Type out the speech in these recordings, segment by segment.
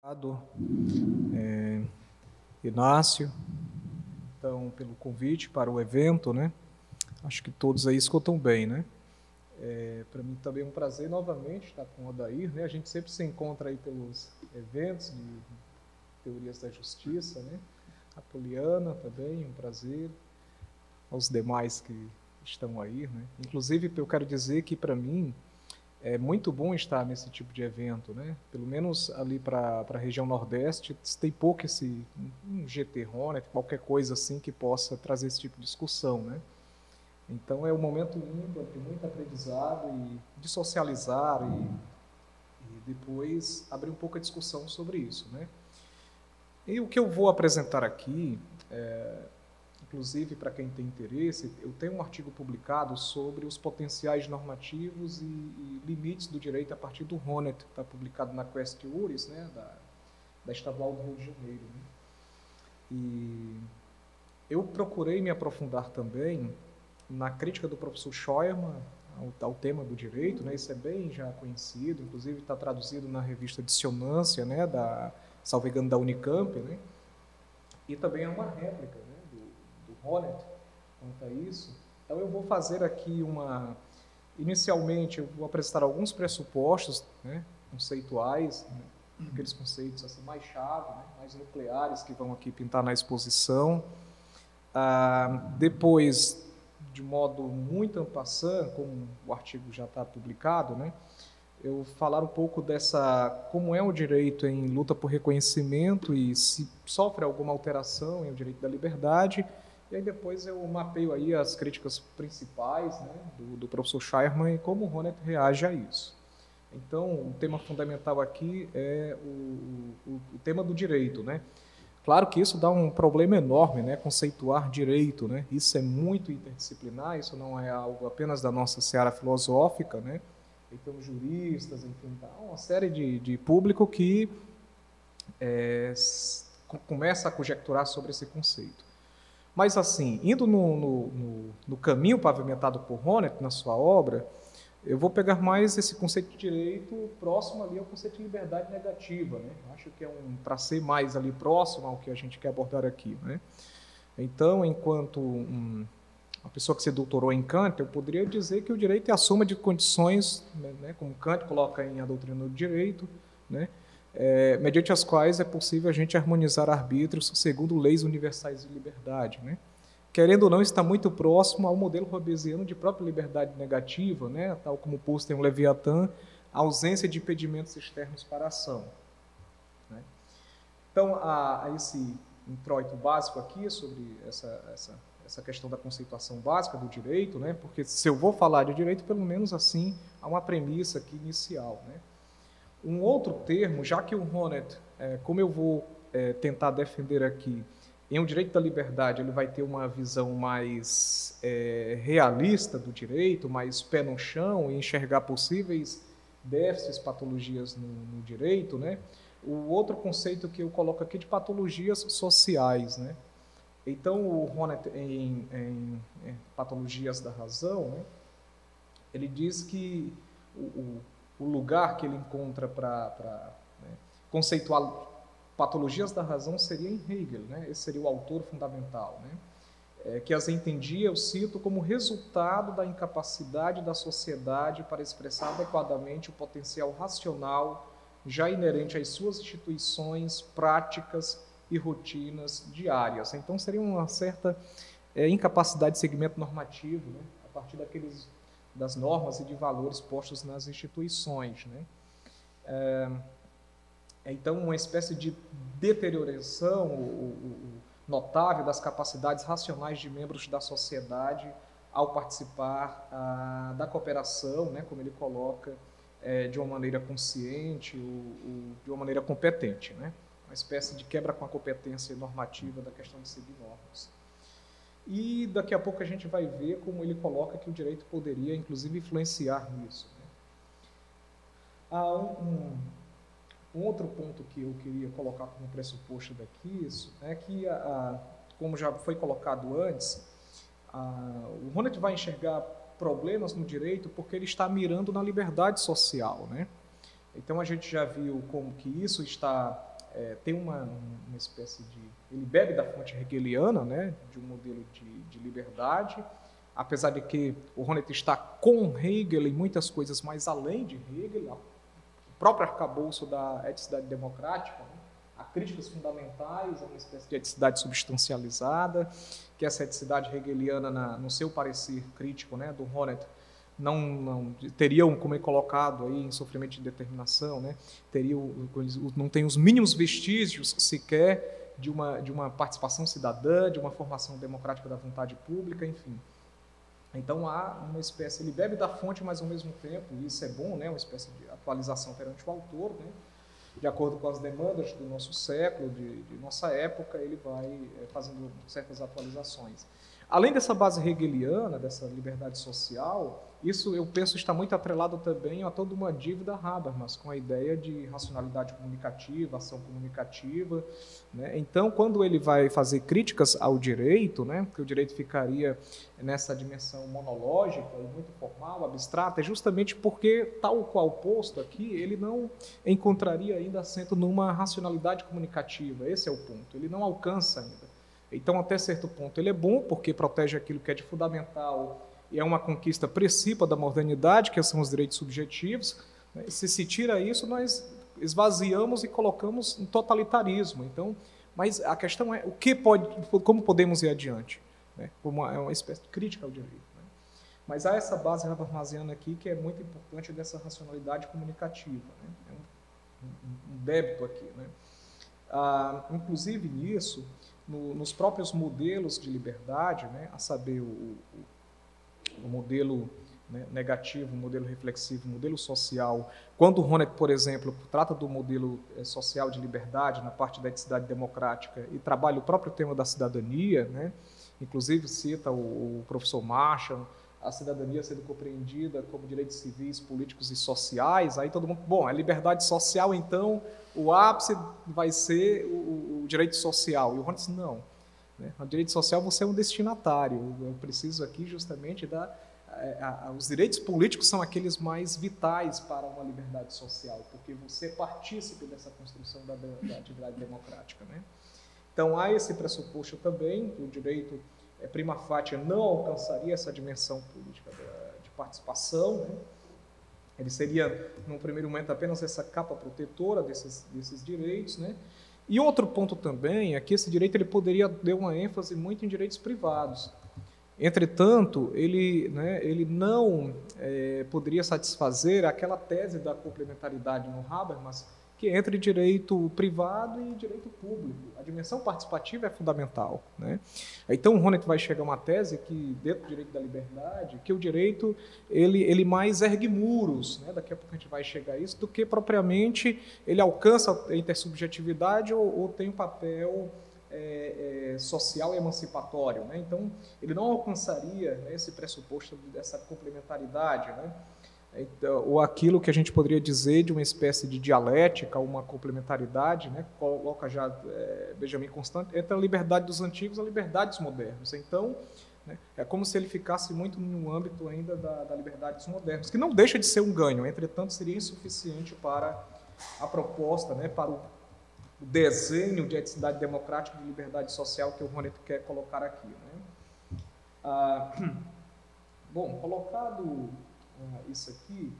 Obrigado, Inácio, então, pelo convite para o evento, né? Acho que todos aí escutam bem, né? Para mim também é um prazer novamente estar com o Odair, né? A gente sempre se encontra aí pelos eventos de teorias da justiça, né? A Poliana também, um prazer. Aos demais que estão aí, né? Inclusive, eu quero dizer que, para mim, é muito bom estar nesse tipo de evento, né? Pelo menos ali para a região Nordeste, tem pouco um GT Hornet, qualquer coisa assim que possa trazer esse tipo de discussão, né? Então é um momento ímpar, tem muito aprendizado e de socializar e depois abrir um pouco a discussão sobre isso, né? E o que eu vou apresentar aqui, inclusive para quem tem interesse, eu tenho um artigo publicado sobre os potenciais normativos e limites do direito a partir do Hornet, que está publicado na Quest Juris, né, da Estadual do Rio de Janeiro. Né? E eu procurei me aprofundar também na crítica do professor Scheuermann ao tema do direito, né? Isso é bem já conhecido, inclusive está traduzido na revista Dissonância, né, salvo engano, da Unicamp, né? E também é uma réplica, né, do Hornet quanto a isso. Então eu vou fazer aqui inicialmente eu vou apresentar alguns pressupostos, né, conceituais, né, aqueles conceitos assim, mais chave, né, mais nucleares que vão aqui pintar na exposição. Depois, de modo muito en passant, como o artigo já está publicado, né, eu falar um pouco como é o direito em luta por reconhecimento e se sofre alguma alteração em o direito da liberdade, e aí depois eu mapeio aí as críticas principais, né, do professor Scheuermann e como o Hornet reage a isso. Então, o tema fundamental aqui é o tema do direito, né? Claro que isso dá um problema enorme, né? Conceituar direito, né? Isso é muito interdisciplinar, isso não é algo apenas da nossa seara filosófica, né? Então, juristas, enfim, tá uma série de público que começa a conjecturar sobre esse conceito. Mas, assim, indo no caminho pavimentado por Hornet, na sua obra, eu vou pegar mais esse conceito de direito próximo ali ao conceito de liberdade negativa, né? Acho que para ser mais ali próximo ao que a gente quer abordar aqui, né? Então, enquanto uma pessoa que se doutorou em Kant, eu poderia dizer que o direito é a soma de condições, né, como Kant coloca em A Doutrina do Direito, né, mediante as quais é possível a gente harmonizar arbítrios segundo leis universais de liberdade. Né. Querendo ou não, está muito próximo ao modelo hobbesiano de própria liberdade negativa, né, tal como posto em um Leviatã, a ausência de impedimentos externos para a ação. Né. Então, há esse introito básico aqui sobre essa questão da conceituação básica do direito, né? Porque se eu vou falar de direito, pelo menos assim, há uma premissa aqui inicial. Né? Um outro termo, já que o Hornet, como eu vou tentar defender aqui, em um direito da liberdade, ele vai ter uma visão mais realista do direito, mais pé no chão, e enxergar possíveis déficits, patologias no direito, né? O outro conceito que eu coloco aqui é de patologias sociais, né? Então, o Hornet, em Patologias da Razão, né, ele diz que o lugar que ele encontra para conceituar patologias da razão seria em Hegel, né? Esse seria o autor fundamental, né? Que as entendia, eu cito, como resultado da incapacidade da sociedade para expressar adequadamente o potencial racional já inerente às suas instituições, práticas e rotinas diárias. Então, seria uma certa incapacidade de segmento normativo, né, a partir das normas e de valores postos nas instituições. Né. Então, uma espécie de deterioração notável das capacidades racionais de membros da sociedade ao participar da cooperação, né, como ele coloca, de uma maneira consciente ou de uma maneira competente, né? Uma espécie de quebra com a competência normativa da questão de seguir normas. E daqui a pouco a gente vai ver como ele coloca que o direito poderia, inclusive, influenciar nisso. Né? Há um outro ponto que eu queria colocar como pressuposto daqui é que, como já foi colocado antes, o Hornet vai enxergar problemas no direito porque ele está mirando na liberdade social. Né? Então, a gente já viu como que isso está tem uma espécie de... Ele bebe da fonte hegeliana, né, de um modelo de liberdade, apesar de que o Honneth está com Hegel em muitas coisas, mas além de Hegel, o próprio arcabouço da eticidade democrática, né, há críticas fundamentais a uma espécie de eticidade substancializada, que essa eticidade hegeliana, no seu parecer crítico, né, do Honneth, não teriam, como é colocado aí em Sofrimento de Determinação, né, não tem os mínimos vestígios sequer de uma participação cidadã, de uma formação democrática da vontade pública, enfim. Então há uma espécie, ele bebe da fonte, mas ao mesmo tempo, e isso é bom, né, uma espécie de atualização perante o autor, né, de acordo com as demandas do nosso século, de nossa época, ele vai fazendo certas atualizações. Além dessa base hegeliana, dessa liberdade social, isso eu penso está muito atrelado também a toda uma dívida Habermas, com a ideia de racionalidade comunicativa, ação comunicativa, né? Então, quando ele vai fazer críticas ao direito, né, que o direito ficaria nessa dimensão monológica e muito formal, abstrata, é justamente porque, tal qual posto aqui, ele não encontraria ainda assento numa racionalidade comunicativa. Esse é o ponto. Ele não alcança ainda. Então, até certo ponto, ele é bom porque protege aquilo que é de fundamental e é uma conquista principal da modernidade, que são os direitos subjetivos. Se tira isso, nós esvaziamos e colocamos um totalitarismo. Então, mas a questão é como podemos ir adiante, né? É uma espécie de crítica ao direito, né? Mas há essa base habermasiana aqui que é muito importante dessa racionalidade comunicativa, né? É um débito aqui, né? Inclusive nisso, nos próprios modelos de liberdade, né, a saber, o modelo, né, negativo, o modelo reflexivo, o modelo social. Quando o Honneth, por exemplo, trata do modelo social de liberdade na parte da eticidade democrática e trabalha o próprio tema da cidadania, né, inclusive cita o professor Marshall, a cidadania sendo compreendida como direitos civis, políticos e sociais, aí todo mundo, bom, a liberdade social, então, o ápice vai ser o direito social. E o Honneth disse, não, né? O direito social você é um destinatário, eu preciso aqui justamente os direitos políticos são aqueles mais vitais para uma liberdade social, porque você é partícipe dessa construção da atividade democrática, né? Então, há esse pressuposto também, que o direito prima facie não alcançaria essa dimensão política de participação, né? Ele seria, num primeiro momento, apenas essa capa protetora desses direitos, né? E outro ponto também é que esse direito ele poderia dar uma ênfase muito em direitos privados. Entretanto, ele não poderia satisfazer aquela tese da complementaridade no Habermas, que é entre direito privado e direito público. A dimensão participativa é fundamental, né? Então, o Honneth vai chegar a uma tese que, dentro do direito da liberdade, que o direito ele mais ergue muros, né? Daqui a pouco a gente vai chegar a isso, do que propriamente ele alcança a intersubjetividade ou tem um papel social e emancipatório, né? Então, ele não alcançaria, né, esse pressuposto dessa complementaridade, né? Então, ou aquilo que a gente poderia dizer de uma espécie de dialética, uma complementaridade, né? Coloca já Benjamin Constant, entre a liberdade dos antigos e a liberdade dos modernos. Então, né, é como se ele ficasse muito no âmbito ainda da liberdade dos modernos, que não deixa de ser um ganho, entretanto, seria insuficiente para a proposta, né, para o desenho de eticidade democrática e de liberdade social que o Honneth quer colocar aqui, né? Bom, colocado isso aqui,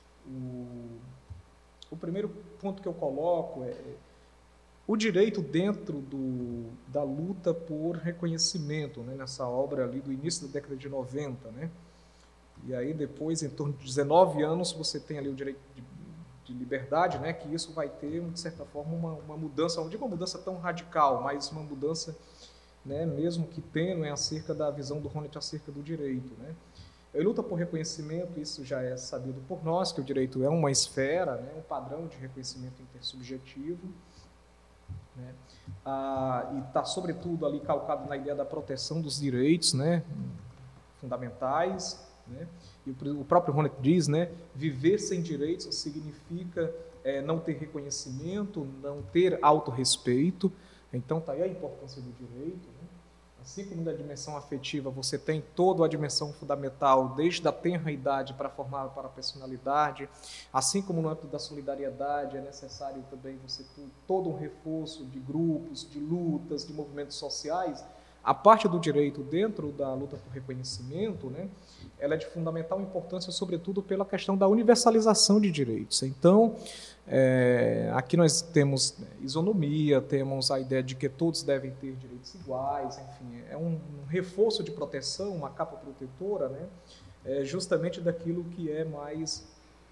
o primeiro ponto que eu coloco é o direito dentro da luta por reconhecimento, né, nessa obra ali do início da década de 90, né? E aí depois, em torno de 19 anos, você tem ali o direito de liberdade, né, que isso vai ter, de certa forma, uma mudança, não digo uma mudança tão radical, mas uma mudança, né, mesmo que tênue, acerca da visão do Honneth acerca do direito, né? Ele luta por reconhecimento, isso já é sabido por nós, que o direito é uma esfera, né, um padrão de reconhecimento intersubjetivo, né, e está, sobretudo, ali calcado na ideia da proteção dos direitos, né, fundamentais, né, e o próprio Honneth diz, né, viver sem direitos significa não ter reconhecimento, não ter autorrespeito. Então, está aí a importância do direito, né? Assim como na dimensão afetiva você tem toda a dimensão fundamental, desde a tenra idade para formar para a personalidade, assim como no âmbito da solidariedade é necessário também você ter todo um reforço de grupos, de lutas, de movimentos sociais, a parte do direito dentro da luta por reconhecimento, né, ela é de fundamental importância, sobretudo pela questão da universalização de direitos. Então, aqui nós temos isonomia, temos a ideia de que todos devem ter direitos iguais, enfim, é um reforço de proteção, uma capa protetora, né, justamente daquilo que é mais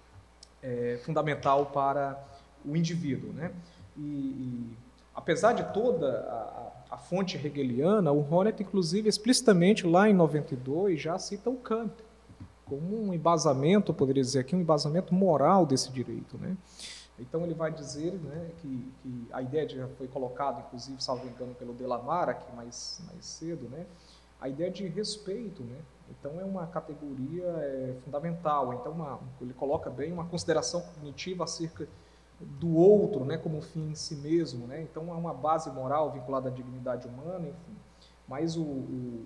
fundamental para o indivíduo, né? E apesar de toda a fonte hegeliana, o Honneth, inclusive, explicitamente lá em 92, já cita o Kant como um embasamento, poderia dizer aqui, um embasamento moral desse direito, né? Então ele vai dizer, né, que a ideia já foi colocada, inclusive, salvo engano, pelo Delamare, aqui mais cedo, né, a ideia de respeito, né? Então é uma categoria fundamental. Então ele coloca bem uma consideração cognitiva acerca do outro, né, como fim em si mesmo, né? Então é uma base moral vinculada à dignidade humana, enfim. Mas o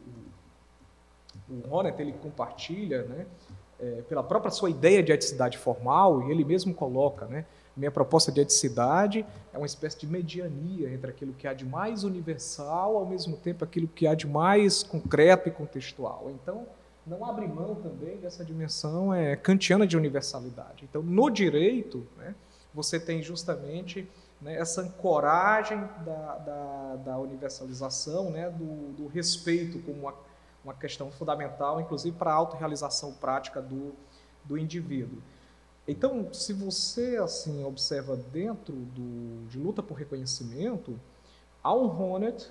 Honneth, ele compartilha, né, pela própria sua ideia de eticidade formal, e ele mesmo coloca, né, minha proposta de eticidade é uma espécie de mediania entre aquilo que há de mais universal, ao mesmo tempo aquilo que há de mais concreto e contextual. Então, não abre mão também dessa dimensão kantiana de universalidade. Então, no direito, né, você tem justamente, né, essa ancoragem da universalização, né, do respeito como uma questão fundamental, inclusive para a autorrealização prática do indivíduo. Então, se você assim observa dentro de luta por reconhecimento, há um Honneth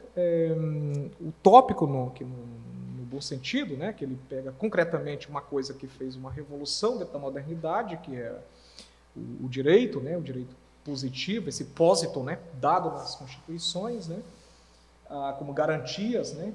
utópico no bom sentido, né, que ele pega concretamente uma coisa que fez uma revolução dentro da modernidade, que é o direito, né, o direito positivo, esse pósito, né, dado nas constituições, né, como garantias, né,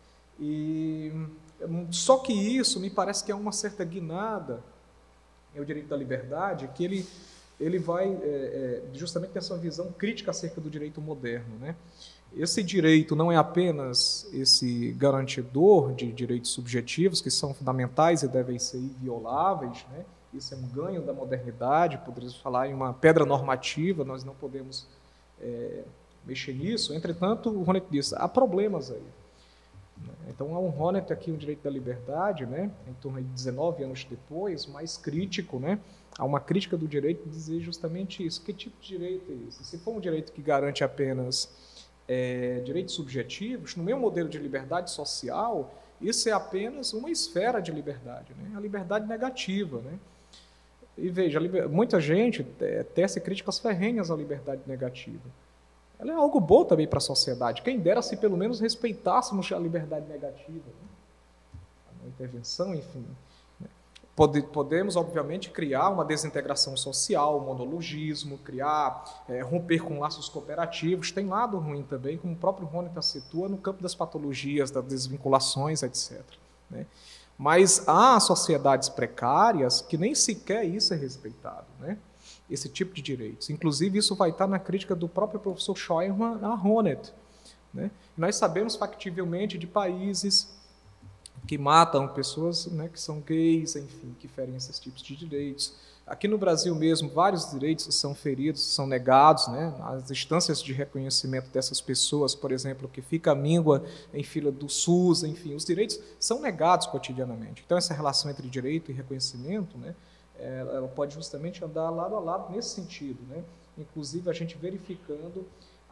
e só que isso me parece que é uma certa guinada, é o direito da liberdade, que ele vai justamente ter essa visão crítica acerca do direito moderno, né? Esse direito não é apenas esse garantidor de direitos subjetivos, que são fundamentais e devem ser invioláveis, né? Isso é um ganho da modernidade, poderíamos falar em uma pedra normativa, nós não podemos mexer nisso. Entretanto, o Honneth diz, há problemas aí. Então, há um Honneth aqui, um direito da liberdade, né, em torno de 19 anos depois, mais crítico, né, há uma crítica do direito de dizer justamente isso. Que tipo de direito é esse? Se for um direito que garante apenas direitos subjetivos, no meu modelo de liberdade social, isso é apenas uma esfera de liberdade, né, a liberdade negativa, né. E veja, muita gente tece críticas ferrenhas à liberdade negativa. Ela é algo bom também para a sociedade. Quem dera se pelo menos respeitássemos a liberdade negativa, né? A intervenção, enfim. Né? Podemos, obviamente, criar uma desintegração social, um monologismo, romper com laços cooperativos. Tem lado ruim também, como o próprio Honneth situa no campo das patologias, das desvinculações, etc. Né? Mas há sociedades precárias que nem sequer isso é respeitado, né? Esse tipo de direitos. Inclusive, isso vai estar na crítica do próprio professor Scheuermann a Honneth, né? Nós sabemos factivelmente de países que matam pessoas, né, que são gays, enfim, que ferem esses tipos de direitos. Aqui no Brasil mesmo, vários direitos são feridos, são negados, né? As instâncias de reconhecimento dessas pessoas, por exemplo, que fica à míngua em fila do SUS, enfim, os direitos são negados cotidianamente. Então, essa relação entre direito e reconhecimento, né, ela pode justamente andar lado a lado nesse sentido, né? Inclusive a gente verificando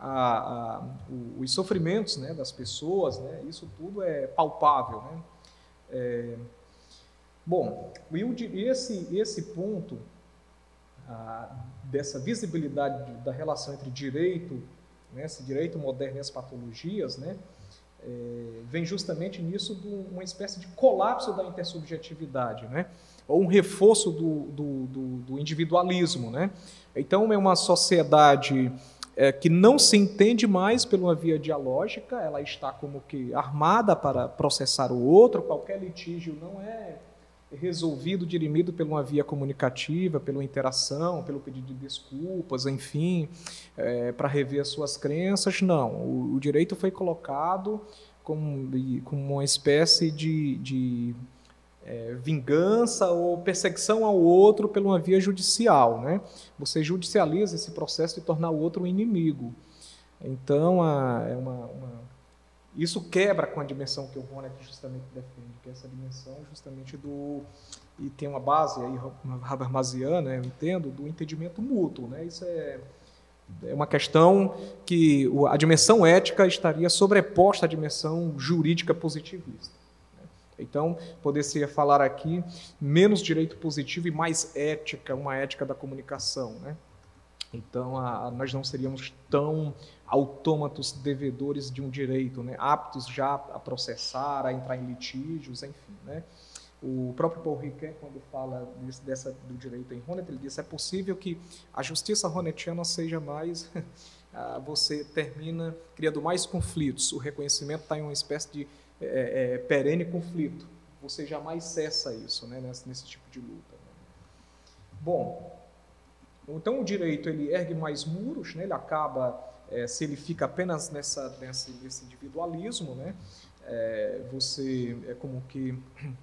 os sofrimentos, né, das pessoas, né? Isso tudo é palpável, né? Bom, e esse ponto dessa visibilidade da relação entre direito, né, esse direito moderno e as patologias, né, vem justamente nisso de uma espécie de colapso da intersubjetividade, né? Ou um reforço do individualismo, né? Então, é uma sociedade que não se entende mais por uma via dialógica, ela está como que armada para processar o outro, qualquer litígio não é resolvido, dirimido por uma via comunicativa, pela interação, pelo pedido de desculpas, enfim, para rever as suas crenças, não. O direito foi colocado como uma espécie de vingança ou perseguição ao outro por uma via judicial, né? Você judicializa esse processo de tornar o outro um inimigo. Então, isso quebra com a dimensão que o Honneth justamente defende, que é essa dimensão justamente e tem uma base aí habermasiana, eu entendo, do entendimento mútuo, né? Isso é uma questão que a dimensão ética estaria sobreposta à dimensão jurídica positivista. Então, poderia falar aqui menos direito positivo e mais ética, uma ética da comunicação, né? Então, nós não seríamos tão autômatos devedores de um direito, né? Aptos já a processar, a entrar em litígios, enfim, né? O próprio Paul Ricoeur, quando fala do direito em Honneth, ele diz: é possível que a justiça honnetiana seja mais... você termina criando mais conflitos, o reconhecimento está em uma espécie de perene conflito. Você jamais cessa isso, né, nesse tipo de luta. Né? Bom, então o direito ele ergue mais muros, né, ele acaba, se ele fica apenas nesse individualismo, né, você como que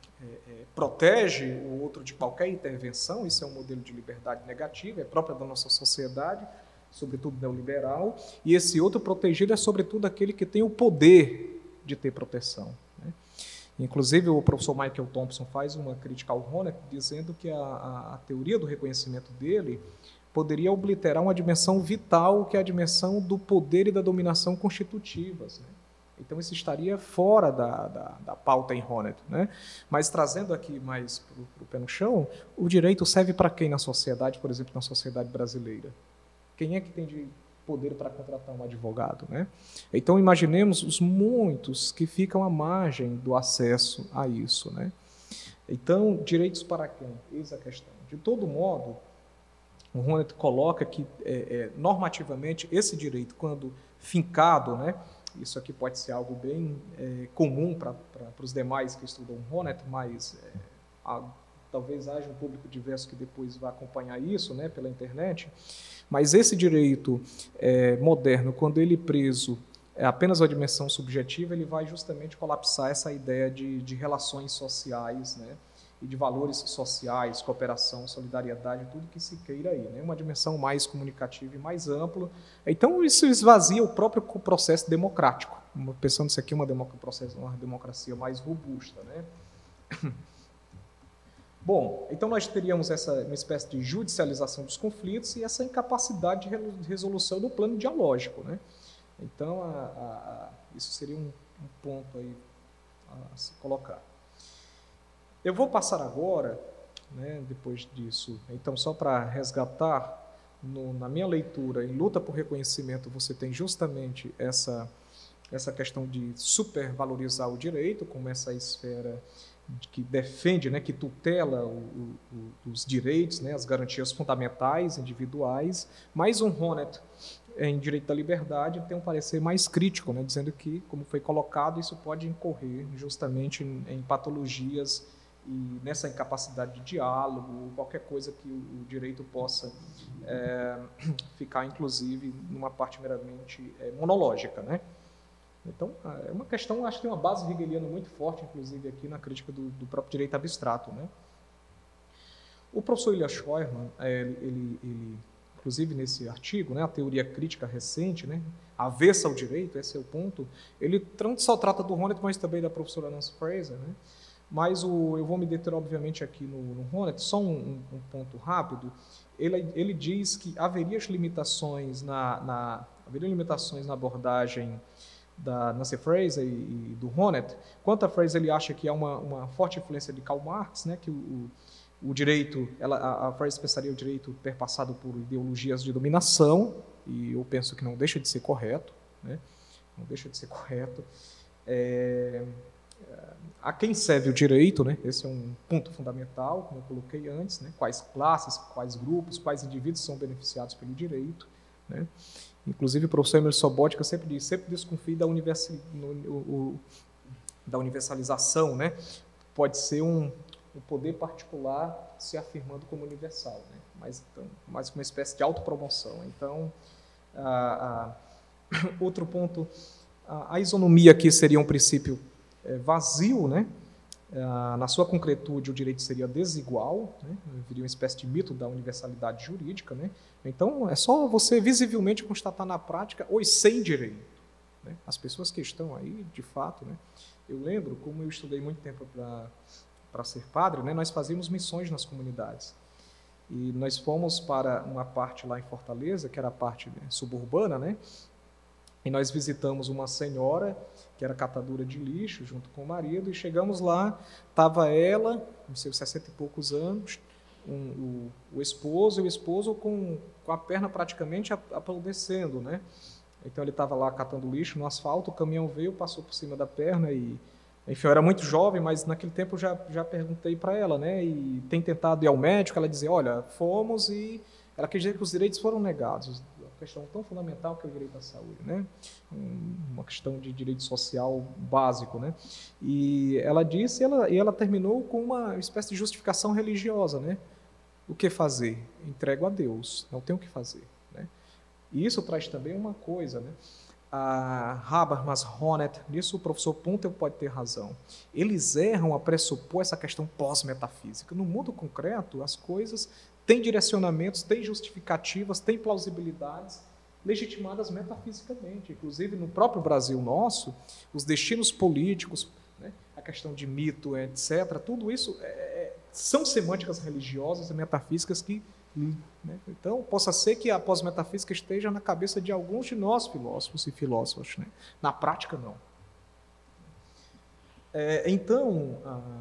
protege o outro de qualquer intervenção. Isso é um modelo de liberdade negativa, é própria da nossa sociedade, sobretudo neoliberal, e esse outro protegido é sobretudo aquele que tem o poder de ter proteção. Né? Inclusive, o professor Michael Thompson faz uma crítica ao Honneth, dizendo que a teoria do reconhecimento dele poderia obliterar uma dimensão vital, que é a dimensão do poder e da dominação constitutivas. Né? Então, isso estaria fora da pauta em Honneth. Né? Mas, trazendo aqui mais para o pé no chão, o direito serve para quem na sociedade, por exemplo, na sociedade brasileira? Quem é que tem de poder para contratar um advogado, né? Então, imaginemos os muitos que ficam à margem do acesso a isso, né? Então, direitos para quem? Eis a questão. De todo modo, o Honneth coloca que, normativamente, esse direito, quando fincado, né? Isso aqui pode ser algo bem comum para os demais que estudam Honneth, mas talvez haja um público diverso que depois vai acompanhar isso, né, pela internet. Mas esse direito moderno, quando ele preso apenas uma dimensão subjetiva, ele vai justamente colapsar essa ideia de relações sociais, né, e de valores sociais, cooperação, solidariedade, tudo que se queira aí, né, uma dimensão mais comunicativa e mais ampla. Então, isso esvazia o próprio processo democrático, pensando isso aqui uma democracia mais robusta, né. Bom, então nós teríamos uma espécie de judicialização dos conflitos e essa incapacidade de resolução no plano dialógico, né? Então, isso seria um ponto aí a se colocar. Eu vou passar agora, né, depois disso, então só para resgatar, na minha leitura, em Luta por Reconhecimento, você tem justamente essa questão de supervalorizar o direito, como essa esfera que defende, né, que tutela os direitos, né, as garantias fundamentais, individuais, mas Honneth, em direito da liberdade, tem um parecer mais crítico, né, dizendo que, como foi colocado, isso pode incorrer justamente em patologias e nessa incapacidade de diálogo, qualquer coisa que o direito possa ficar, inclusive, numa parte meramente monológica, né? Então, é uma questão, acho que tem uma base hegeliana muito forte, inclusive, aqui na crítica do próprio direito abstrato, né? O professor Ilya Scheuermann, ele, inclusive nesse artigo, né, a teoria crítica recente, né, avessa ao direito, esse é o ponto, ele só trata do Honneth, mas também da professora Nancy Fraser, né? Mas eu vou me deter, obviamente, aqui no Honneth, só um ponto rápido. Ele diz que haveria limitações na abordagem da Nancy Fraser e do Honneth. Quanto a Fraser, ele acha que há uma forte influência de Karl Marx, né, que o direito, a Fraser pensaria o direito perpassado por ideologias de dominação, e eu penso que não deixa de ser correto, né, não deixa de ser correto. A quem serve o direito, né, esse é um ponto fundamental, como eu coloquei antes, né, quais classes, quais grupos, quais indivíduos são beneficiados pelo direito, né. Inclusive, o professor Emílio Sobótica sempre desconfie da universalização, né? Pode ser um poder particular se afirmando como universal, né? Mas uma espécie de autopromoção. Então, outro ponto A isonomia aqui seria um princípio vazio, né? Na sua concretude, o direito seria desigual, né? Viria uma espécie de mito da universalidade jurídica, né? Então, é só você visivelmente constatar na prática os sem direito, né? As pessoas que estão aí, de fato, né? Eu lembro, como eu estudei muito tempo para ser padre, né? Nós fazíamos missões nas comunidades. E nós fomos para uma parte lá em Fortaleza, que era a parte suburbana, né? E nós visitamos uma senhora que era catadora de lixo, junto com o marido, e chegamos lá, estava ela, com seus 60 e poucos anos, o esposo, e o esposo com a perna praticamente apodrecendo, né? Então ele estava lá catando lixo no asfalto, o caminhão veio, passou por cima da perna e... Enfim, eu era muito jovem, mas naquele tempo eu já perguntei para ela, né? E tem tentado ir ao médico, ela dizia, olha, fomos e... Ela quer dizer que os direitos foram negados, uma questão tão fundamental que é o direito à saúde, né? Uma questão de direito social básico, né? E ela disse, e ela terminou com uma espécie de justificação religiosa, né? O que fazer? Entrego a Deus, não tenho o que fazer, né? E isso traz também uma coisa, né? A Habermas, Honneth, nisso o professor Punter pode ter razão. Eles erram a pressupor essa questão pós-metafísica. No mundo concreto, as coisas têm direcionamentos, têm justificativas, têm plausibilidades legitimadas metafisicamente. Inclusive, no próprio Brasil nosso, os destinos políticos, né, a questão de mito, etc., tudo isso são semânticas religiosas e metafísicas que... Né? Então, possa ser que a pós-metafísica esteja na cabeça de alguns de nós, filósofos e filósofas. Né? Na prática, não. Então,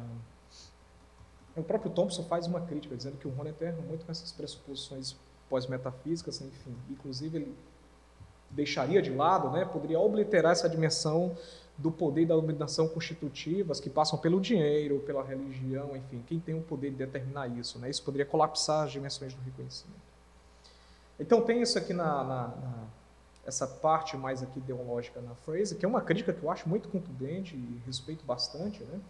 o próprio Thompson faz uma crítica, dizendo que o Honneth erra muito com essas pressuposições pós-metafísicas, enfim. Inclusive, ele deixaria de lado, né? Poderia obliterar essa dimensão do poder e da dominação constitutivas que passam pelo dinheiro, pela religião, enfim, quem tem o poder de determinar isso, né? Isso poderia colapsar as dimensões do reconhecimento. Então tem isso aqui essa parte mais aqui ideológica na Fraser, que é uma crítica que eu acho muito contundente e respeito bastante, né?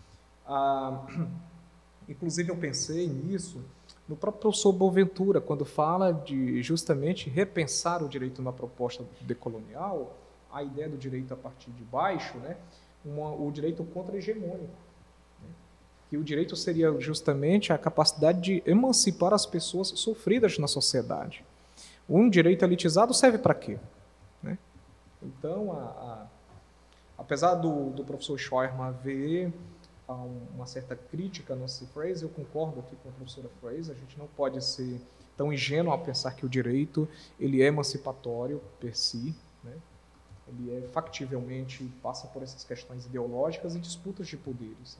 Inclusive eu pensei nisso no próprio professor Boaventura, quando fala de justamente repensar o direito numa proposta decolonial, a ideia do direito a partir de baixo, né? O direito contra-hegemônico. Né? Que o direito seria justamente a capacidade de emancipar as pessoas sofridas na sociedade. Um direito elitizado serve para quê? Né? Então, apesar do professor Scheuermann haver uma certa crítica a nossa Fraser, eu concordo aqui com a professora Fraser, a gente não pode ser tão ingênuo ao pensar que o direito ele é emancipatório per si, né? Ele factivelmente passa por essas questões ideológicas e disputas de poderes.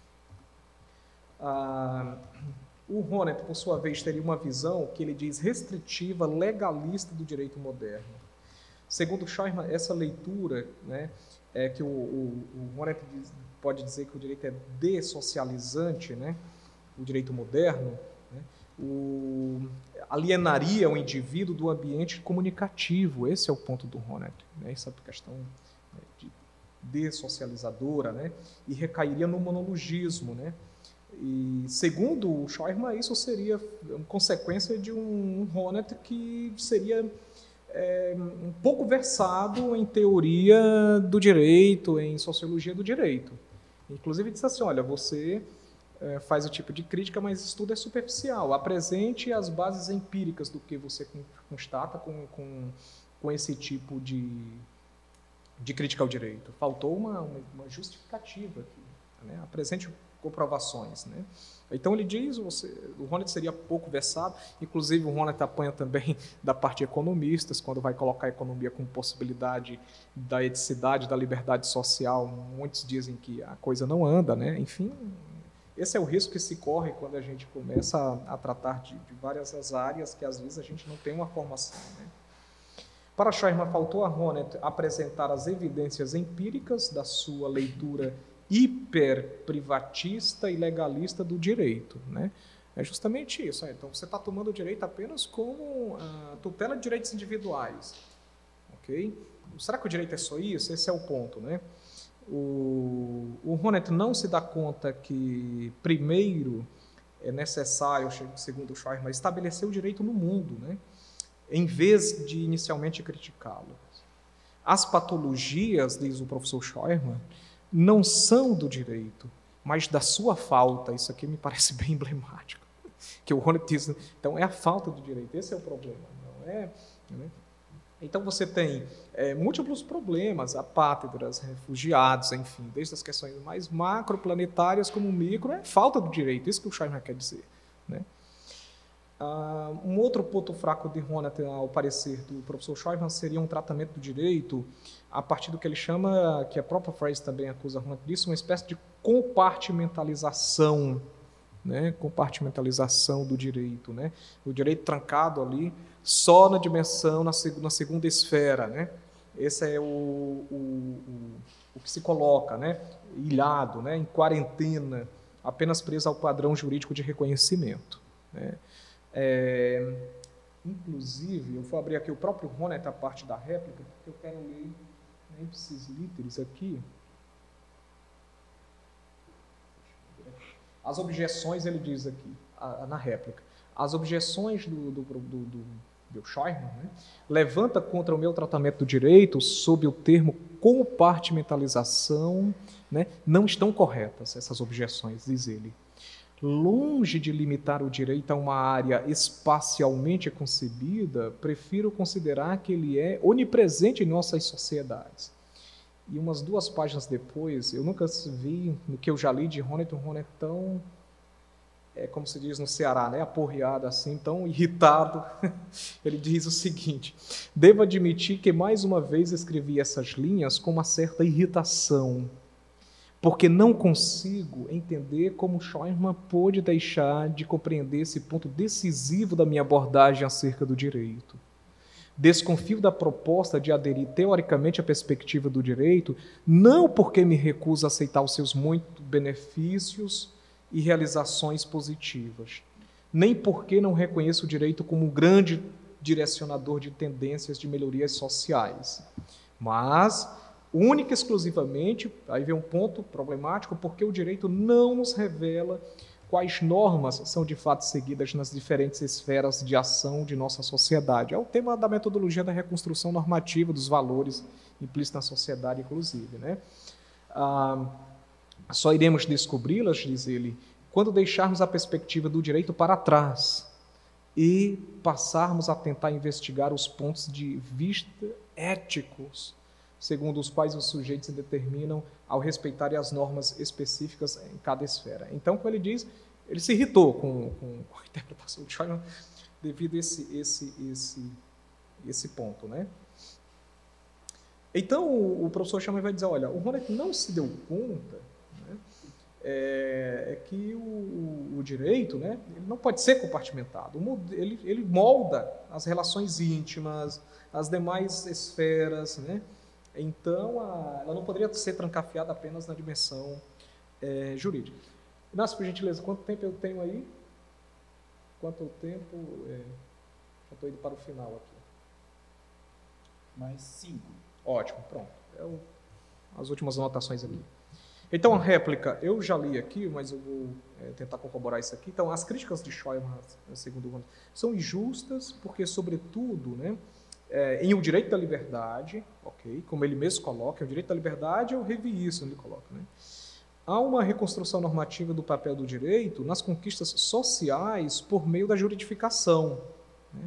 Né? O Honneth, por sua vez, teria uma visão que ele diz restritiva, legalista do direito moderno. Segundo Scheuermann, essa leitura, né, é que o Honneth pode dizer que o direito é dessocializante, né, o direito moderno, né, alienaria o indivíduo do ambiente comunicativo. Esse é o ponto do Honneth, né, essa questão de dessocializadora, né, e recairia no monologismo, né. E, segundo o Scheuermann, isso seria consequência de um Honneth que seria um pouco versado em teoria do direito, em sociologia do direito. Inclusive, disse assim, olha, você faz o tipo de crítica, mas isso tudo é superficial. Apresente as bases empíricas do que você constata com esse tipo de crítica ao direito. Faltou uma justificativa aqui, né? Apresente comprovações, né? Então ele diz, o Honneth seria pouco versado, inclusive o Honneth apanha também da parte de economistas, quando vai colocar a economia como possibilidade da eticidade, da liberdade social. Muitos dizem que a coisa não anda, né? Enfim, esse é o risco que se corre quando a gente começa a tratar de várias áreas que às vezes a gente não tem uma formação, né? Para Scheuermann, faltou a Honneth apresentar as evidências empíricas da sua leitura hiperprivatista e legalista do direito, né? É justamente isso. Então, você está tomando o direito apenas como tutela de direitos individuais. Ok? Será que o direito é só isso? Esse é o ponto, né? O Honneth não se dá conta que, primeiro, é necessário, segundo o Scheuermann, estabelecer o direito no mundo, né? Em vez de inicialmente criticá-lo. As patologias, diz o professor Scheuermann, não são do direito, mas da sua falta. Isso aqui me parece bem emblemático. Que o Honneth diz, então é a falta do direito, esse é o problema. Não é, né? Então você tem múltiplos problemas, apátridas, refugiados, enfim, desde as questões mais macroplanetárias como micro, é falta do direito, isso que o Scheuermann quer dizer, né? Um outro ponto fraco de Honneth, ao parecer do professor Scheuermann, seria um tratamento do direito a partir do que ele chama, que a própria Fraser também acusa Honneth disso, uma espécie de compartimentalização, né? Compartimentalização do direito, né? O direito trancado ali só na dimensão, na segunda esfera, né? Esse é o que se coloca, né? Ilhado, né? Em quarentena, apenas preso ao padrão jurídico de reconhecimento, né? Inclusive, eu vou abrir aqui o próprio Honneth, a parte da réplica, porque eu quero ler ipsis literis aqui. As objeções, ele diz aqui, na réplica, as objeções do Scheuermann, né, levanta contra o meu tratamento do direito sob o termo compartimentalização, né, não estão corretas essas objeções, diz ele. Longe de limitar o direito a uma área espacialmente concebida, prefiro considerar que ele é onipresente em nossas sociedades. E umas 2 páginas depois, eu nunca vi, no que eu já li de Honneth, um Honneth tão, como se diz no Ceará, né, aporreado assim, tão irritado. Ele diz o seguinte: devo admitir que mais uma vez escrevi essas linhas com uma certa irritação, porque não consigo entender como Scheuermann pôde deixar de compreender esse ponto decisivo da minha abordagem acerca do direito. Desconfio da proposta de aderir teoricamente à perspectiva do direito, não porque me recuso a aceitar os seus muitos benefícios e realizações positivas, nem porque não reconheço o direito como um grande direcionador de tendências de melhorias sociais, mas única e exclusivamente, aí vem um ponto problemático, porque o direito não nos revela quais normas são de fato seguidas nas diferentes esferas de ação de nossa sociedade. É o tema da metodologia da reconstrução normativa dos valores implícitos na sociedade, inclusive, né? Só iremos descobri-las, diz ele, quando deixarmos a perspectiva do direito para trás e passarmos a tentar investigar os pontos de vista éticos, segundo os quais os sujeitos se determinam ao respeitarem as normas específicas em cada esfera. Então, como ele diz, ele se irritou com a interpretação de Scheuermann devido a esse ponto, né? Então, o professor Scheuermann vai dizer, olha, o Honneth não se deu conta, né, que o direito, né, ele não pode ser compartimentado. Ele molda as relações íntimas, as demais esferas, né? Então, ela não poderia ser trancafiada apenas na dimensão jurídica. Inácio, por gentileza, quanto tempo eu tenho aí? Quanto tempo? Já estou indo para o final aqui. Mais 5. Ótimo, pronto. As últimas anotações aqui. Então, a réplica, eu já li aqui, mas eu vou tentar corroborar isso aqui. Então, as críticas de Scheuermann, segundo o Honneth, são injustas, porque, sobretudo, né, em o direito da liberdade, ok, como ele mesmo coloca, o direito da liberdade, eu revi isso, ele coloca, né? Há uma reconstrução normativa do papel do direito nas conquistas sociais por meio da juridificação, né?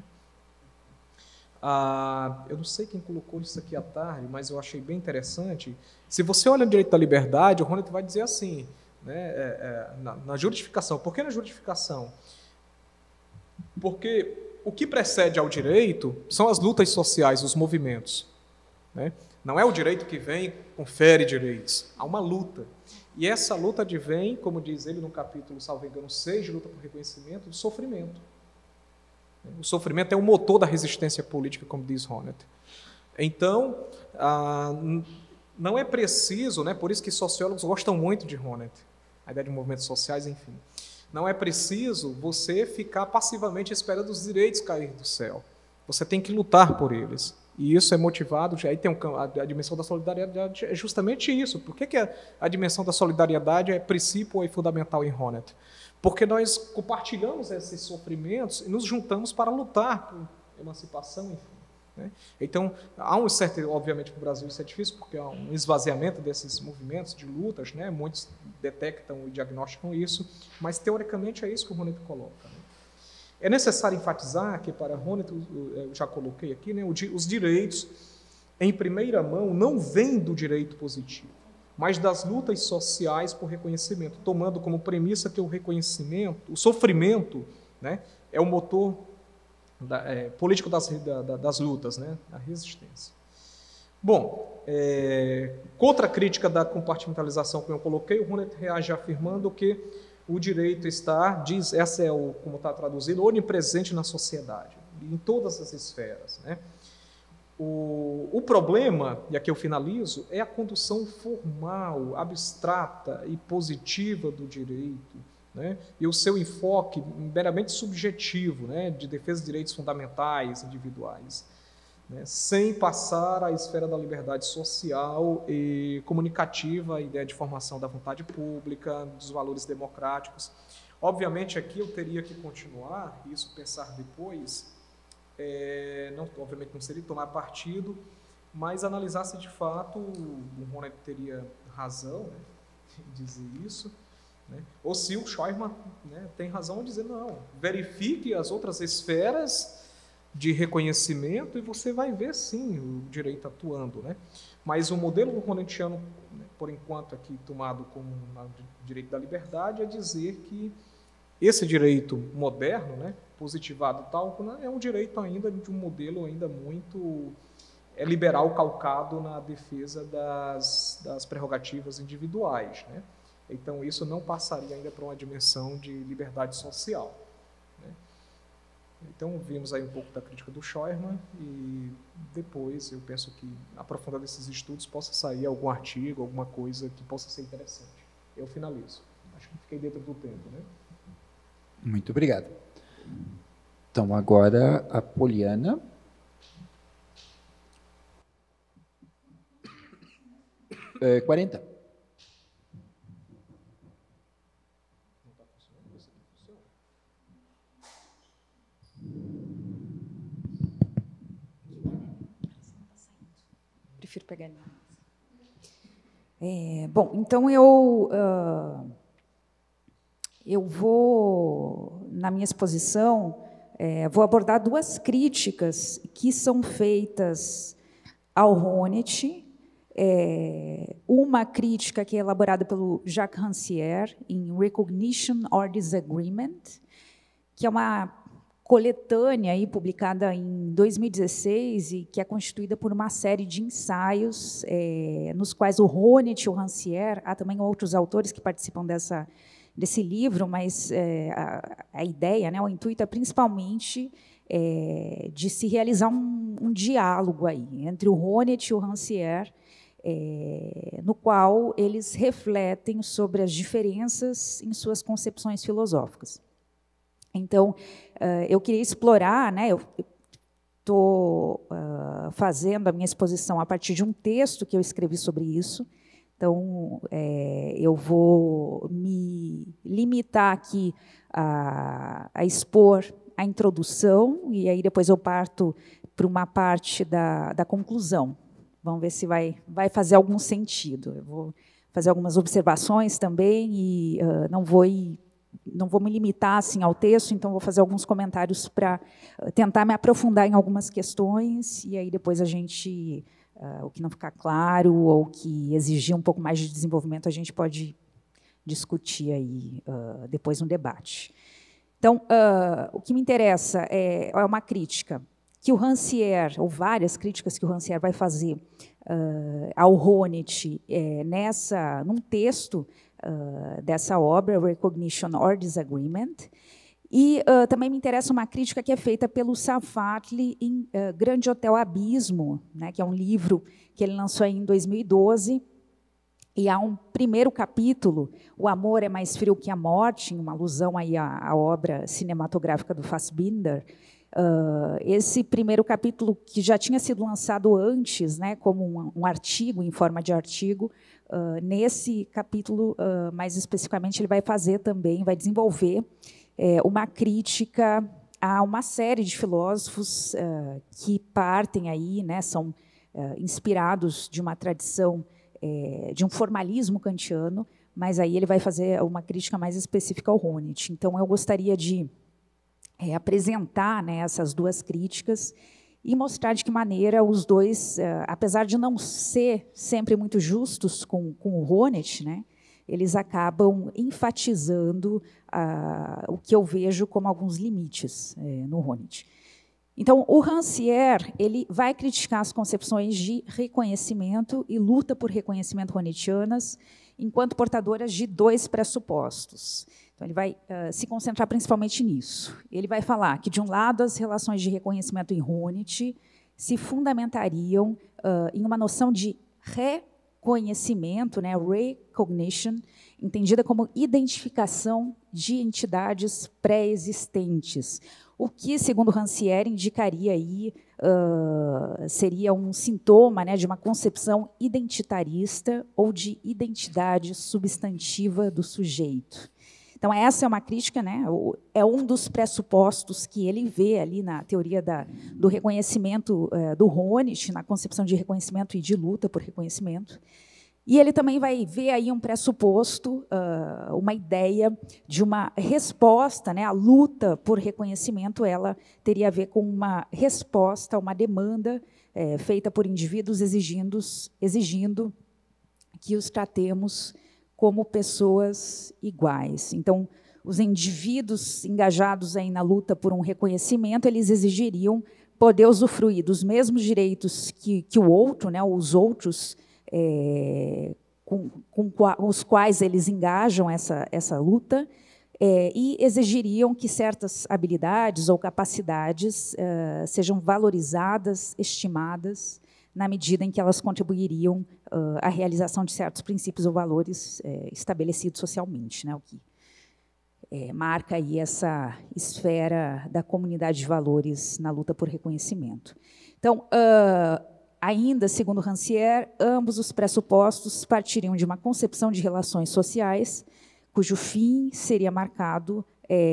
Eu não sei quem colocou isso aqui à tarde, mas eu achei bem interessante. Se você olha o direito da liberdade, o Honneth vai dizer assim, né, na juridificação. Por que na juridificação? Porque o que precede ao direito são as lutas sociais, os movimentos, né? Não é o direito que vem, confere direitos. Há uma luta. E essa luta advém, como diz ele no capítulo, salvo engano, 6, de luta por reconhecimento, do sofrimento. O sofrimento é o motor da resistência política, como diz Honneth. Então, não é preciso, né, por isso que sociólogos gostam muito de Honneth, a ideia de movimentos sociais, enfim. Não é preciso você ficar passivamente esperando os direitos cair do céu. Você tem que lutar por eles. E isso é motivado, aí tem a dimensão da solidariedade, é justamente isso. Por que a dimensão da solidariedade é princípio e fundamental em Honneth? Porque nós compartilhamos esses sofrimentos e nos juntamos para lutar por emancipação, enfim. né? Então, há um certo, obviamente, para o Brasil isso é difícil, porque há um esvaziamento desses movimentos de lutas, né? Muitos detectam e diagnosticam isso, mas, teoricamente, é isso que o Honneth coloca, né? É necessário enfatizar que, para Honneth, eu já coloquei aqui, né, os direitos, em primeira mão, não vêm do direito positivo, mas das lutas sociais por reconhecimento, tomando como premissa que o reconhecimento, o sofrimento, né, é o motor político das lutas, né, a resistência. Bom, contra a crítica da compartimentalização que eu coloquei, o Honneth reage afirmando que o direito está, essa é como está traduzido, onipresente na sociedade, em todas as esferas, né? O problema, e aqui eu finalizo, é a condução formal, abstrata e positiva do direito, né? E o seu enfoque meramente subjetivo, né? De defesa de direitos fundamentais, individuais, né? Sem passar à esfera da liberdade social e comunicativa, a ideia de formação da vontade pública, dos valores democráticos. Obviamente, aqui eu teria que continuar, isso pensar depois, obviamente não seria tomar partido, mas analisar se de fato o Honneth teria razão, né, em dizer isso, né, ou se o Scheuermann, né, tem razão em dizer não, verifique as outras esferas de reconhecimento e você vai ver sim o direito atuando, né? Mas o modelo honnethiano, né, por enquanto aqui tomado como direito da liberdade, é dizer que esse direito moderno, né, positivado tal, é um direito ainda de um modelo ainda muito liberal, calcado na defesa das prerrogativas individuais, né? Então isso não passaria ainda para uma dimensão de liberdade social, né? Então vimos aí um pouco da crítica do Scheuermann e depois eu penso que, aprofundando esses estudos, possa sair algum artigo, alguma coisa que possa ser interessante. Eu finalizo. Acho que fiquei dentro do tempo, né? Muito obrigado. Então, agora a Poliana. É, 40. Não está funcionando? Esse aqui funciona. Prefiro pegar ali. Bom, então eu vou, na minha exposição, vou abordar duas críticas que são feitas ao Honneth. Uma crítica que é elaborada pelo Jacques Rancière, em Recognition or Disagreement, que é uma coletânea aí, publicada em 2016 e que é constituída por uma série de ensaios nos quais o Honneth e o Rancière, há também outros autores que participam desse livro, mas a ideia, né, o intuito é principalmente de se realizar um diálogo aí entre o Honneth e o Rancière, no qual eles refletem sobre as diferenças em suas concepções filosóficas. Então, eu queria explorar, né, eu estou fazendo a minha exposição a partir de um texto que eu escrevi sobre isso. Então, eu vou me limitar aqui a expor a introdução, e aí depois eu parto para uma parte da conclusão. Vamos ver se vai fazer algum sentido. Eu vou fazer algumas observações também, e não vou me limitar assim, ao texto, então vou fazer alguns comentários para tentar me aprofundar em algumas questões, e aí depois a gente... o que não ficar claro ou que exigir um pouco mais de desenvolvimento, a gente pode discutir aí depois no debate. Então, o que me interessa é uma crítica que o Rancière, ou várias críticas que o Rancière vai fazer ao Honneth num texto dessa obra, Recognition or Disagreement. E também me interessa uma crítica que é feita pelo Safatli em Grande Hotel Abismo, né, que é um livro que ele lançou em 2012, e há um primeiro capítulo, O Amor é Mais Frio que a Morte, em uma alusão aí à obra cinematográfica do Fassbinder. Esse primeiro capítulo, que já tinha sido lançado antes, né, como um artigo, em forma de artigo, nesse capítulo, mais especificamente, ele vai fazer também, vai desenvolver uma crítica há uma série de filósofos que partem aí, né, são inspirados de uma tradição de um formalismo kantiano, mas aí ele vai fazer uma crítica mais específica ao Honneth. Então, eu gostaria de apresentar, né, essas duas críticas e mostrar de que maneira os dois, apesar de não ser sempre muito justos com o Honneth, né, eles acabam enfatizando o que eu vejo como alguns limites no Honneth. Então, o Rancière, ele vai criticar as concepções de reconhecimento e luta por reconhecimento honnetianas enquanto portadoras de dois pressupostos. Então, ele vai se concentrar principalmente nisso. Ele vai falar que, de um lado, as relações de reconhecimento em Honneth se fundamentariam em uma noção de reconhecimento, né, recognition, entendida como identificação de entidades pré-existentes, o que, segundo Rancière, indicaria aí, seria um sintoma, né, de uma concepção identitarista ou de identidade substantiva do sujeito. Então, essa é uma crítica, né, é um dos pressupostos que ele vê ali na teoria do reconhecimento do Honneth, na concepção de reconhecimento e de luta por reconhecimento. E ele também vai ver aí um pressuposto, uma ideia de uma resposta, né, a luta por reconhecimento, ela teria a ver com uma resposta a uma demanda feita por indivíduos exigindo que os tratemos como pessoas iguais. Então, os indivíduos engajados aí na luta por um reconhecimento, eles exigiriam poder usufruir dos mesmos direitos que o outro, né, os outros, com os quais eles engajam essa luta, e exigiriam que certas habilidades ou capacidades sejam valorizadas, estimadas, na medida em que elas contribuiriam à realização de certos princípios ou valores estabelecidos socialmente, né, o que marca aí essa esfera da comunidade de valores na luta por reconhecimento. Então, ainda, segundo Rancière, ambos os pressupostos partiriam de uma concepção de relações sociais, cujo fim seria marcado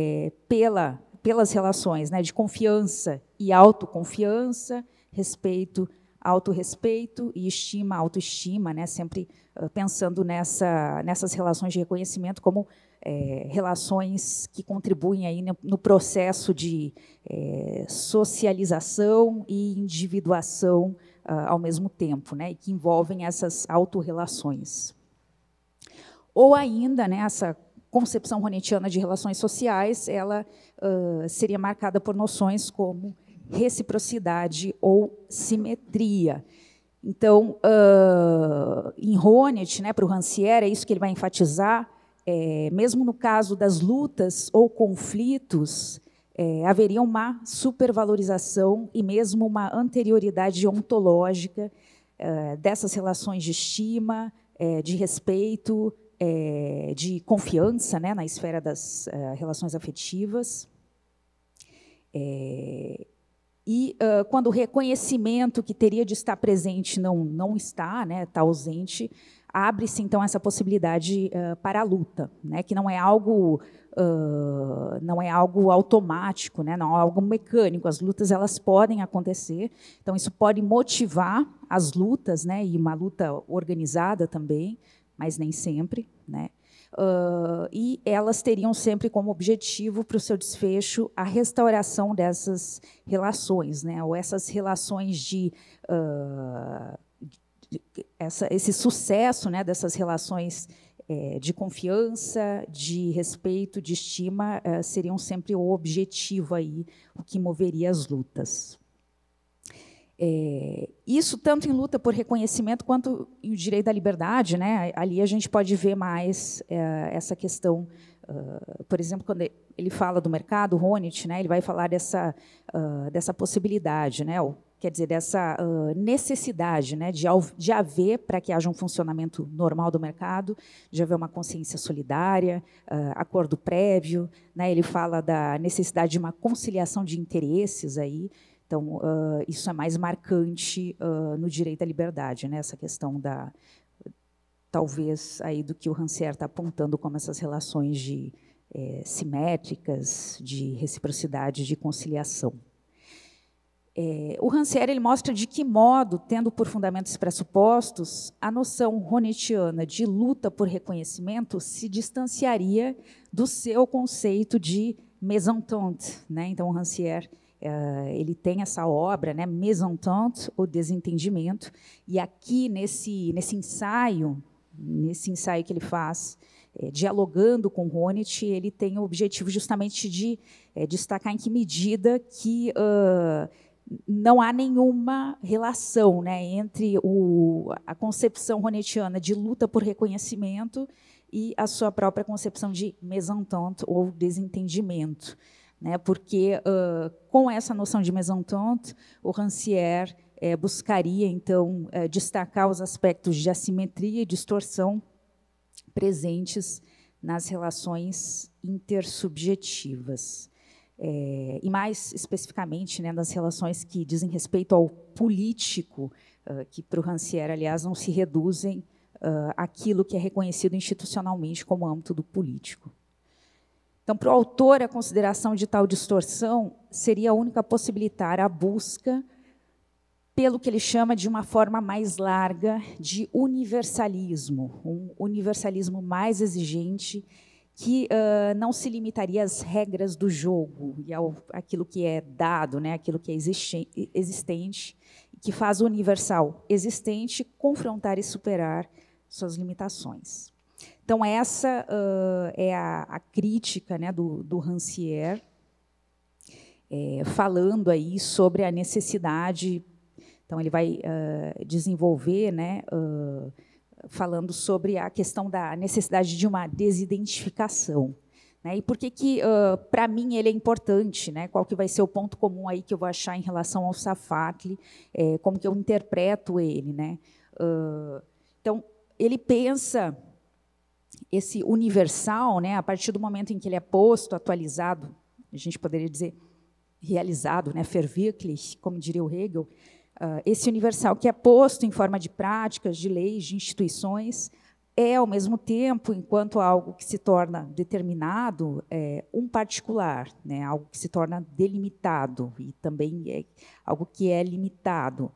pelas relações, né, de confiança e autoconfiança, respeito, autorrespeito e estima, autoestima, né, sempre pensando nessas relações de reconhecimento como relações que contribuem aí no processo de socialização e individuação ao mesmo tempo, né, e que envolvem essas autorrelações. Ou ainda, né, essa concepção honnetiana de relações sociais, ela seria marcada por noções como reciprocidade ou simetria. Então, em Honneth, né, para o Rancière, é isso que ele vai enfatizar, mesmo no caso das lutas ou conflitos, haveria uma supervalorização e mesmo uma anterioridade ontológica dessas relações de estima, de respeito, de confiança, né, na esfera das relações afetivas. E quando o reconhecimento que teria de estar presente não está, né, está ausente, abre-se, então, essa possibilidade para a luta, né, que não é algo automático, né, não é algo mecânico. As lutas elas podem acontecer, então isso pode motivar as lutas, né, e uma luta organizada também, mas nem sempre, né. E elas teriam sempre como objetivo para o seu desfecho a restauração dessas relações, né, ou essas relações esse sucesso, né, dessas relações de confiança, de respeito, de estima, seriam sempre o objetivo aí, o que moveria as lutas. Isso tanto em luta por reconhecimento quanto em direito à liberdade, né? Ali a gente pode ver mais essa questão, por exemplo, quando ele fala do mercado, o Honneth, né, ele vai falar dessa possibilidade, né, quer dizer, dessa necessidade, né, de haver, para que haja um funcionamento normal do mercado, de haver uma consciência solidária, acordo prévio, né, ele fala da necessidade de uma conciliação de interesses aí. Então, isso é mais marcante no direito à liberdade, né? Essa questão talvez aí do que o Rancière está apontando como essas relações de simétricas, de reciprocidade, de conciliação. O Rancière ele mostra de que modo, tendo por fundamentos pressupostos, a noção honetiana de luta por reconhecimento se distanciaria do seu conceito de mésentente, né? Então, o Rancière ele tem essa obra, né, Mésentente, o desentendimento, e aqui nesse ensaio que ele faz, dialogando com Honneth, ele tem o objetivo justamente de destacar em que medida que não há nenhuma relação, né, entre a concepção honnetiana de luta por reconhecimento e a sua própria concepção de mésentente, ou desentendimento, né, porque, com essa noção de mésentente, o Rancière buscaria, então, destacar os aspectos de assimetria e distorção presentes nas relações intersubjetivas. E, mais especificamente, né, nas relações que dizem respeito ao político, que, para o Rancière, aliás, não se reduzem àquilo que é reconhecido institucionalmente como âmbito do político. Então, para o autor, a consideração de tal distorção seria a única a possibilitar a busca pelo que ele chama de uma forma mais larga de universalismo, um universalismo mais exigente, que não se limitaria às regras do jogo e àquilo que é dado, né, aquilo que é existente, que faz o universal existente confrontar e superar suas limitações. Então, essa é a crítica, né, do Rancière, falando aí sobre a necessidade. Então, ele vai desenvolver, né, falando sobre a questão da necessidade de uma desidentificação, né? E por que para mim, ele é importante, né? Qual que vai ser o ponto comum aí que eu vou achar em relação ao Safatli, como que eu interpreto ele, né? Então, ele pensa esse universal, né, a partir do momento em que ele é posto, atualizado, a gente poderia dizer realizado, né, verwirklicht, como diria o Hegel, esse universal que é posto em forma de práticas, de leis, de instituições, ao mesmo tempo, enquanto algo que se torna determinado, um particular, né, algo que se torna delimitado, e também algo que é limitado.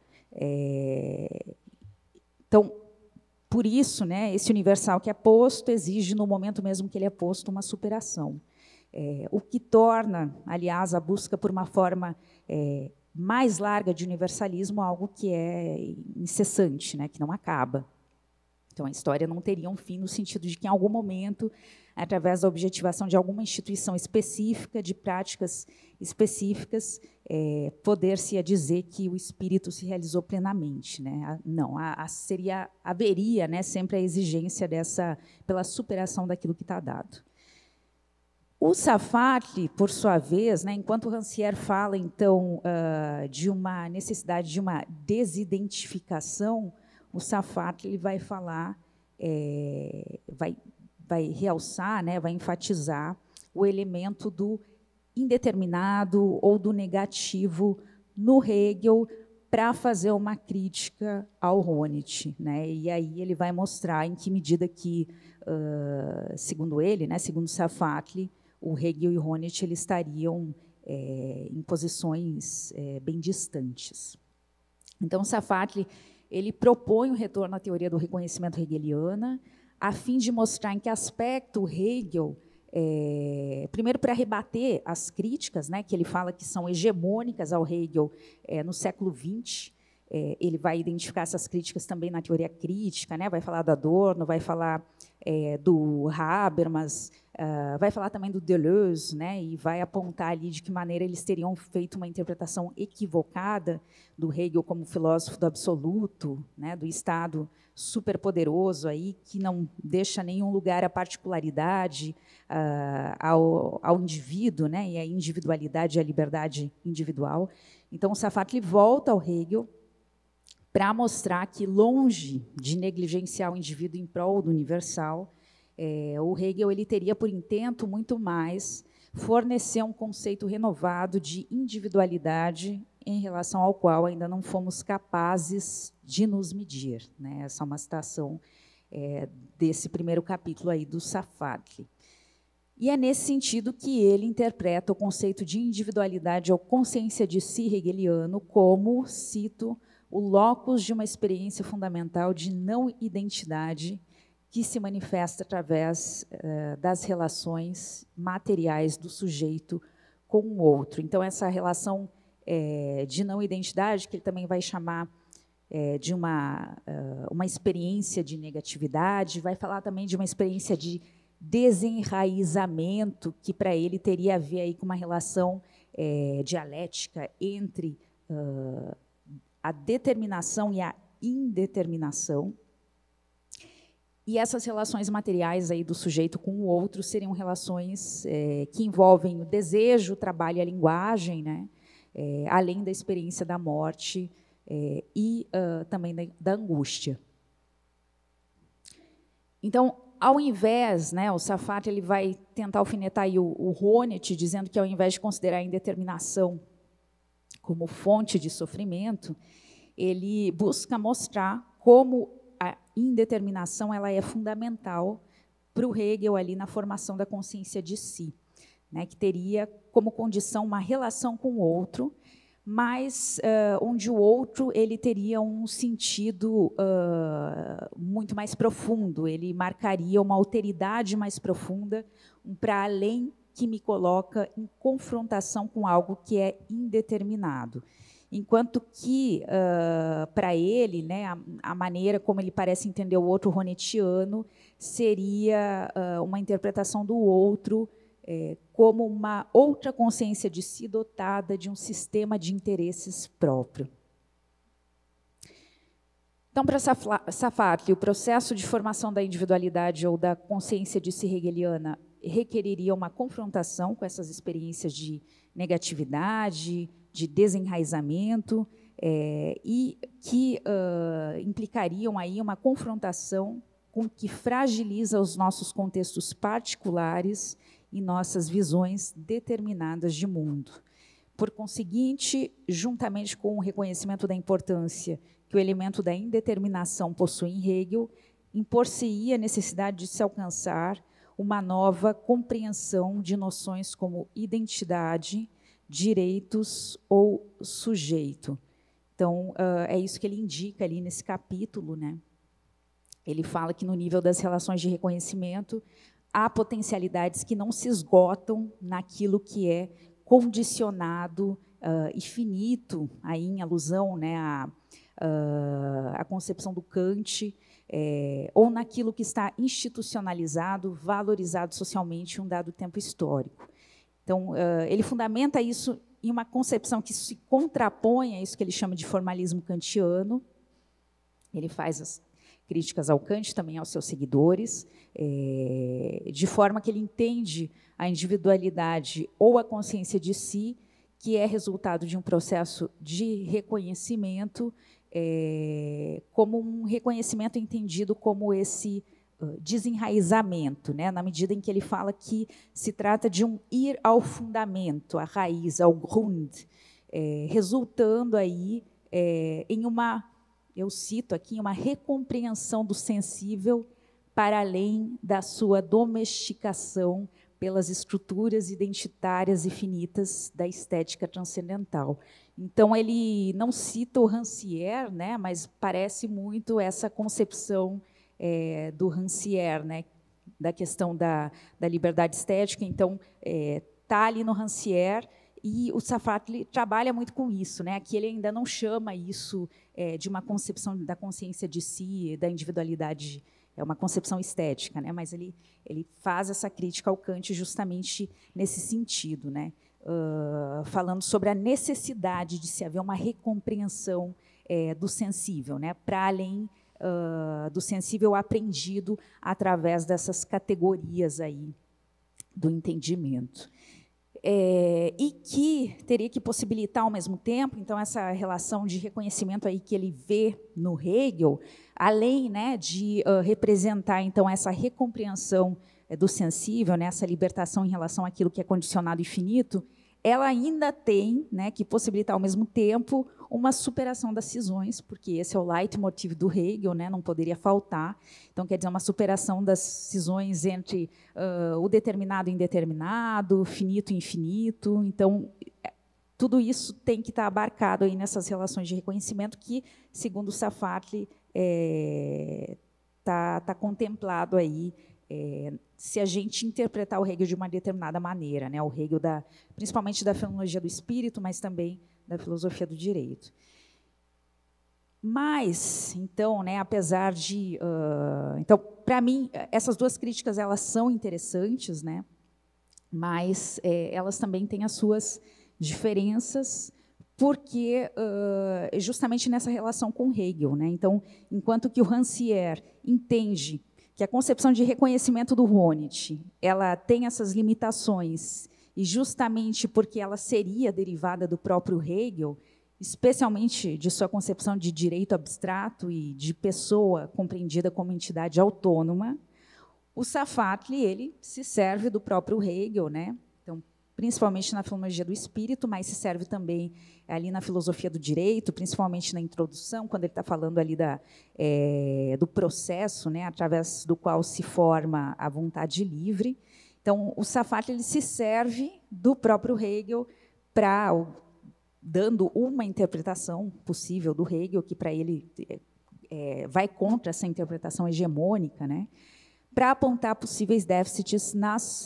Então, por isso, né, esse universal que é posto exige, no momento mesmo que ele é posto, uma superação. O que torna, aliás, a busca por uma forma mais larga de universalismo algo que é incessante, né, que não acaba. Então, a história não teria um fim no sentido de que, em algum momento, através da objetivação de alguma instituição específica, de práticas específicas, poder-se dizer que o espírito se realizou plenamente, né? Não, haveria, né, sempre a exigência pela superação daquilo que está dado. O Safatli, por sua vez, né, enquanto o Rancière fala, então, de uma necessidade de uma desidentificação, o Safatli vai falar, vai realçar, né, vai enfatizar o elemento do indeterminado ou do negativo no Hegel para fazer uma crítica ao Honneth, né? E aí ele vai mostrar em que medida que, segundo ele, né, segundo Safatli, o Hegel e o Honneth eles estariam em posições bem distantes. Então, Safatli ele propõe o retorno à teoria do reconhecimento hegeliana, a fim de mostrar em que aspecto Hegel, primeiro para rebater as críticas, né, que ele fala que são hegemônicas ao Hegel no século XX, ele vai identificar essas críticas também na teoria crítica, né, vai falar do Adorno, vai falar do Habermas, vai falar também do Deleuze, né, e vai apontar ali de que maneira eles teriam feito uma interpretação equivocada do Hegel como filósofo do absoluto, né, do Estado superpoderoso aí, que não deixa nenhum lugar à particularidade, ao indivíduo, né, e à individualidade e à liberdade individual. Então, o Safatli volta ao Hegel para mostrar que, longe de negligenciar o indivíduo em prol do universal, o Hegel ele teria por intento muito mais fornecer um conceito renovado de individualidade em relação ao qual ainda não fomos capazes de nos medir, né? Essa é uma citação desse primeiro capítulo aí do Safatli. E é nesse sentido que ele interpreta o conceito de individualidade ou consciência de si hegeliano como, cito, o locus de uma experiência fundamental de não-identidade que se manifesta através das relações materiais do sujeito com o outro. Então, essa relação de não-identidade, que ele também vai chamar de uma experiência de negatividade, vai falar também de uma experiência de desenraizamento, que para ele teria a ver aí com uma relação dialética entre a determinação e a indeterminação. E essas relações materiais aí do sujeito com o outro seriam relações que envolvem o desejo, o trabalho e a linguagem, né? Além da experiência da morte e também da angústia. Então, ao invés, né, o Sartre ele vai tentar alfinetar aí o Honneth, dizendo que, ao invés de considerar a indeterminação como fonte de sofrimento, ele busca mostrar como a indeterminação ela é fundamental para o Hegel ali na formação da consciência de si, né, que teria como condição uma relação com o outro, mas onde o outro ele teria um sentido muito mais profundo, ele marcaria uma alteridade mais profunda, um para além que me coloca em confrontação com algo que é indeterminado. Enquanto que, para ele, né, a maneira como ele parece entender o outro honetiano seria uma interpretação do outro como uma outra consciência de si dotada de um sistema de interesses próprio. Então, para Sartre, o processo de formação da individualidade ou da consciência de si hegeliana requeriria uma confrontação com essas experiências de negatividade, de desenraizamento, e que implicariam aí uma confrontação com o que fragiliza os nossos contextos particulares e nossas visões determinadas de mundo. Por conseguinte, juntamente com o reconhecimento da importância que o elemento da indeterminação possui em Hegel, impor-se-ia a necessidade de se alcançar uma nova compreensão de noções como identidade, direitos ou sujeito. Então, é isso que ele indica ali nesse capítulo, né? Ele fala que, no nível das relações de reconhecimento, há potencialidades que não se esgotam naquilo que é condicionado e finito, aí em alusão, né, à concepção do Kant, ou naquilo que está institucionalizado, valorizado socialmente em um dado tempo histórico. Então, ele fundamenta isso em uma concepção que se contrapõe a isso que ele chama de formalismo kantiano. Ele faz as críticas ao Kant, também aos seus seguidores, de forma que ele entende a individualidade ou a consciência de si, que é resultado de um processo de reconhecimento, como um reconhecimento entendido como esse desenraizamento, né, na medida em que ele fala que se trata de um ir ao fundamento, à raiz, ao Grund, resultando aí em uma, eu cito aqui, uma recompreensão do sensível para além da sua domesticação pelas estruturas identitárias e finitas da estética transcendental. Então, ele não cita o Rancière, né, mas parece muito essa concepção do Rancière, né, da questão da liberdade estética. Então, está ali no Rancière, e o Sartre trabalha muito com isso, né? Aqui ele ainda não chama isso de uma concepção da consciência de si, da individualidade, é uma concepção estética, né? Mas ele faz essa crítica ao Kant justamente nesse sentido, né? Falando sobre a necessidade de se haver uma recompreensão do sensível, né? Para além do sensível aprendido através dessas categorias aí do entendimento. E que teria que possibilitar, ao mesmo tempo, então, essa relação de reconhecimento aí que ele vê no Hegel, além, né, de representar, então, essa recompreensão do sensível, né, essa libertação em relação àquilo que é condicionado e finito, ela ainda tem, né, que possibilitar, ao mesmo tempo, uma superação das cisões, porque esse é o leitmotiv do Hegel, né, não poderia faltar. Então, quer dizer, uma superação das cisões entre o determinado e indeterminado, finito e infinito. Então, tudo isso tem que estar abarcado aí nessas relações de reconhecimento que, segundo Safatli, tá contemplado aí, se a gente interpretar o Hegel de uma determinada maneira, né, o Hegel principalmente da fenomenologia do espírito, mas também da filosofia do direito. Mas, então, né, apesar de, então, para mim, essas duas críticas elas são interessantes, né, mas elas também têm as suas diferenças, porque justamente nessa relação com Hegel, né? Então, enquanto que o Rancière entende que a concepção de reconhecimento do Honneth, ela tem essas limitações, e justamente porque ela seria derivada do próprio Hegel, especialmente de sua concepção de direito abstrato e de pessoa compreendida como entidade autônoma, o Safatli ele se serve do próprio Hegel, né? Então, principalmente na fenomenologia do espírito, mas se serve também ali na filosofia do direito, principalmente na introdução, quando ele está falando ali do processo, né, através do qual se forma a vontade livre. Então, o Safatli ele se serve do próprio Hegel dando uma interpretação possível do Hegel, que para ele vai contra essa interpretação hegemônica, né, para apontar possíveis déficits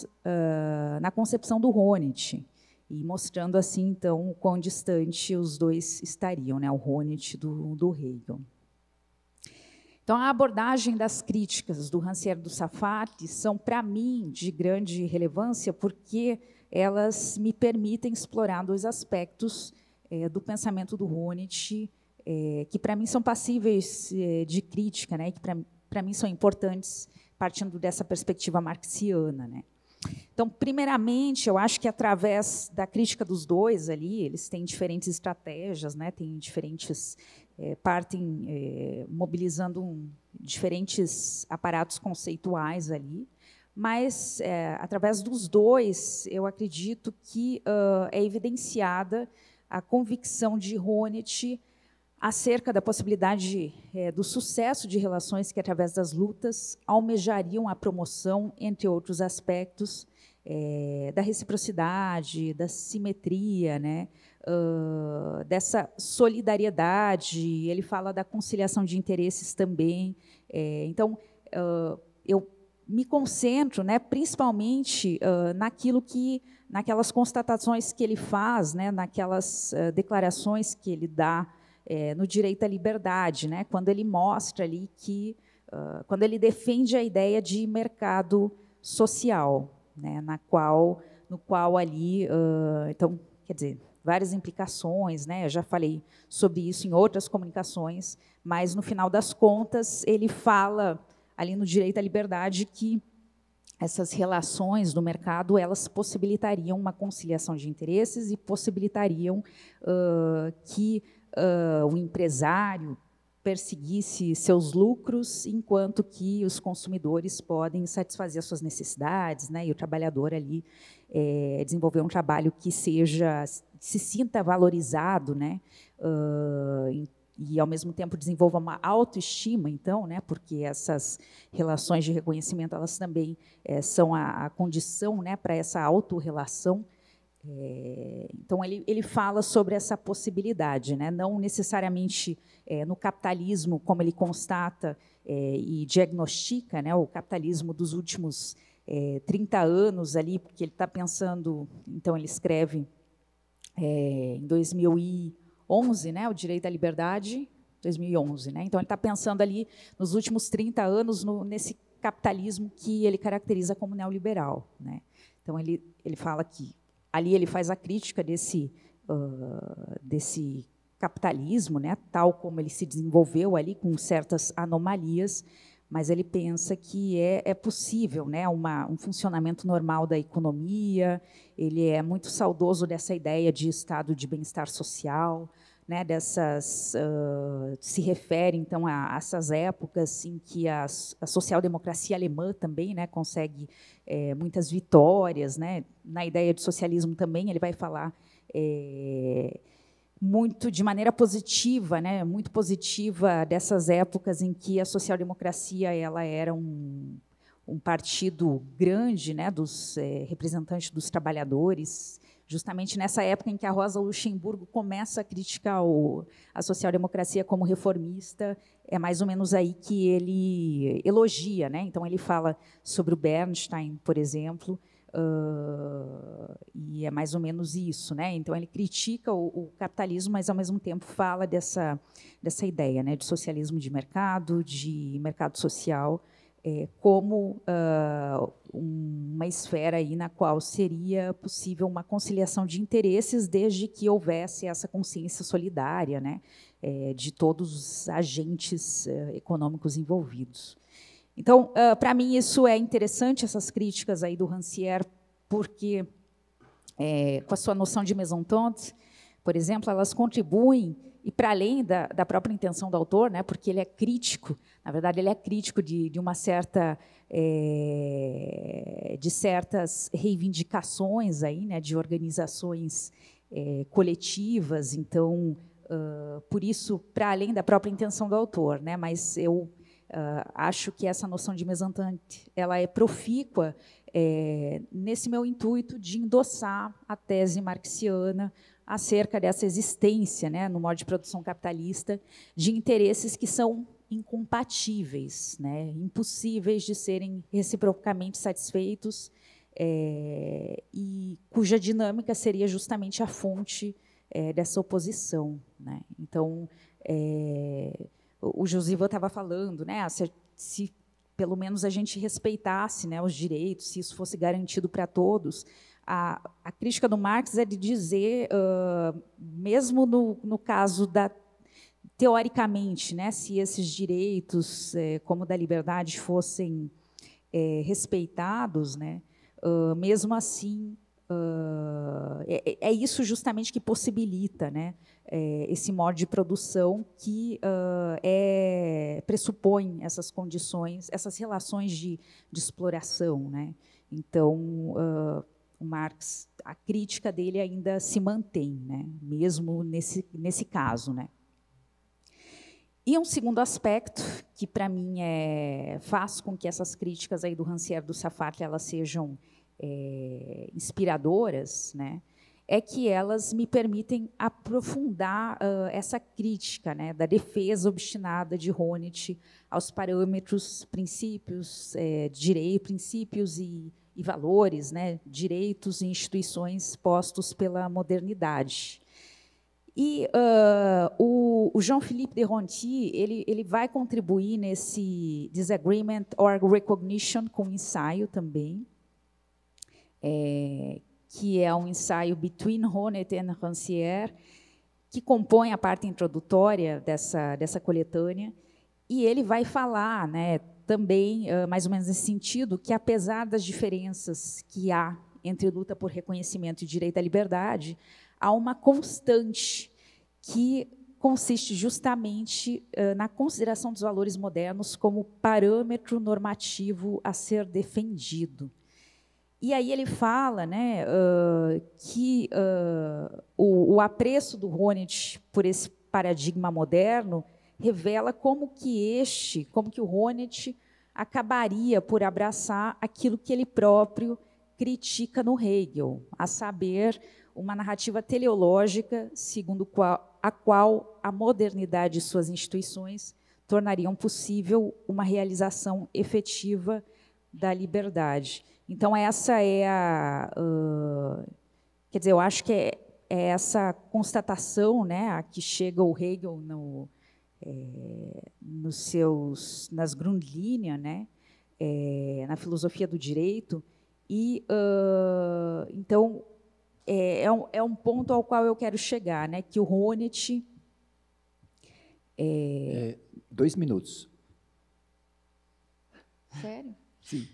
na concepção do Honneth, e mostrando assim, então, o quão distante os dois estariam, né, o Honneth do Hegel. Então, a abordagem das críticas do Rancière e do Safatli são, para mim, de grande relevância, porque elas me permitem explorar dois aspectos do pensamento do Honneth, que, para mim, são passíveis de crítica, né, que, para mim, são importantes, partindo dessa perspectiva marxiana, né. Então, primeiramente, eu acho que através da crítica dos dois ali, eles têm diferentes estratégias, né, têm diferentes partem mobilizando diferentes aparatos conceituais ali, mas através dos dois, eu acredito que é evidenciada a convicção de Honneth acerca da possibilidade do sucesso de relações que, através das lutas, almejariam a promoção, entre outros aspectos, da reciprocidade, da simetria, né, dessa solidariedade. Ele fala da conciliação de interesses também. Então, eu me concentro, né, principalmente naquelas constatações que ele faz, né, naquelas declarações que ele dá no direito à liberdade, né, quando ele mostra ali quando ele defende a ideia de mercado social, né, no qual ali, então, quer dizer, várias implicações, né, eu já falei sobre isso em outras comunicações, mas, no final das contas, ele fala ali no direito à liberdade que essas relações do mercado elas possibilitariam uma conciliação de interesses e possibilitariam que o empresário perseguisse seus lucros, enquanto que os consumidores podem satisfazer as suas necessidades, né, e o trabalhador ali desenvolver um trabalho que se sinta valorizado, né, e, ao mesmo tempo, desenvolva uma autoestima, então, né, porque essas relações de reconhecimento elas também são a condição, né, para essa autorrelação. Então, ele fala sobre essa possibilidade, né? Não necessariamente no capitalismo, como ele constata e diagnostica, né, o capitalismo dos últimos 30 anos, ali, porque ele está pensando, então, ele escreve em 2011, né, o direito à liberdade, 2011. Né? Então, ele está pensando ali nos últimos 30 anos nesse capitalismo que ele caracteriza como neoliberal. Né? Então, ele fala que ali ele faz a crítica desse capitalismo, né, tal como ele se desenvolveu ali, com certas anomalias, mas ele pensa que é possível, né, um funcionamento normal da economia. Ele é muito saudoso dessa ideia de estado de bem-estar social, né, se refere, então, a essas épocas em que a social-democracia alemã também, né, consegue muitas vitórias, né? Na ideia de socialismo também ele vai falar muito de maneira positiva, né, muito positiva dessas épocas em que a social-democracia ela era um partido grande, né, dos representantes dos trabalhadores, justamente nessa época em que a Rosa Luxemburgo começa a criticar a social-democracia como reformista, é mais ou menos aí que ele elogia, né? Então ele fala sobre o Bernstein, por exemplo, e é mais ou menos isso, né? Então ele critica o capitalismo, mas ao mesmo tempo fala dessa ideia, né, de socialismo de mercado social, como uma esfera aí na qual seria possível uma conciliação de interesses desde que houvesse essa consciência solidária, né, de todos os agentes econômicos envolvidos. Então, para mim, isso é interessante, essas críticas aí do Rancière, porque, com a sua noção de maison-tante, por exemplo, elas contribuem, e para além da própria intenção do autor, né, porque ele é crítico, na verdade, ele é crítico de certas reivindicações aí, né, de organizações coletivas. Então, por isso, para além da própria intenção do autor, né, mas eu acho que essa noção de maison-tante ela é profícua nesse meu intuito de endossar a tese marxiana acerca dessa existência, né, no modo de produção capitalista, de interesses que são incompatíveis, né, impossíveis de serem reciprocamente satisfeitos, e cuja dinâmica seria justamente a fonte dessa oposição, né. Então, o Josivan estava falando, né, se pelo menos a gente respeitasse, né, os direitos, se isso fosse garantido para todos. A crítica do Marx é de dizer, mesmo no caso teoricamente, né, se esses direitos, como o da liberdade, fossem respeitados, né, mesmo assim, é isso justamente que possibilita, né, esse modo de produção que pressupõe essas condições, essas relações de exploração, né. Então, o Marx, a crítica dele ainda se mantém, né, mesmo nesse caso, né. E um segundo aspecto que para mim faz com que essas críticas aí do Rancière, do Sartre, elas sejam inspiradoras, né, é que elas me permitem aprofundar essa crítica, né, da defesa obstinada de Honneth aos parâmetros, princípios de direito, princípios e valores, né, direitos e instituições postos pela modernidade. E o Jean-Philippe de Ronty, ele vai contribuir nesse Disagreement or Recognition com um ensaio também, que é um ensaio Between Honneth and Rancière, que compõe a parte introdutória dessa coletânea, e ele vai falar, né, também, mais ou menos nesse sentido, que, apesar das diferenças que há entre luta por reconhecimento e direito à liberdade, há uma constante que consiste justamente na consideração dos valores modernos como parâmetro normativo a ser defendido. E aí ele fala, né, que o apreço do Honneth por esse paradigma moderno revela como que o Honneth acabaria por abraçar aquilo que ele próprio critica no Hegel, a saber, uma narrativa teleológica segundo a qual a modernidade e suas instituições tornariam possível uma realização efetiva da liberdade. Então, essa é quer dizer, eu acho que é essa constatação, né, a que chega o Hegel nas Grundlinien, né, na filosofia do direito, e então é um ponto ao qual eu quero chegar, né, que o Honneth 2 minutos. Sério? Sim.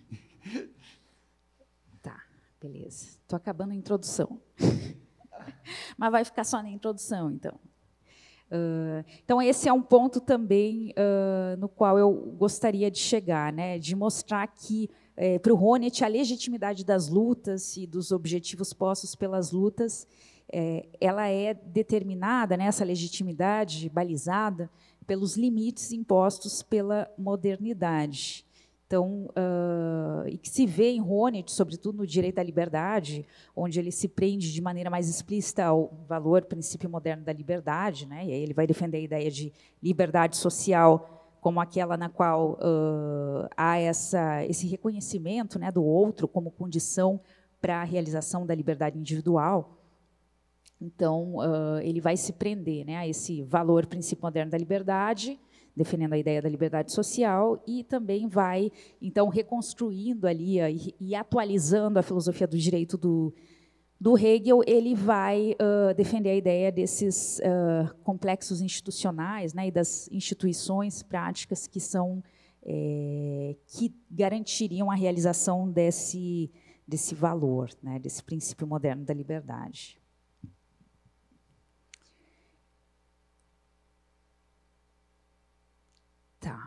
Tá, beleza. Estou acabando a introdução. Mas vai ficar só na introdução, então. Então, esse é um ponto também no qual eu gostaria de chegar, né, de mostrar que, para o Honneth, a legitimidade das lutas e dos objetivos postos pelas lutas, ela é determinada, né, essa legitimidade balizada pelos limites impostos pela modernidade. Então, e que se vê em Honneth, sobretudo no direito à liberdade, onde ele se prende de maneira mais explícita ao valor, princípio moderno da liberdade, né? E aí ele vai defender a ideia de liberdade social como aquela na qual há esse reconhecimento, né, do outro como condição para a realização da liberdade individual. Então, ele vai se prender, né, a esse valor, princípio moderno da liberdade, defendendo a ideia da liberdade social, e também vai, então, reconstruindo ali e atualizando a filosofia do direito do Hegel. Ele vai defender a ideia desses complexos institucionais, né, e das instituições práticas que são que garantiriam a realização desse valor, né, desse princípio moderno da liberdade. Tá.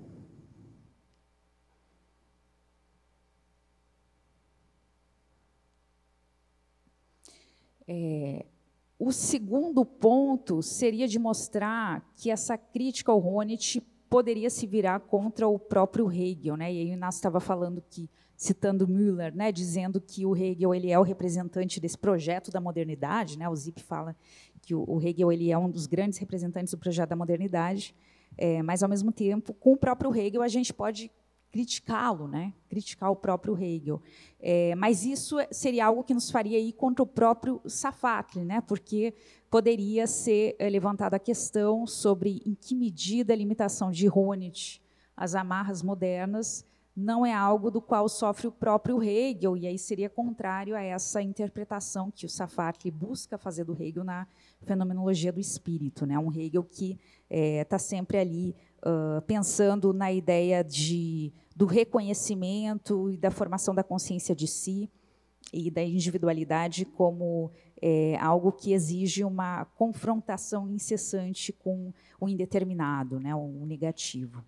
O segundo ponto seria de mostrar que essa crítica ao Honneth poderia se virar contra o próprio Hegel, né? E aí o Inácio estava falando que, citando Müller, né, dizendo que o Hegel ele é o representante desse projeto da modernidade, né? O Zip fala que o Hegel ele é um dos grandes representantes do projeto da modernidade. Mas, ao mesmo tempo, com o próprio Hegel, a gente pode criticá-lo, né? Criticar o próprio Hegel. Mas isso seria algo que nos faria ir contra o próprio Safatli, né? Porque poderia ser levantada a questão sobre em que medida a limitação de Honneth às amarras modernas não é algo do qual sofre o próprio Hegel, e aí seria contrário a essa interpretação que o Safatli busca fazer do Hegel na fenomenologia do espírito, né? Um Hegel que está sempre ali pensando na ideia do reconhecimento e da formação da consciência de si e da individualidade como algo que exige uma confrontação incessante com o indeterminado, né? O negativo.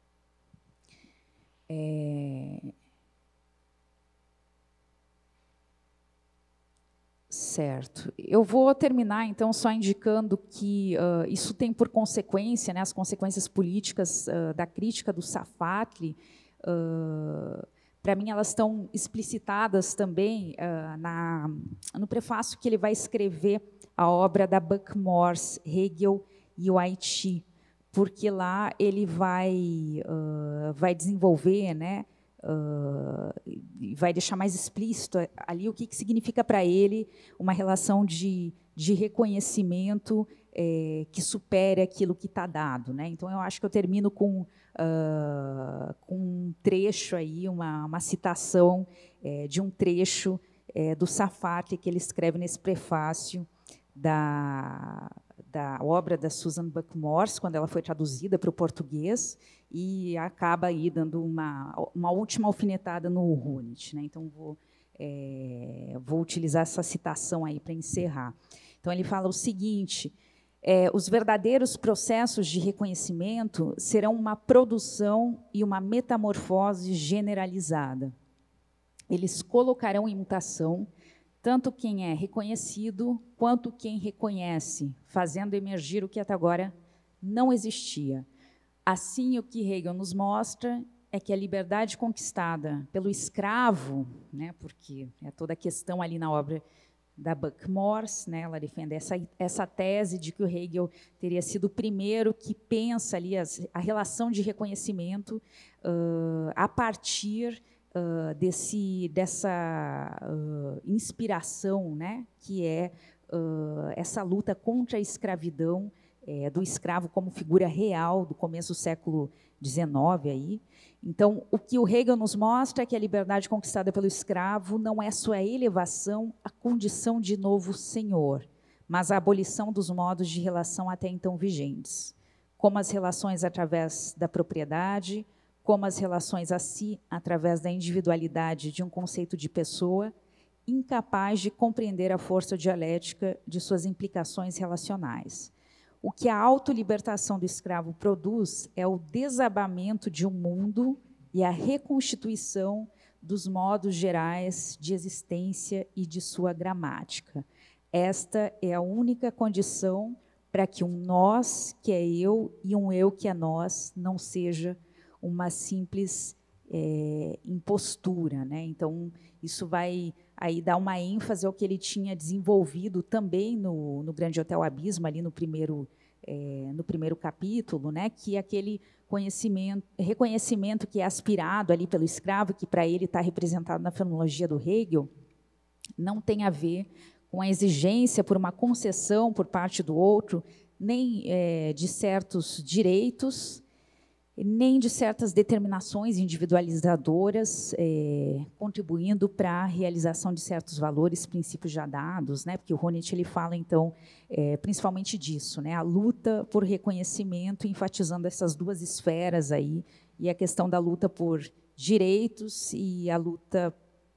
Certo. Eu vou terminar, então, só indicando que isso tem por consequência, né, as consequências políticas da crítica do Safatli, para mim, elas estão explicitadas também no prefácio que ele vai escrever à obra da Buck-Morss, Hegel e o Haiti, porque lá ele vai desenvolver, né, vai deixar mais explícito ali o que significa para ele uma relação de reconhecimento que supere aquilo que está dado, né? Então, eu acho que eu termino com um trecho aí, uma citação de um trecho do Safatli que ele escreve nesse prefácio da obra da Susan Buck-Morss, quando ela foi traduzida para o português, e acaba aí dando uma última alfinetada no Honneth, né? Então, vou utilizar essa citação aí para encerrar. Então, ele fala o seguinte: os verdadeiros processos de reconhecimento serão uma produção e uma metamorfose generalizada. Eles colocarão em mutação tanto quem é reconhecido quanto quem reconhece, fazendo emergir o que até agora não existia. Assim, o que Hegel nos mostra é que a liberdade conquistada pelo escravo, né, porque é toda a questão ali na obra da Buck-Morss, né, ela defende essa tese de que o Hegel teria sido o primeiro que pensa ali a relação de reconhecimento a partir dessa inspiração, né, que é essa luta contra a escravidão do escravo como figura real do começo do século XIX. Aí. Então, o que o Hegel nos mostra é que a liberdade conquistada pelo escravo não é sua elevação à condição de novo senhor, mas a abolição dos modos de relação até então vigentes, como as relações através da propriedade, como as relações a si através da individualidade de um conceito de pessoa, incapaz de compreender a força dialética de suas implicações relacionais. o que a autolibertação do escravo produz é o desabamento de um mundo e a reconstituição dos modos gerais de existência e de sua gramática. Esta é a única condição para que um nós, que é eu, e um eu, que é nós, não seja uma simples impostura, né? Então, isso vai aí dar uma ênfase ao que ele tinha desenvolvido também no Grande Hotel Abismo, ali no primeiro capítulo, né? Que é aquele reconhecimento que é aspirado ali pelo escravo, que para ele está representado na fenomenologia do Hegel, não tem a ver com a exigência por uma concessão por parte do outro, nem de certos direitos, nem de certas determinações individualizadoras, contribuindo para a realização de certos valores, princípios já dados, né? Porque o Honneth ele fala, então, principalmente disso, né? A luta por reconhecimento, enfatizando essas duas esferas aí, e a questão da luta por direitos e a luta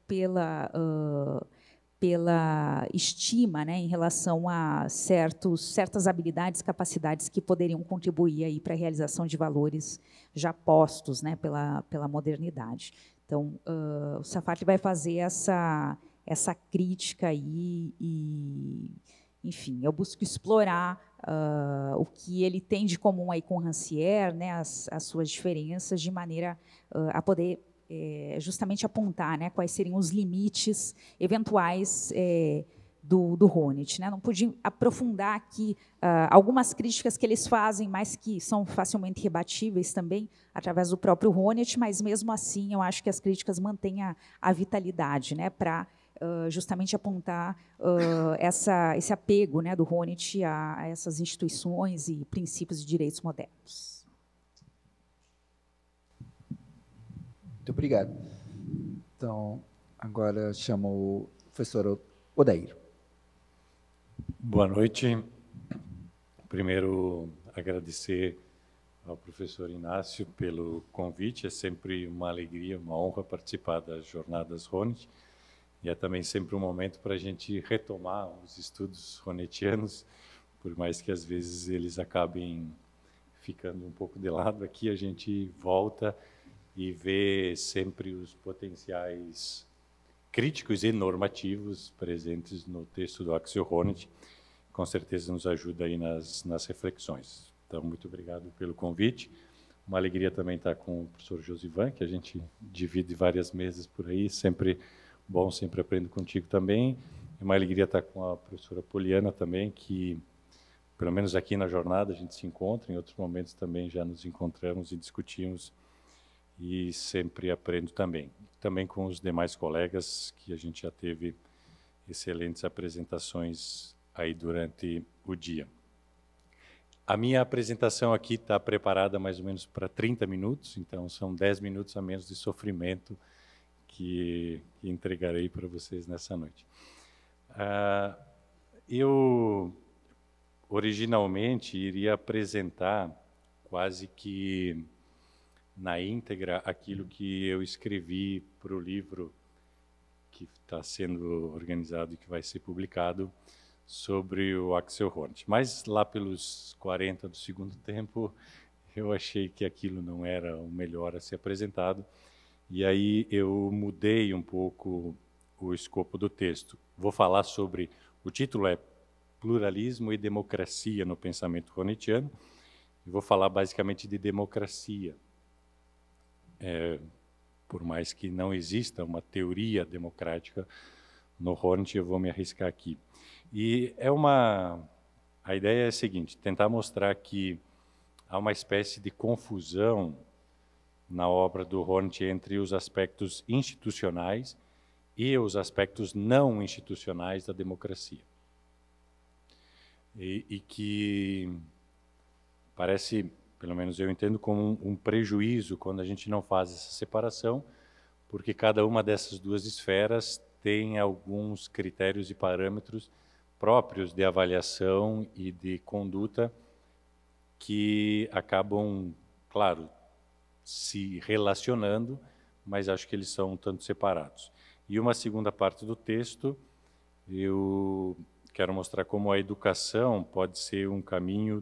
pela estima, né, em relação a certas habilidades, capacidades que poderiam contribuir aí para a realização de valores já postos, né, pela modernidade. Então, o Sartre vai fazer essa crítica aí e, enfim, eu busco explorar o que ele tem de comum aí com Rancière, né, as suas diferenças, de maneira a poder justamente apontar, né, quais seriam os limites eventuais do Honneth, né? Não pude aprofundar aqui algumas críticas que eles fazem, mas que são facilmente rebatíveis também através do próprio Honneth, mas mesmo assim eu acho que as críticas mantêm a vitalidade, né, para justamente apontar esse apego, né, do Honneth a essas instituições e princípios de direitos modernos. Muito obrigado. Então, agora chamo o professor Odair. Boa noite. Primeiro, agradecer ao professor Inácio pelo convite. É sempre uma alegria, uma honra participar das Jornadas Honneth. E é também sempre um momento para a gente retomar os estudos honnetianos, por mais que às vezes eles acabem ficando um pouco de lado. Aqui a gente volta e vê sempre os potenciais críticos e normativos presentes no texto do Axel Honneth. Com certeza nos ajuda aí nas reflexões. Então, muito obrigado pelo convite. Uma alegria também estar com o professor Josivan, que a gente divide várias mesas por aí, sempre bom, sempre aprendo contigo também. É uma alegria estar com a professora Poliana também, que, pelo menos aqui na jornada, a gente se encontra, em outros momentos também já nos encontramos e discutimos, e sempre aprendo também. Também com os demais colegas, que a gente já teve excelentes apresentações aí durante o dia. A minha apresentação aqui está preparada mais ou menos para 30 minutos, então são 10 minutos a menos de sofrimento que entregarei para vocês nessa noite. Eu, originalmente, iria apresentar quase que na íntegra aquilo que eu escrevi para o livro que está sendo organizado e que vai ser publicado sobre o Axel Honneth. Mas lá pelos 40 do segundo tempo, eu achei que aquilo não era o melhor a ser apresentado, e aí eu mudei um pouco o escopo do texto. Vou falar sobre, o título é Pluralismo e Democracia no Pensamento Honnetiano, e vou falar basicamente de democracia. Por mais que não exista uma teoria democrática no Honneth, eu vou me arriscar aqui. E a ideia é a seguinte, tentar mostrar que há uma espécie de confusão na obra do Honneth entre os aspectos institucionais e os aspectos não institucionais da democracia. E que parece, pelo menos eu entendo, como um prejuízo quando a gente não faz essa separação, porque cada uma dessas duas esferas tem alguns critérios e parâmetros próprios de avaliação e de conduta que acabam, claro, se relacionando, mas acho que eles são um tanto separados. E uma segunda parte do texto, eu quero mostrar como a educação pode ser um caminho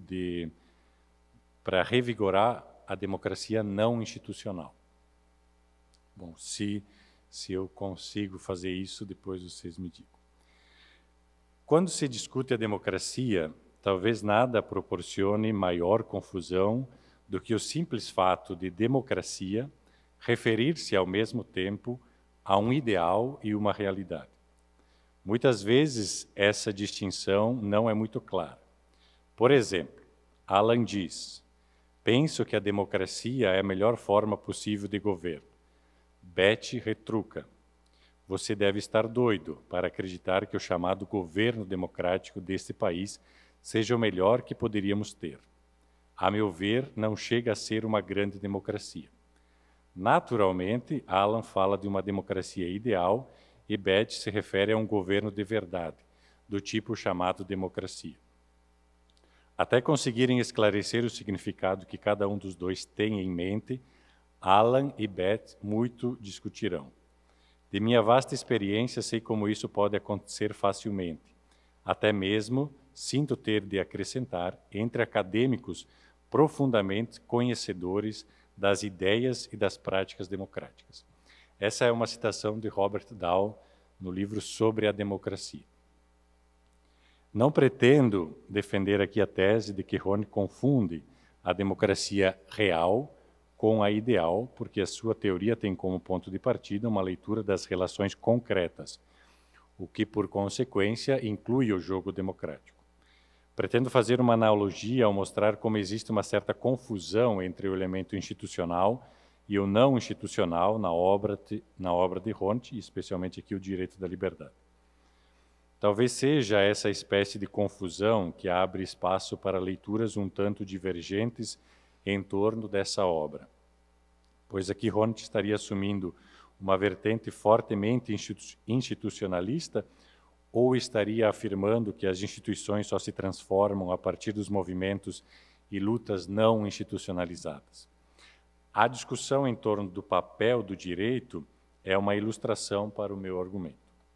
para revigorar a democracia não institucional. Bom, se eu consigo fazer isso, depois vocês me digam. Quando se discute a democracia, talvez nada proporcione maior confusão do que o simples fato de democracia referir-se ao mesmo tempo a um ideal e uma realidade. Muitas vezes essa distinção não é muito clara. Por exemplo, Alan diz: penso que a democracia é a melhor forma possível de governo. Beth retruca: você deve estar doido para acreditar que o chamado governo democrático deste país seja o melhor que poderíamos ter. A meu ver, não chega a ser uma grande democracia. Naturalmente, Alan fala de uma democracia ideal e Beth se refere a um governo de verdade, do tipo chamado democracia. Até conseguirem esclarecer o significado que cada um dos dois tem em mente, Alan e Beth muito discutirão. De minha vasta experiência, sei como isso pode acontecer facilmente. Até mesmo, sinto ter de acrescentar, entre acadêmicos profundamente conhecedores das ideias e das práticas democráticas. Essa é uma citação de Robert Dahl no livro Sobre a Democracia. Não pretendo defender aqui a tese de que Horne confunde a democracia real com a ideal, porque a sua teoria tem como ponto de partida uma leitura das relações concretas, o que, por consequência, inclui o jogo democrático. Pretendo fazer uma analogia ao mostrar como existe uma certa confusão entre o elemento institucional e o não institucional na obra de Horne, especialmente aqui o direito da liberdade. Talvez seja essa espécie de confusão que abre espaço para leituras um tanto divergentes em torno dessa obra, pois aqui Horne estaria assumindo uma vertente fortemente institucionalista ou estaria afirmando que as instituições só se transformam a partir dos movimentos e lutas não institucionalizadas. A discussão em torno do papel do direito é uma ilustração para o meu argumento.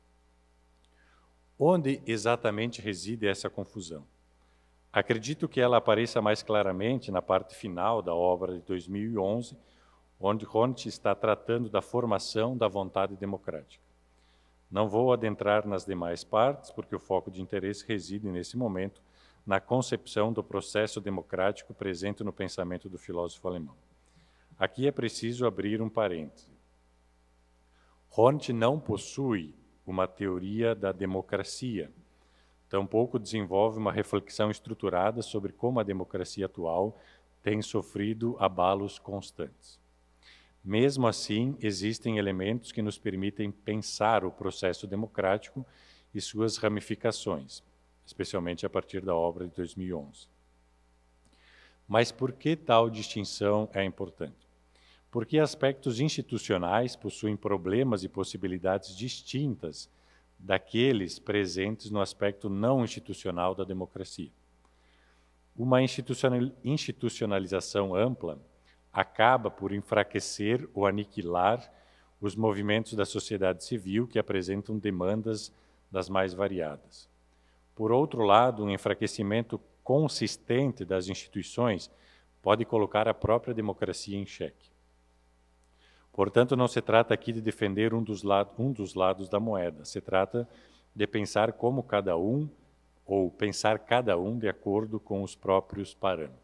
Onde exatamente reside essa confusão? Acredito que ela apareça mais claramente na parte final da obra de 2011, onde Horne está tratando da formação da vontade democrática. Não vou adentrar nas demais partes, porque o foco de interesse reside, nesse momento, na concepção do processo democrático presente no pensamento do filósofo alemão. Aqui é preciso abrir um parêntese. Horne não possui uma teoria da democracia, tampouco desenvolve uma reflexão estruturada sobre como a democracia atual tem sofrido abalos constantes. Mesmo assim, existem elementos que nos permitem pensar o processo democrático e suas ramificações, especialmente a partir da obra de 2011. Mas por que tal distinção é importante? Porque aspectos institucionais possuem problemas e possibilidades distintas daqueles presentes no aspecto não institucional da democracia. Uma institucionalização ampla acaba por enfraquecer ou aniquilar os movimentos da sociedade civil que apresentam demandas das mais variadas. Por outro lado, um enfraquecimento consistente das instituições pode colocar a própria democracia em xeque. Portanto, não se trata aqui de defender um dos lados da moeda, se trata de pensar como cada um, ou pensar cada um de acordo com os próprios parâmetros.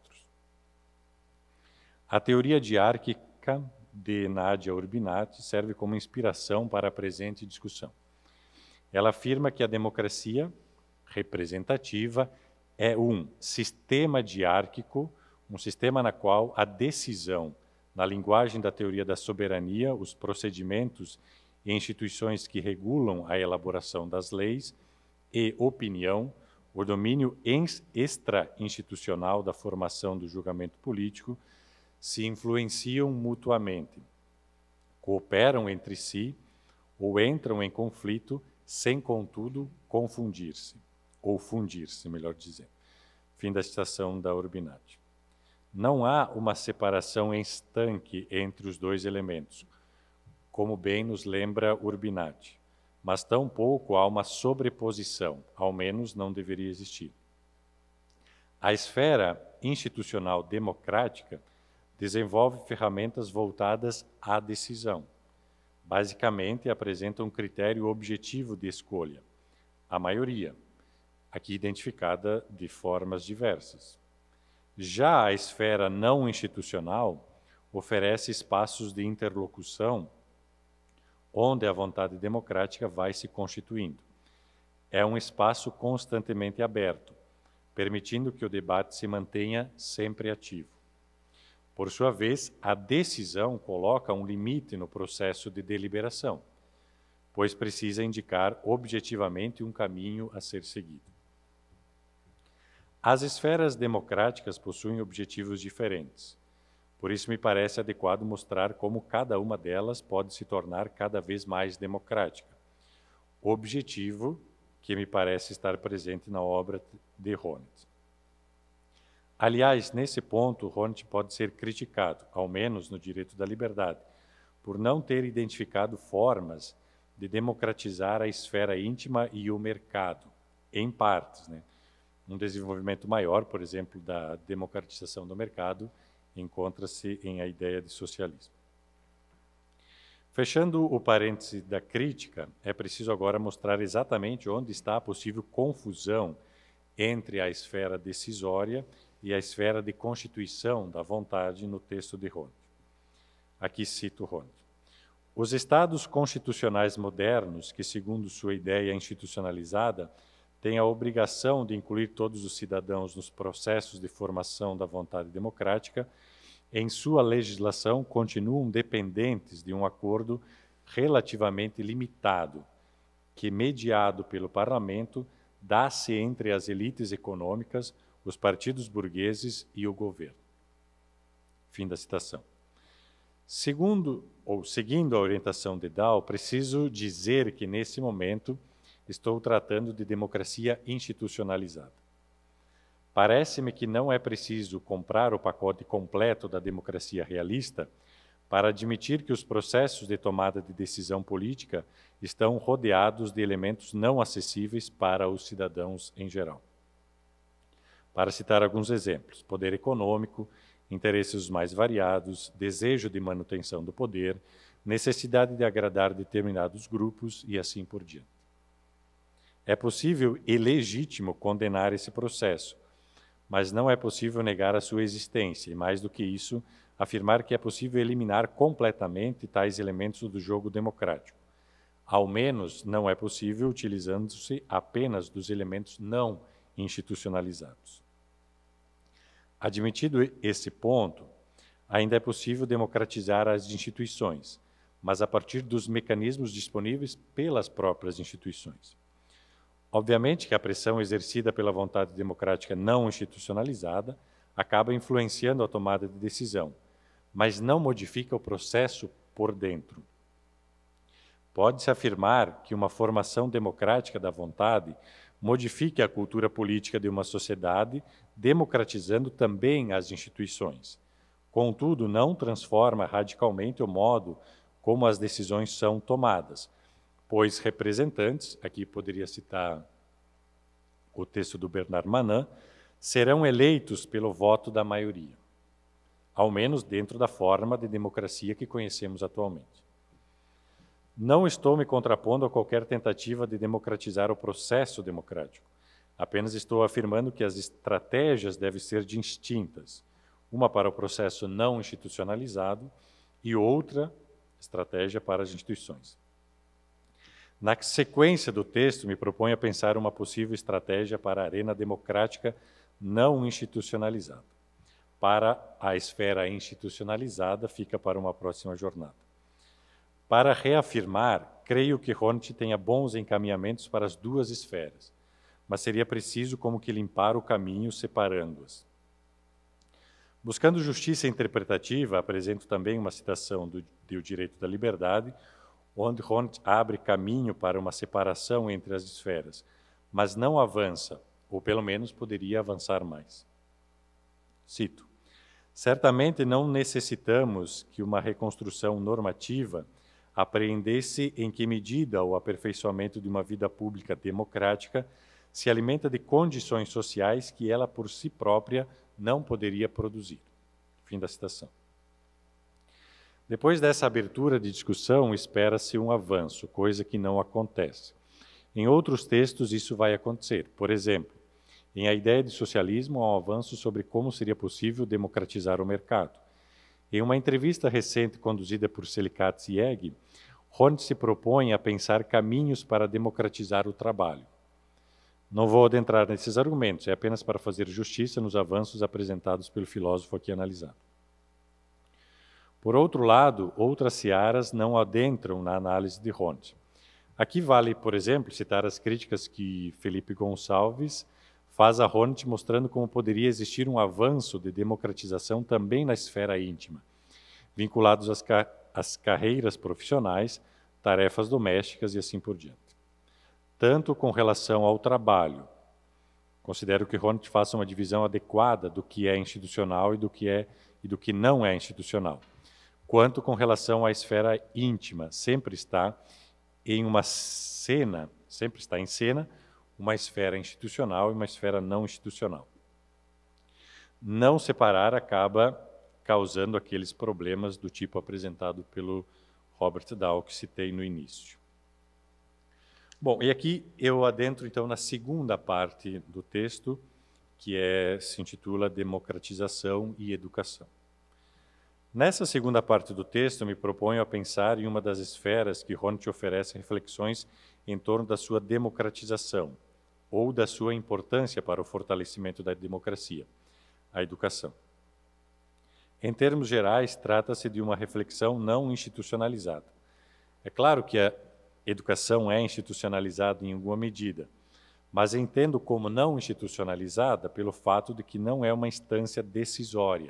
A teoria diárquica de Nadia Urbinati serve como inspiração para a presente discussão. Ela afirma que a democracia representativa é um sistema diárquico, um sistema na qual a decisão, na linguagem da teoria da soberania, os procedimentos e instituições que regulam a elaboração das leis e opinião, o domínio extra-institucional da formação do julgamento político, se influenciam mutuamente, cooperam entre si ou entram em conflito sem, contudo, confundir-se, ou fundir-se, melhor dizendo. Fim da citação da Urbinati. Não há uma separação estanque entre os dois elementos, como bem nos lembra Urbinati, mas tampouco há uma sobreposição, ao menos não deveria existir. A esfera institucional democrática desenvolve ferramentas voltadas à decisão. Basicamente, apresenta um critério objetivo de escolha, a maioria, aqui identificada de formas diversas. Já a esfera não institucional oferece espaços de interlocução onde a vontade democrática vai se constituindo. É um espaço constantemente aberto, permitindo que o debate se mantenha sempre ativo. Por sua vez, a decisão coloca um limite no processo de deliberação, pois precisa indicar objetivamente um caminho a ser seguido. As esferas democráticas possuem objetivos diferentes. Por isso, me parece adequado mostrar como cada uma delas pode se tornar cada vez mais democrática. Objetivo que me parece estar presente na obra de Honneth. Aliás, nesse ponto, Honneth pode ser criticado, ao menos no direito da liberdade, por não ter identificado formas de democratizar a esfera íntima e o mercado, em partes, né? Um desenvolvimento maior, por exemplo, da democratização do mercado, encontra-se em a ideia de socialismo. Fechando o parêntese da crítica, é preciso agora mostrar exatamente onde está a possível confusão entre a esfera decisória e a esfera de constituição da vontade no texto de Honneth. Aqui cito Honneth. Os estados constitucionais modernos, que segundo sua ideia institucionalizada, têm a obrigação de incluir todos os cidadãos nos processos de formação da vontade democrática, em sua legislação continuam dependentes de um acordo relativamente limitado, que, mediado pelo parlamento, dá-se entre as elites econômicas, os partidos burgueses e o governo. Fim da citação. Seguindo a orientação de Dow, preciso dizer que, nesse momento, estou tratando de democracia institucionalizada. Parece-me que não é preciso comprar o pacote completo da democracia realista para admitir que os processos de tomada de decisão política estão rodeados de elementos não acessíveis para os cidadãos em geral. Para citar alguns exemplos: poder econômico, interesses mais variados, desejo de manutenção do poder, necessidade de agradar determinados grupos e assim por diante. É possível e legítimo condenar esse processo, mas não é possível negar a sua existência, e mais do que isso, afirmar que é possível eliminar completamente tais elementos do jogo democrático. Ao menos não é possível utilizando-se apenas dos elementos não institucionalizados. Admitido esse ponto, ainda é possível democratizar as instituições, mas a partir dos mecanismos disponíveis pelas próprias instituições. Obviamente que a pressão exercida pela vontade democrática não institucionalizada acaba influenciando a tomada de decisão, mas não modifica o processo por dentro. Pode-se afirmar que uma formação democrática da vontade modifique a cultura política de uma sociedade, democratizando também as instituições. Contudo, não transforma radicalmente o modo como as decisões são tomadas, pois representantes, aqui poderia citar o texto do Bernard Manin, serão eleitos pelo voto da maioria, ao menos dentro da forma de democracia que conhecemos atualmente. Não estou me contrapondo a qualquer tentativa de democratizar o processo democrático, apenas estou afirmando que as estratégias devem ser distintas, uma para o processo não institucionalizado e outra estratégia para as instituições. Na sequência do texto, me proponho a pensar uma possível estratégia para a arena democrática não institucionalizada. Para a esfera institucionalizada, fica para uma próxima jornada. Para reafirmar, creio que Honneth tenha bons encaminhamentos para as duas esferas, mas seria preciso como que limpar o caminho separando-as. Buscando justiça interpretativa, apresento também uma citação do Direito da Liberdade, onde Honneth abre caminho para uma separação entre as esferas, mas não avança, ou pelo menos poderia avançar mais. Cito: certamente não necessitamos que uma reconstrução normativa apreendesse em que medida o aperfeiçoamento de uma vida pública democrática se alimenta de condições sociais que ela por si própria não poderia produzir. Fim da citação. Depois dessa abertura de discussão, espera-se um avanço, coisa que não acontece. Em outros textos, isso vai acontecer. Por exemplo, em A Ideia de Socialismo, há um avanço sobre como seria possível democratizar o mercado. Em uma entrevista recente conduzida por Selikatz e Egg, Honneth se propõe a pensar caminhos para democratizar o trabalho. Não vou adentrar nesses argumentos, é apenas para fazer justiça nos avanços apresentados pelo filósofo aqui analisado. Por outro lado, outras searas não adentram na análise de Honneth. Aqui vale, por exemplo, citar as críticas que Felipe Gonçalves faz a Honneth, mostrando como poderia existir um avanço de democratização também na esfera íntima, vinculados às carreiras profissionais, tarefas domésticas e assim por diante. Tanto com relação ao trabalho, considero que Honneth faça uma divisão adequada do que é institucional e do que não é institucional, quanto com relação à esfera íntima, sempre está em cena uma esfera institucional e uma esfera não institucional. Não separar acaba causando aqueles problemas do tipo apresentado pelo Robert Dahl, que citei no início. Bom, e aqui eu adentro então na segunda parte do texto, que se intitula Democratização e Educação. Nessa segunda parte do texto, me proponho a pensar em uma das esferas que Honneth oferece reflexões em torno da sua democratização, ou da sua importância para o fortalecimento da democracia, a educação. Em termos gerais, trata-se de uma reflexão não institucionalizada. É claro que a educação é institucionalizada em alguma medida, mas entendo como não institucionalizada pelo fato de que não é uma instância decisória.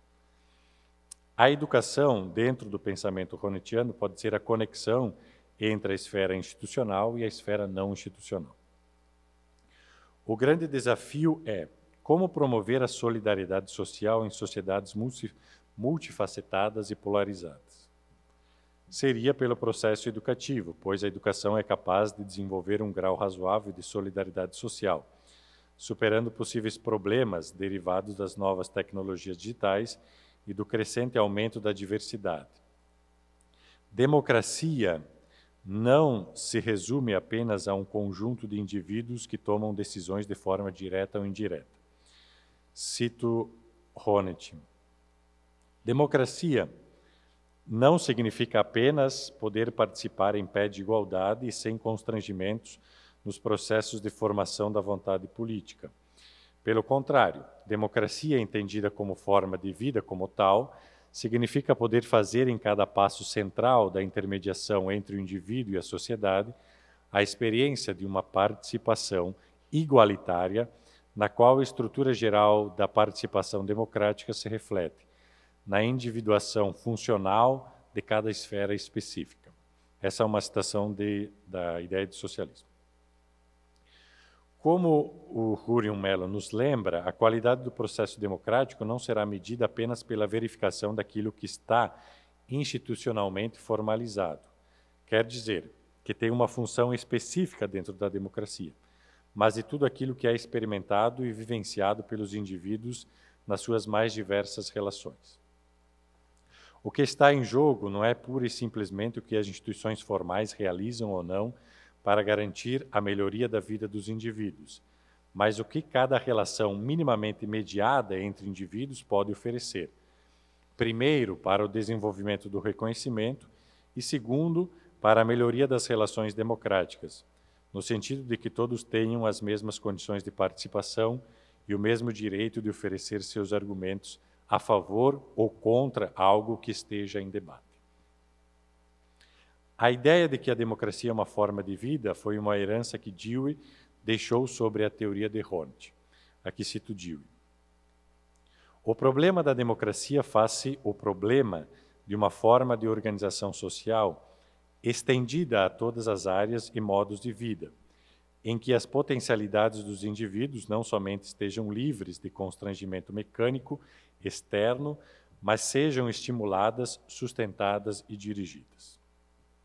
A educação, dentro do pensamento honnetiano, pode ser a conexão entre a esfera institucional e a esfera não institucional. O grande desafio é como promover a solidariedade social em sociedades multifacetadas e polarizadas. Seria pelo processo educativo, pois a educação é capaz de desenvolver um grau razoável de solidariedade social, superando possíveis problemas derivados das novas tecnologias digitais e do crescente aumento da diversidade. Democracia não se resume apenas a um conjunto de indivíduos que tomam decisões de forma direta ou indireta. Cito Honneth. Democracia não significa apenas poder participar em pé de igualdade e sem constrangimentos nos processos de formação da vontade política. Pelo contrário, democracia entendida como forma de vida como tal, significa poder fazer em cada passo central da intermediação entre o indivíduo e a sociedade a experiência de uma participação igualitária, na qual a estrutura geral da participação democrática se reflete na individuação funcional de cada esfera específica. Essa é uma citação da Ideia de Socialismo. Como o Hurion Mello nos lembra, a qualidade do processo democrático não será medida apenas pela verificação daquilo que está institucionalmente formalizado. Quer dizer, que tem uma função específica dentro da democracia, mas de tudo aquilo que é experimentado e vivenciado pelos indivíduos nas suas mais diversas relações. O que está em jogo não é pura e simplesmente o que as instituições formais realizam ou não para garantir a melhoria da vida dos indivíduos, mas o que cada relação minimamente mediada entre indivíduos pode oferecer. Primeiro, para o desenvolvimento do reconhecimento e, segundo, para a melhoria das relações democráticas, no sentido de que todos tenham as mesmas condições de participação e o mesmo direito de oferecer seus argumentos a favor ou contra algo que esteja em debate. A ideia de que a democracia é uma forma de vida foi uma herança que Dewey deixou sobre a teoria de Honneth. Aqui cito Dewey. O problema da democracia faz-se o problema de uma forma de organização social estendida a todas as áreas e modos de vida, em que as potencialidades dos indivíduos não somente estejam livres de constrangimento mecânico externo, mas sejam estimuladas, sustentadas e dirigidas.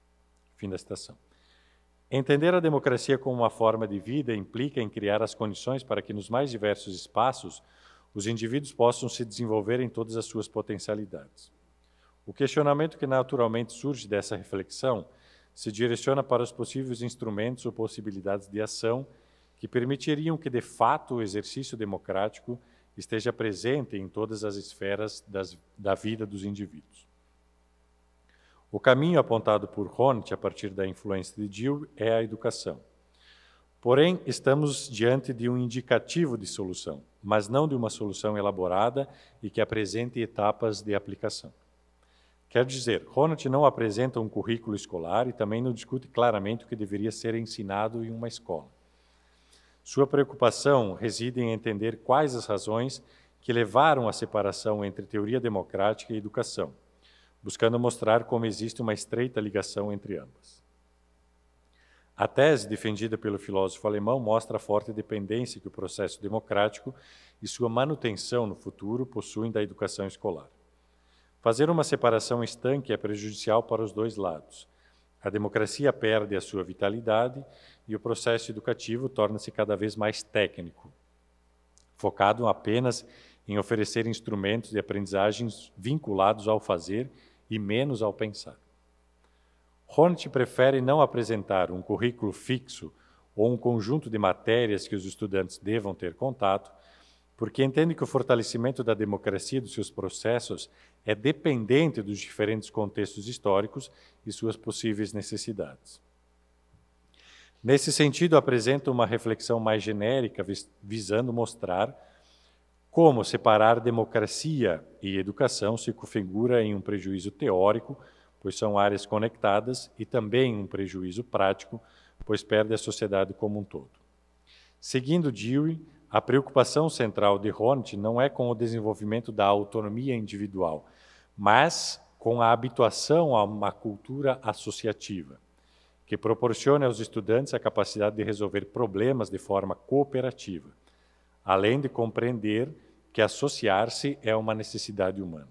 Fim da citação. Entender a democracia como uma forma de vida implica em criar as condições para que nos mais diversos espaços os indivíduos possam se desenvolver em todas as suas potencialidades. O questionamento que naturalmente surge dessa reflexão se direciona para os possíveis instrumentos ou possibilidades de ação que permitiriam que, de fato, o exercício democrático esteja presente em todas as esferas da vida dos indivíduos. O caminho apontado por Honneth, a partir da influência de Dewey, é a educação. Porém, estamos diante de um indicativo de solução, mas não de uma solução elaborada e que apresente etapas de aplicação. Quer dizer, Honneth não apresenta um currículo escolar e também não discute claramente o que deveria ser ensinado em uma escola. Sua preocupação reside em entender quais as razões que levaram à separação entre teoria democrática e educação, buscando mostrar como existe uma estreita ligação entre ambas. A tese defendida pelo filósofo alemão mostra a forte dependência que o processo democrático e sua manutenção no futuro possuem da educação escolar. Fazer uma separação estanque é prejudicial para os dois lados. A democracia perde a sua vitalidade e o processo educativo torna-se cada vez mais técnico, focado apenas em oferecer instrumentos de aprendizagens vinculados ao fazer e menos ao pensar. Honneth prefere não apresentar um currículo fixo ou um conjunto de matérias que os estudantes devam ter contato, porque entende que o fortalecimento da democracia e dos seus processos é dependente dos diferentes contextos históricos e suas possíveis necessidades. Nesse sentido, apresenta uma reflexão mais genérica, visando mostrar como separar democracia e educação se configura em um prejuízo teórico, pois são áreas conectadas, e também um prejuízo prático, pois perde a sociedade como um todo. Seguindo Dewey, a preocupação central de Honneth não é com o desenvolvimento da autonomia individual, mas com a habituação a uma cultura associativa, que proporcione aos estudantes a capacidade de resolver problemas de forma cooperativa, além de compreender que associar-se é uma necessidade humana.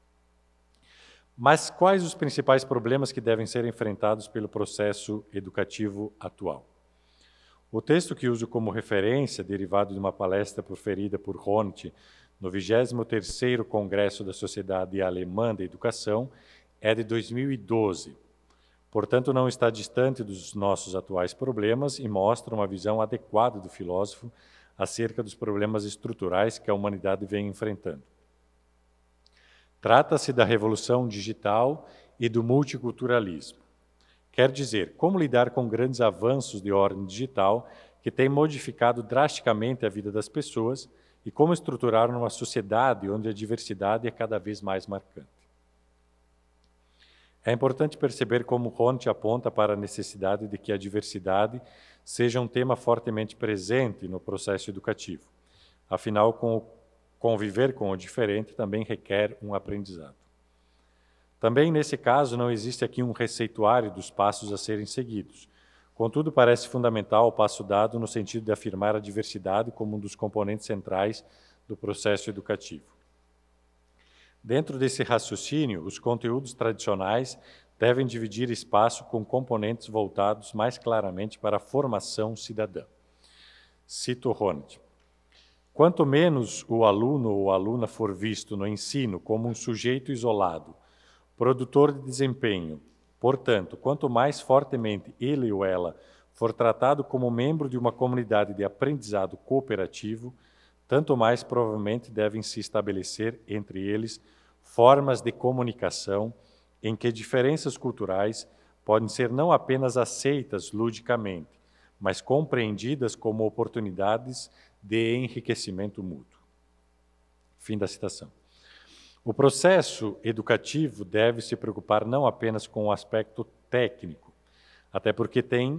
Mas quais os principais problemas que devem ser enfrentados pelo processo educativo atual? O texto que uso como referência, derivado de uma palestra proferida por Honneth no 23º Congresso da Sociedade Alemã de Educação, é de 2012. Portanto, não está distante dos nossos atuais problemas e mostra uma visão adequada do filósofo acerca dos problemas estruturais que a humanidade vem enfrentando. Trata-se da revolução digital e do multiculturalismo. Quer dizer, como lidar com grandes avanços de ordem digital que têm modificado drasticamente a vida das pessoas e como estruturar uma sociedade onde a diversidade é cada vez mais marcante. É importante perceber como Honneth aponta para a necessidade de que a diversidade seja um tema fortemente presente no processo educativo. Afinal, conviver com o diferente também requer um aprendizado. Também, nesse caso, não existe aqui um receituário dos passos a serem seguidos. Contudo, parece fundamental o passo dado no sentido de afirmar a diversidade como um dos componentes centrais do processo educativo. Dentro desse raciocínio, os conteúdos tradicionais devem dividir espaço com componentes voltados mais claramente para a formação cidadã. Cito Honneth. Quanto menos o aluno ou aluna for visto no ensino como um sujeito isolado, produtor de desempenho, portanto, quanto mais fortemente ele ou ela for tratado como membro de uma comunidade de aprendizado cooperativo, tanto mais provavelmente devem se estabelecer entre eles formas de comunicação em que diferenças culturais podem ser não apenas aceitas ludicamente, mas compreendidas como oportunidades de enriquecimento mútuo. Fim da citação. O processo educativo deve se preocupar não apenas com o aspecto técnico, até porque quem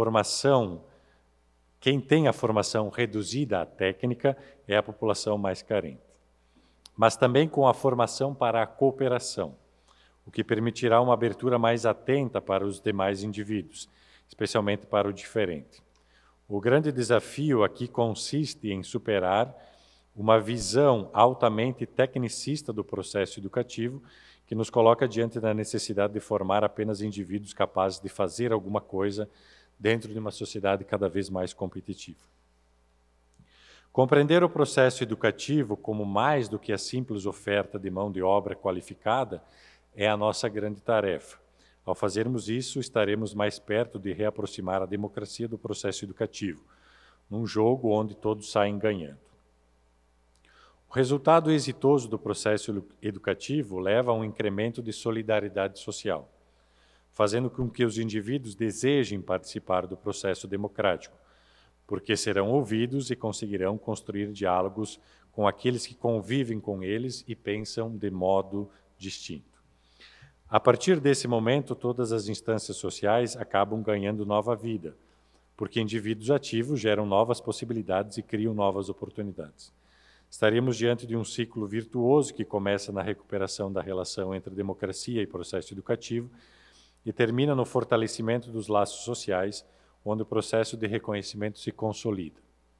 tem a formação reduzida à técnica é a população mais carente, mas também com a formação para a cooperação, o que permitirá uma abertura mais atenta para os demais indivíduos, especialmente para o diferente. O grande desafio aqui consiste em superar uma visão altamente tecnicista do processo educativo que nos coloca diante da necessidade de formar apenas indivíduos capazes de fazer alguma coisa dentro de uma sociedade cada vez mais competitiva. Compreender o processo educativo como mais do que a simples oferta de mão de obra qualificada é a nossa grande tarefa. Ao fazermos isso, estaremos mais perto de reaproximar a democracia do processo educativo, num jogo onde todos saem ganhando. O resultado exitoso do processo educativo leva a um incremento de solidariedade social, fazendo com que os indivíduos desejem participar do processo democrático, porque serão ouvidos e conseguirão construir diálogos com aqueles que convivem com eles e pensam de modo distinto. A partir desse momento, todas as instâncias sociais acabam ganhando nova vida, porque indivíduos ativos geram novas possibilidades e criam novas oportunidades. Estaríamos diante de um ciclo virtuoso que começa na recuperação da relação entre democracia e processo educativo e termina no fortalecimento dos laços sociais, onde o processo de reconhecimento se consolida.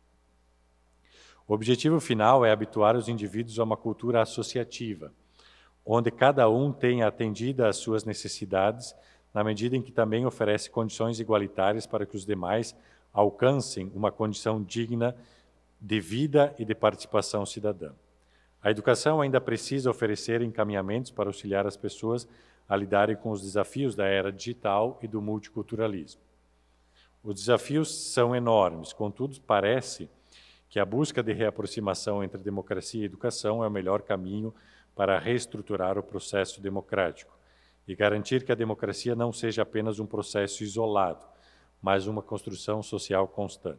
O objetivo final é habituar os indivíduos a uma cultura associativa, onde cada um tenha atendida às suas necessidades, na medida em que também oferece condições igualitárias para que os demais alcancem uma condição digna de vida e de participação cidadã. A educação ainda precisa oferecer encaminhamentos para auxiliar as pessoas a lidarem com os desafios da era digital e do multiculturalismo. Os desafios são enormes, contudo, parece que a busca de reaproximação entre democracia e educação é o melhor caminho para reestruturar o processo democrático e garantir que a democracia não seja apenas um processo isolado, mas uma construção social constante.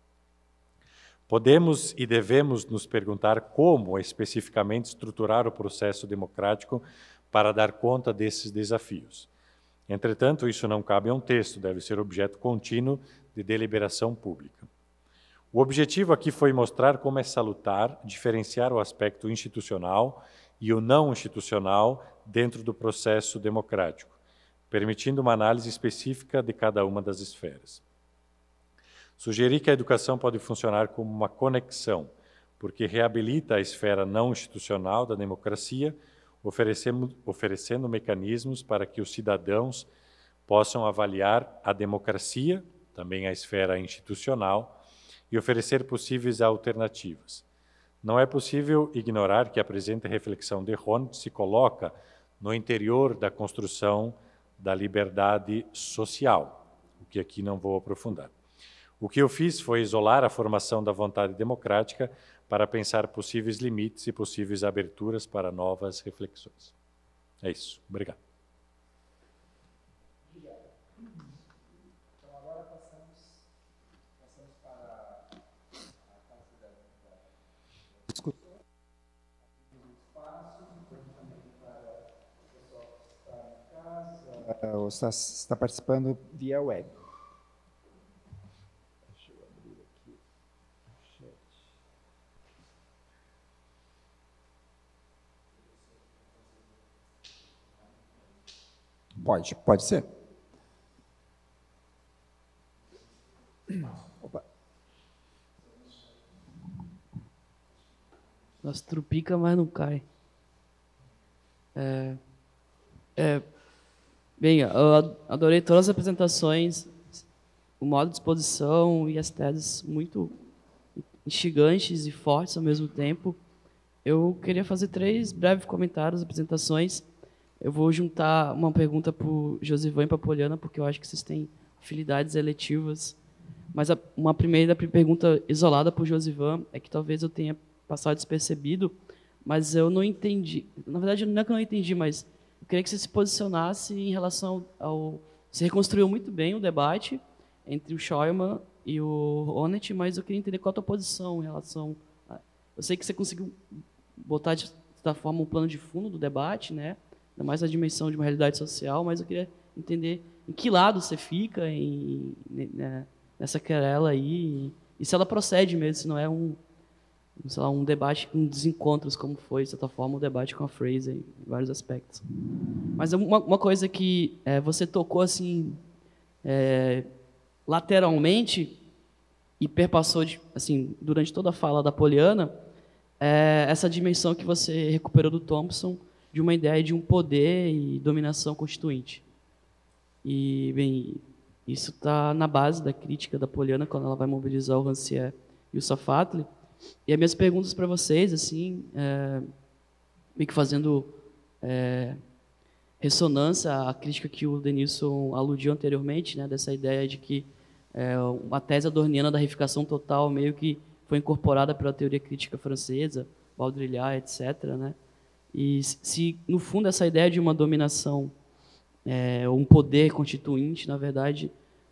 Podemos e devemos nos perguntar como especificamente estruturar o processo democrático para dar conta desses desafios. Entretanto, isso não cabe a um texto, deve ser objeto contínuo de deliberação pública. O objetivo aqui foi mostrar como é salutar diferenciar o aspecto institucional e o não institucional dentro do processo democrático, permitindo uma análise específica de cada uma das esferas. Sugeri que a educação pode funcionar como uma conexão, porque reabilita a esfera não institucional da democracia, oferecendo mecanismos para que os cidadãos possam avaliar a democracia, também a esfera institucional, e oferecer possíveis alternativas. Não é possível ignorar que a presente reflexão de Honneth se coloca no interior da construção da liberdade social, o que aqui não vou aprofundar. O que eu fiz foi isolar a formação da vontade democrática para pensar possíveis limites e possíveis aberturas para novas reflexões. É isso. Obrigado. Obrigado. Então, agora passamos para a fase da discussão. Abrimos espaço, também para o pessoal que está em casa. Ou está participando via web. Deixa eu abrir aqui o chat. Pode ser. Opa. Nossa, trupica, mas não cai. Bem, eu adorei todas as apresentações, o modo de exposição e as teses muito instigantes e fortes ao mesmo tempo. Eu queria fazer 3 breves comentários, apresentações. Eu vou juntar uma pergunta para o Josivan e para a Poliana, porque eu acho que vocês têm afinidades eletivas. Mas uma primeira pergunta isolada para o Josivan é que talvez eu tenha passado despercebido, mas eu não entendi. Na verdade, não é que eu não entendi, mas eu queria que você se posicionasse em relação ao... Você reconstruiu muito bem o debate entre o Scheuermann e o Honneth, mas eu queria entender qual a tua posição em relação... Eu sei que você conseguiu botar, de certa forma, um plano de fundo do debate, né? Ainda mais a dimensão de uma realidade social, mas eu queria entender em que lado você fica nessa querela aí, e se ela procede mesmo, se não é um debate com desencontros, como foi, de certa forma, o debate com a Fraser, em vários aspectos. Mas uma coisa que você tocou assim, lateralmente e perpassou assim, durante toda a fala da Poliana, essa dimensão que você recuperou do Thompson de uma ideia de um poder e dominação constituinte. E, bem, isso está na base da crítica da Poliana, quando ela vai mobilizar o Rancière e o Safatli. E as minhas perguntas para vocês, assim, meio que fazendo ressonância à crítica que o Denilson aludiu anteriormente, né, dessa ideia de que uma tese adorniana da reificação total meio que foi incorporada pela teoria crítica francesa, Baudrillard, etc., né? E se, no fundo, essa ideia de uma dominação, um poder constituinte, na verdade,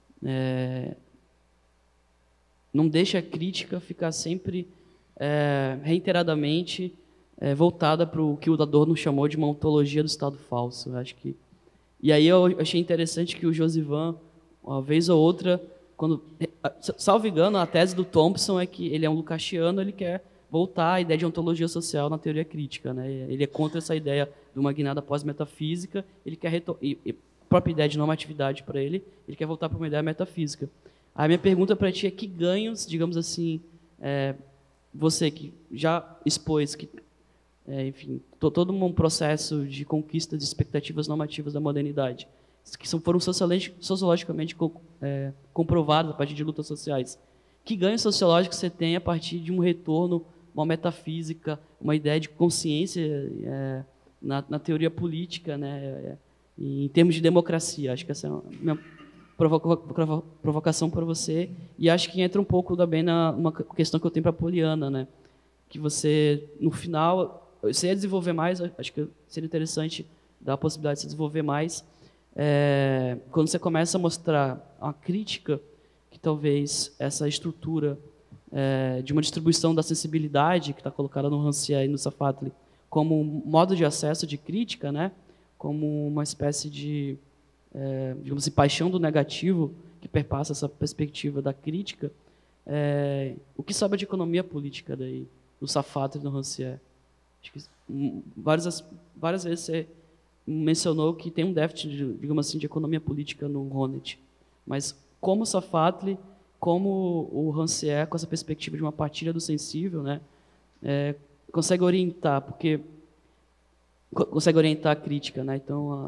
não deixa a crítica ficar sempre, reiteradamente, voltada para o que o Adorno chamou de uma ontologia do Estado falso. Eu acho que... E aí eu achei interessante que o Josivin, uma vez ou outra, salvo engano, a tese do Thompson é que ele é um Lukácsiano, ele quer voltar à ideia de ontologia social na teoria crítica, né? Ele é contra essa ideia de uma guinada pós-metafísica, ele quer a própria ideia de normatividade para ele quer voltar para uma ideia metafísica. A minha pergunta para ti é que ganhos, digamos assim, você que já expôs que, enfim, todo um processo de conquista de expectativas normativas da modernidade, que foram sociologicamente comprovados a partir de lutas sociais. Que ganhos sociológicos você tem a partir de um retorno, uma metafísica, uma ideia de consciência na teoria política, né, em termos de democracia? Acho que essa é a minha provocação para você, e acho que entra um pouco também numa questão que eu tenho para a Poliana, né, que você, no final, você ia desenvolver mais, acho que seria interessante dar a possibilidade de se desenvolver mais, quando você começa a mostrar a crítica que talvez essa estrutura de uma distribuição da sensibilidade que está colocada no Rancière e no Safatli como um modo de acesso de crítica, né, como uma espécie de, digamos assim, paixão do negativo que perpassa essa perspectiva da crítica. O que sabe de economia política daí, no Safatli e no Rancière? Acho que várias vezes você mencionou que tem um déficit, digamos assim, de economia política no Honneth, mas como o Safatli, como o Rancière, com essa perspectiva de uma partilha do sensível, né, consegue orientar, porque consegue orientar a crítica, né? Então,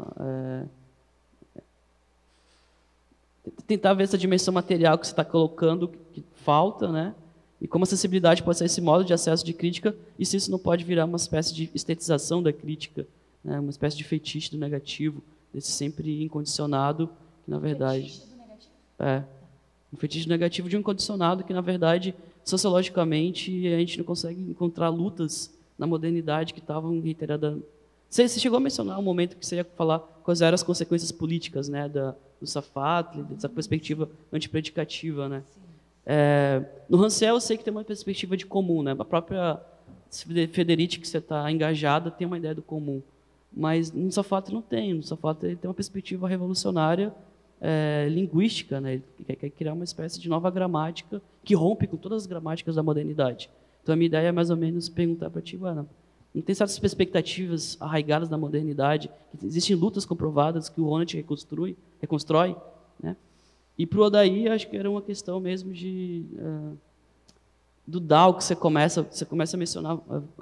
tentar ver essa dimensão material que você está colocando, que falta, né? E como a sensibilidade pode ser esse modo de acesso de crítica, e se isso não pode virar uma espécie de estetização da crítica, né? Uma espécie de fetiche do negativo, desse sempre incondicionado, que na verdade... Fetiche do negativo? Um fetiche negativo de um incondicionado que, na verdade, sociologicamente, a gente não consegue encontrar lutas na modernidade que estavam reiteradas. Você chegou a mencionar um momento que você ia falar quais eram as consequências políticas, né, do Safatli, dessa perspectiva antipredicativa, né? No Rancière eu sei que tem uma perspectiva de comum, né? A própria Federici, que você está engajada, tem uma ideia do comum, mas no Safatli não tem. No Safatli ele tem uma perspectiva revolucionária linguística, né? Ele quer criar uma espécie de nova gramática que rompe com todas as gramáticas da modernidade. Então a minha ideia é mais ou menos perguntar para ti, Ana, não tem certas expectativas arraigadas na modernidade, que existem lutas comprovadas que o Honneth reconstrói, né? E para o Odair, acho que era uma questão mesmo do Dao, que você começa a mencionar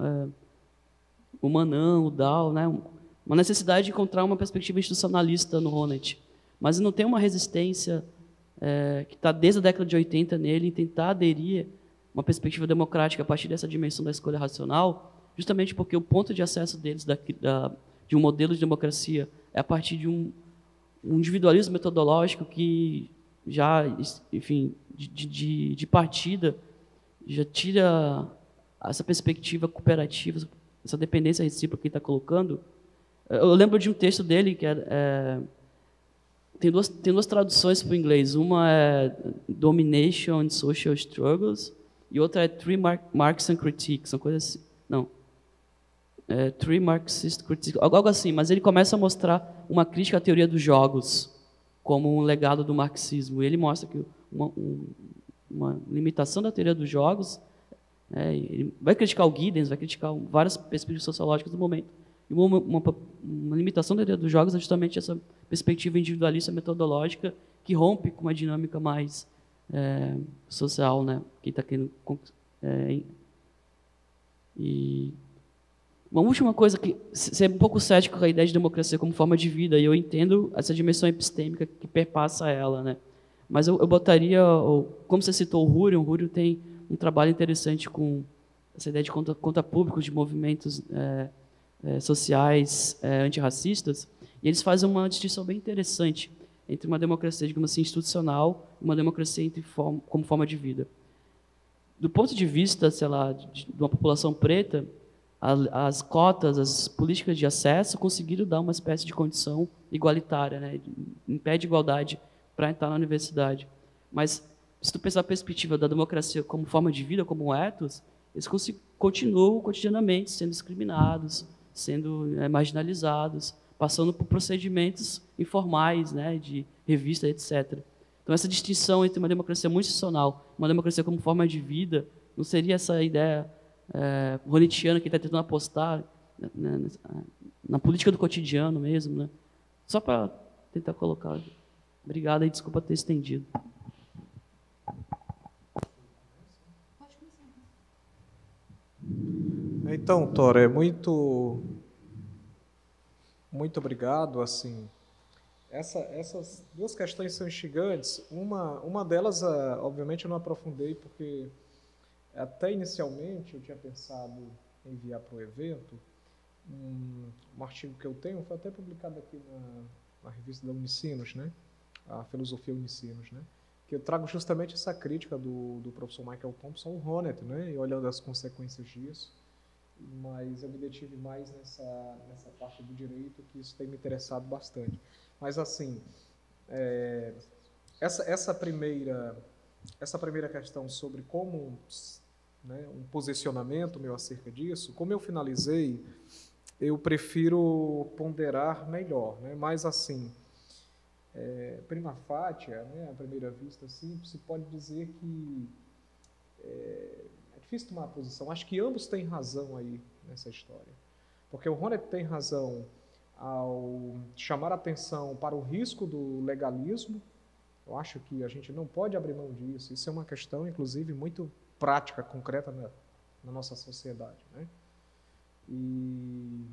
o Manan, o Dao, né? Uma necessidade de encontrar uma perspectiva institucionalista no Honneth, mas não tem uma resistência que está desde a década de 80 nele em tentar aderir uma perspectiva democrática a partir dessa dimensão da escolha racional, justamente porque o ponto de acesso deles de um modelo de democracia é a partir de um individualismo metodológico que já, enfim, de partida, já tira essa perspectiva cooperativa, essa dependência recíproca que ele está colocando. Eu lembro de um texto dele que tem duas traduções para o inglês. Uma é Domination and Social Struggles e outra é Three Marxist Critiques, são coisas assim. Não. Three Marxist Critiques, algo assim, mas ele começa a mostrar uma crítica à teoria dos jogos como um legado do marxismo. E ele mostra que uma limitação da teoria dos jogos, ele vai criticar o Giddens, vai criticar várias perspectivas sociológicas do momento. E uma limitação da teoria dos jogos é justamente essa perspectiva individualista metodológica que rompe com uma dinâmica mais Uma última coisa, que ser um pouco cético com a ideia de democracia como forma de vida, e eu entendo essa dimensão epistêmica que perpassa ela, né? Mas eu botaria, como você citou o Rúrio tem um trabalho interessante com essa ideia de conta pública, de movimentos sociais antirracistas, e eles fazem uma distinção bem interessante entre uma democracia, digamos assim, institucional e uma democracia como forma de vida. Do ponto de vista, sei lá, de uma população preta, as cotas, as políticas de acesso conseguiram dar uma espécie de condição igualitária, né? Impede igualdade para entrar na universidade. Mas, se tu pensar a perspectiva da democracia como forma de vida, como um ethos, eles continuam cotidianamente sendo discriminados, sendo marginalizados, passando por procedimentos informais, né, de revista, etc. Então, essa distinção entre uma democracia muito institucional e uma democracia como forma de vida não seria essa ideia Ronitiana que está tentando apostar na política do cotidiano mesmo, né? Só para tentar colocar. Obrigado e desculpa ter estendido. Então, Tora, muito obrigado. Assim, essas duas questões são instigantes. Uma delas, obviamente, eu não aprofundei, porque até inicialmente eu tinha pensado em enviar para o evento um artigo que eu tenho, foi até publicado aqui na revista da Unicinos, né? A Filosofia Unicinos, né? Que eu trago justamente essa crítica do professor Michael Thompson ao Honneth, né? E olhando as consequências disso. Mas eu me detive mais nessa parte do direito, que isso tem me interessado bastante. Mas, assim, essa primeira questão sobre como, né, um posicionamento meu acerca disso, como eu finalizei, eu prefiro ponderar melhor, né? Mas, assim, prima facie, né, à primeira vista, assim, se pode dizer que é difícil tomar uma posição. Acho que ambos têm razão aí nessa história. Porque o Honneth tem razão ao chamar a atenção para o risco do legalismo. Eu acho que a gente não pode abrir mão disso. Isso é uma questão, inclusive, muito prática, concreta na nossa sociedade, né? E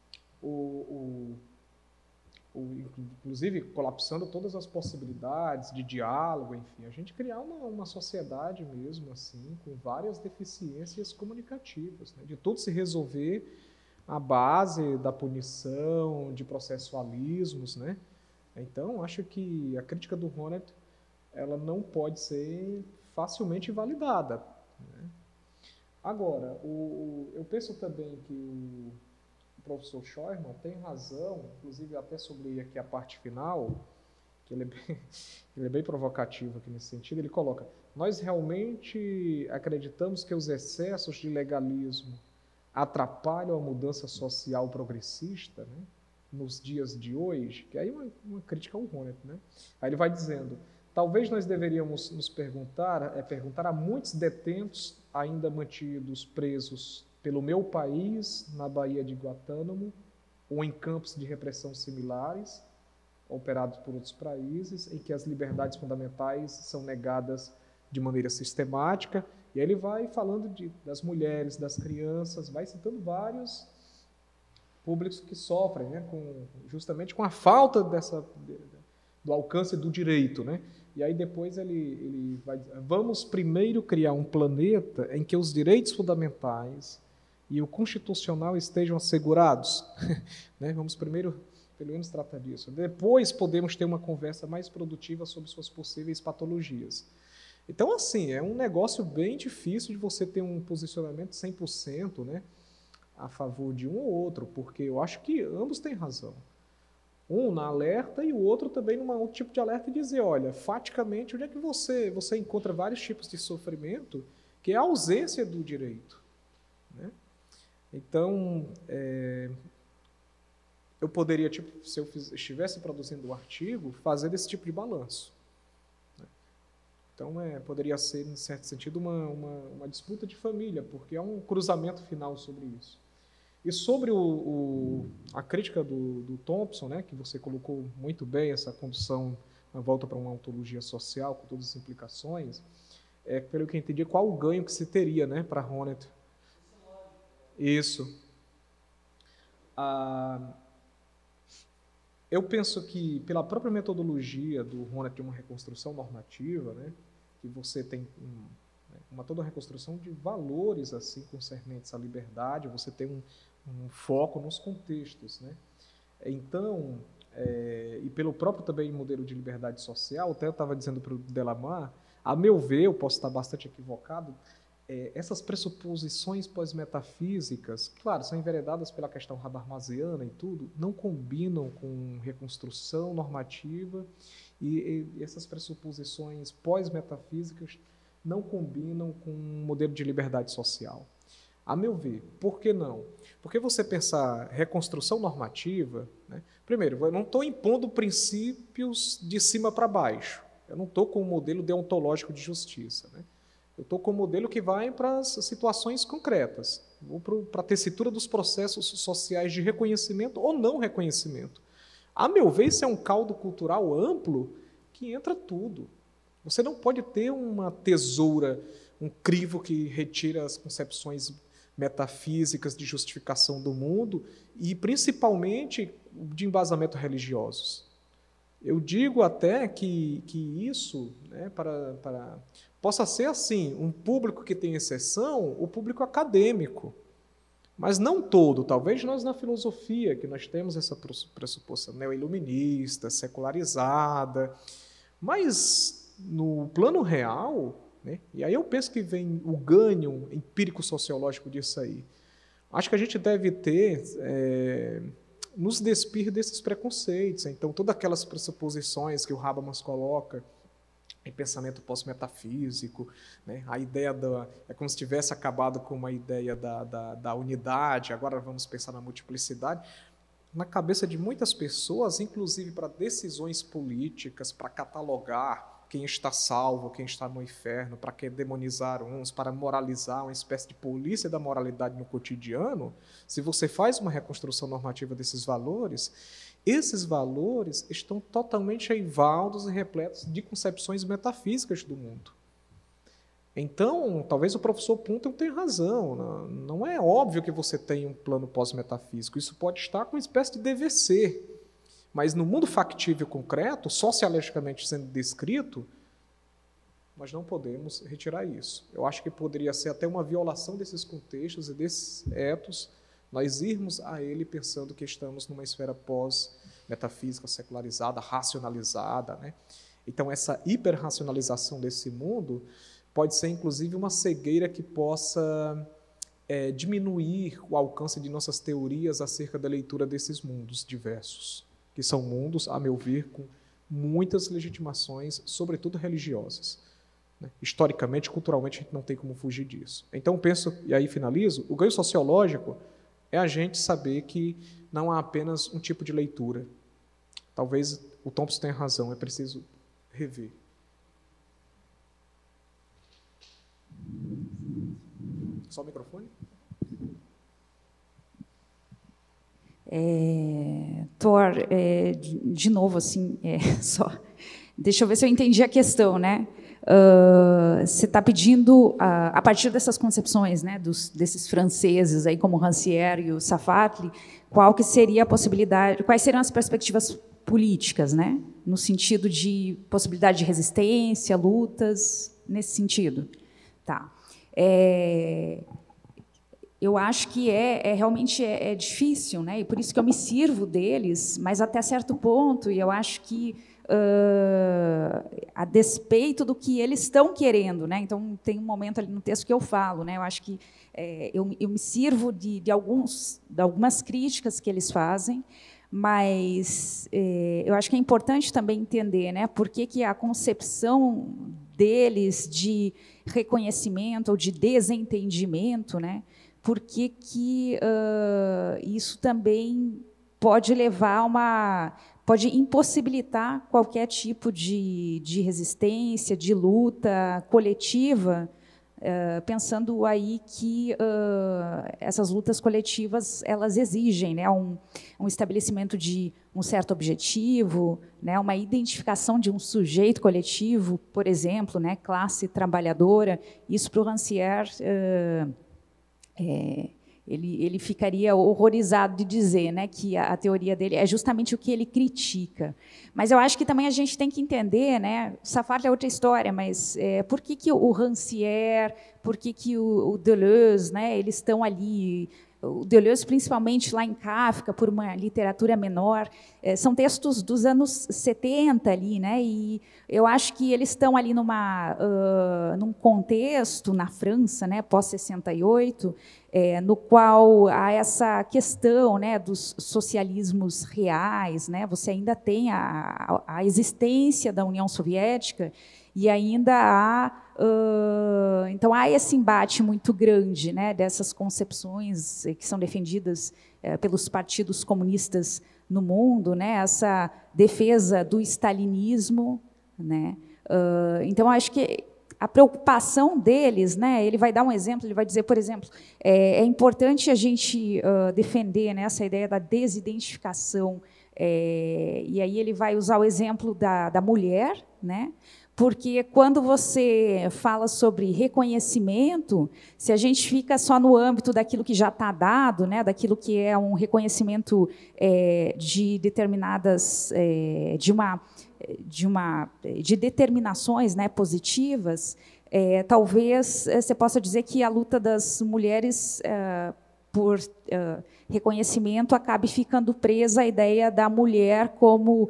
inclusive colapsando todas as possibilidades de diálogo, enfim, a gente criar uma sociedade mesmo assim, com várias deficiências comunicativas, né? De tudo se resolver à base da punição, de processualismos, né? Então, acho que a crítica do Honneth, ela não pode ser facilmente validada, né? Agora, eu penso também que o professor Scheuermann tem razão, inclusive até sublinhei aqui a parte final, que ele é bem provocativo aqui nesse sentido. Ele coloca: nós realmente acreditamos que os excessos de legalismo atrapalham a mudança social progressista, né, nos dias de hoje? Que aí é uma crítica ao Honneth, né? Aí ele vai dizendo: talvez nós deveríamos nos perguntar a muitos detentos ainda mantidos presos pelo meu país, na Baía de Guantánamo, ou em campos de repressão similares, operados por outros países, em que as liberdades fundamentais são negadas de maneira sistemática. E aí ele vai falando das mulheres, das crianças, vai citando vários públicos que sofrem, né, justamente com a falta do alcance do direito, né? E aí depois ele vai dizer: vamos primeiro criar um planeta em que os direitos fundamentais e o constitucional estejam assegurados, né? Vamos primeiro, pelo menos, tratar disso. Depois podemos ter uma conversa mais produtiva sobre suas possíveis patologias. Então, assim, é um negócio bem difícil de você ter um posicionamento 100%, né, a favor de um ou outro, porque eu acho que ambos têm razão. Um na alerta e o outro também num outro tipo de alerta, e dizer: olha, faticamente, onde é que você encontra vários tipos de sofrimento, que é a ausência do direito, né? Então, eu poderia, se eu estivesse produzindo um artigo, fazer esse tipo de balanço, né? Então, poderia ser, em certo sentido, uma disputa de família, porque é um cruzamento final sobre isso. E sobre a crítica do Thompson, né, que você colocou muito bem, essa condução na volta para uma ontologia social, com todas as implicações, pelo que eu entendi, qual o ganho que se teria, né, para Honneth? Isso. Eu penso que, pela própria metodologia do Honneth de uma reconstrução normativa, né, que você tem toda uma reconstrução de valores assim concernentes à liberdade, você tem um foco nos contextos, né? Então, e pelo próprio também modelo de liberdade social, até eu estava dizendo para o Delamar, a meu ver, eu posso estar bastante equivocado, essas pressuposições pós-metafísicas, claro, são enveredadas pela questão habermasiana e tudo, não combinam com reconstrução normativa e essas pressuposições pós-metafísicas não combinam com um modelo de liberdade social. A meu ver, por que não? Porque você pensar reconstrução normativa, né? Primeiro, eu não estou impondo princípios de cima para baixo, eu não estou com um modelo deontológico de justiça, né? Eu estou com um modelo que vai para as situações concretas, ou para a tessitura dos processos sociais de reconhecimento ou não reconhecimento. A meu ver, isso é um caldo cultural amplo que entra tudo. Você não pode ter uma tesoura, um crivo que retira as concepções metafísicas de justificação do mundo e, principalmente, de embasamento religiosos. Eu digo até que isso, né, possa ser assim, um público que tem exceção, o público acadêmico, mas não todo. Talvez nós na filosofia, que nós temos essa pressuposição neo-iluminista, secularizada, mas no plano real, né, e aí eu penso que vem o ganho empírico-sociológico disso aí. Acho que a gente deve ter, nos despir desses preconceitos. Então, todas aquelas pressuposições que o Habermas coloca em pensamento pós-metafísico, né? A ideia é como se tivesse acabado com uma ideia da unidade, agora vamos pensar na multiplicidade. Na cabeça de muitas pessoas, inclusive para decisões políticas, para catalogar quem está salvo, quem está no inferno, para que demonizar uns, para moralizar, uma espécie de polícia da moralidade no cotidiano, se você faz uma reconstrução normativa desses valores, esses valores estão totalmente eivaldos e repletos de concepções metafísicas do mundo. Então, talvez o professor Puntel tenha razão. Não é óbvio que você tem um plano pós-metafísico. Isso pode estar com uma espécie de dever ser. Mas no mundo factível concreto, sociologicamente sendo descrito, nós não podemos retirar isso. Eu acho que poderia ser até uma violação desses contextos e desses etos, nós irmos a ele pensando que estamos numa esfera pós-metafísica, secularizada, racionalizada, né? Então, essa hiperracionalização desse mundo pode ser, inclusive, uma cegueira que possa diminuir o alcance de nossas teorias acerca da leitura desses mundos diversos, que são mundos, a meu ver, com muitas legitimações, sobretudo religiosas. Né? Historicamente, culturalmente, a gente não tem como fugir disso. Então, penso, e aí finalizo, o ganho sociológico é a gente saber que não há apenas um tipo de leitura. Talvez o Thompson tenha razão, é preciso rever. Só o microfone? Thor, de novo, assim, só. Deixa eu ver se eu entendi a questão, né? Você está pedindo, a partir dessas concepções, né, desses franceses, aí, como Rancière e o Safatli, qual que seria a possibilidade, quais seriam as perspectivas políticas, né, no sentido de possibilidade de resistência, lutas, nesse sentido? Tá. Eu acho que realmente é difícil, né? E por isso que eu me sirvo deles, mas até certo ponto, e eu acho que a despeito do que eles estão querendo, né? Então tem um momento ali no texto que eu falo, né? Eu acho que eu me sirvo de algumas críticas que eles fazem, mas eu acho que é importante também entender, né? Por que a concepção deles de reconhecimento ou de desentendimento, né? Por que isso também pode levar pode impossibilitar qualquer tipo de resistência, de luta coletiva, pensando aí que essas lutas coletivas elas exigem, né, um estabelecimento de um certo objetivo, né, uma identificação de um sujeito coletivo, por exemplo, né, classe trabalhadora. Isso para o Rancière ele ficaria horrorizado de dizer, né, que a teoria dele é justamente o que ele critica. Mas eu acho que também a gente tem que entender, né, Sartre é outra história, mas por que o Rancière, por que o Deleuze, né, eles estão ali, o Deleuze principalmente lá em Kafka, por uma literatura menor, são textos dos anos 70 ali, né, e eu acho que eles estão ali num contexto, na França, né, pós-68, no qual há essa questão, né, dos socialismos reais, né, você ainda tem a existência da União Soviética e ainda há então há esse embate muito grande, né, dessas concepções que são defendidas pelos partidos comunistas no mundo, né, essa defesa do stalinismo, né, então acho que a preocupação deles, né, ele vai dar um exemplo, ele vai dizer, por exemplo, é importante a gente defender, né, essa ideia da desidentificação, e aí ele vai usar o exemplo da mulher, né, porque quando você fala sobre reconhecimento, se a gente fica só no âmbito daquilo que já está dado, né, daquilo que é um reconhecimento de determinadas, de determinações, né, positivas, talvez você possa dizer que a luta das mulheres por reconhecimento acabe ficando presa à ideia da mulher como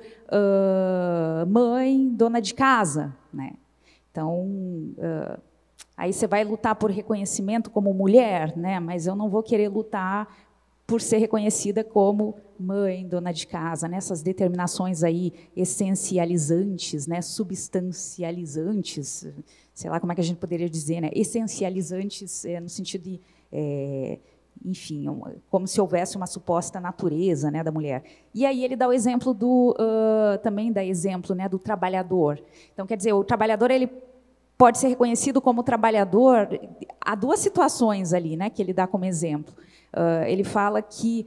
mãe, dona de casa, né? Então, aí você vai lutar por reconhecimento como mulher, né? Mas eu não vou querer lutar por ser reconhecida como mãe, dona de casa, né? Essas determinações aí essencializantes, né? Substancializantes, sei lá como é que a gente poderia dizer, né? Essencializantes no sentido de enfim, como se houvesse uma suposta natureza, né, da mulher. E aí ele dá o exemplo também dá exemplo, né, do trabalhador. Então, quer dizer, o trabalhador ele pode ser reconhecido como trabalhador. Há duas situações ali, né, que ele dá como exemplo. Ele fala que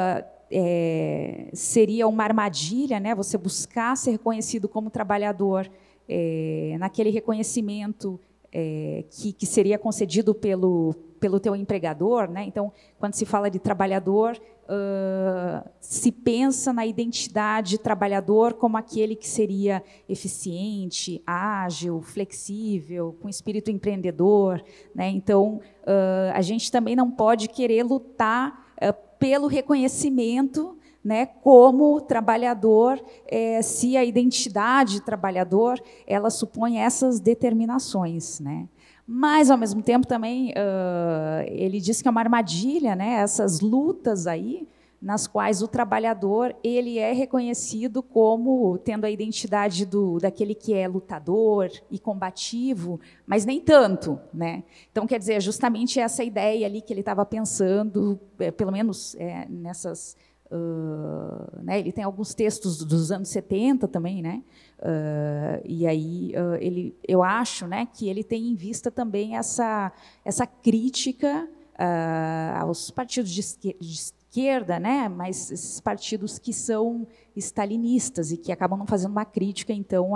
seria uma armadilha, né, você buscar ser reconhecido como trabalhador naquele reconhecimento que seria concedido pelo teu empregador, né? Então, quando se fala de trabalhador, se pensa na identidade de trabalhador como aquele que seria eficiente, ágil, flexível, com espírito empreendedor, né? Então, a gente também não pode querer lutar pelo reconhecimento, né, como trabalhador, se a identidade de trabalhador ela supõe essas determinações, né? Mas, ao mesmo tempo, também ele diz que é uma armadilha, né, essas lutas aí, nas quais o trabalhador ele é reconhecido como tendo a identidade daquele que é lutador e combativo, mas nem tanto, né? Então, quer dizer, justamente essa ideia ali que ele estava pensando, pelo menos nessas... né, ele tem alguns textos dos anos 70 também, né? E aí eu acho, né, que ele tem em vista também essa crítica aos partidos de esquerda, né, mas esses partidos que são stalinistas e que acabam não fazendo uma crítica então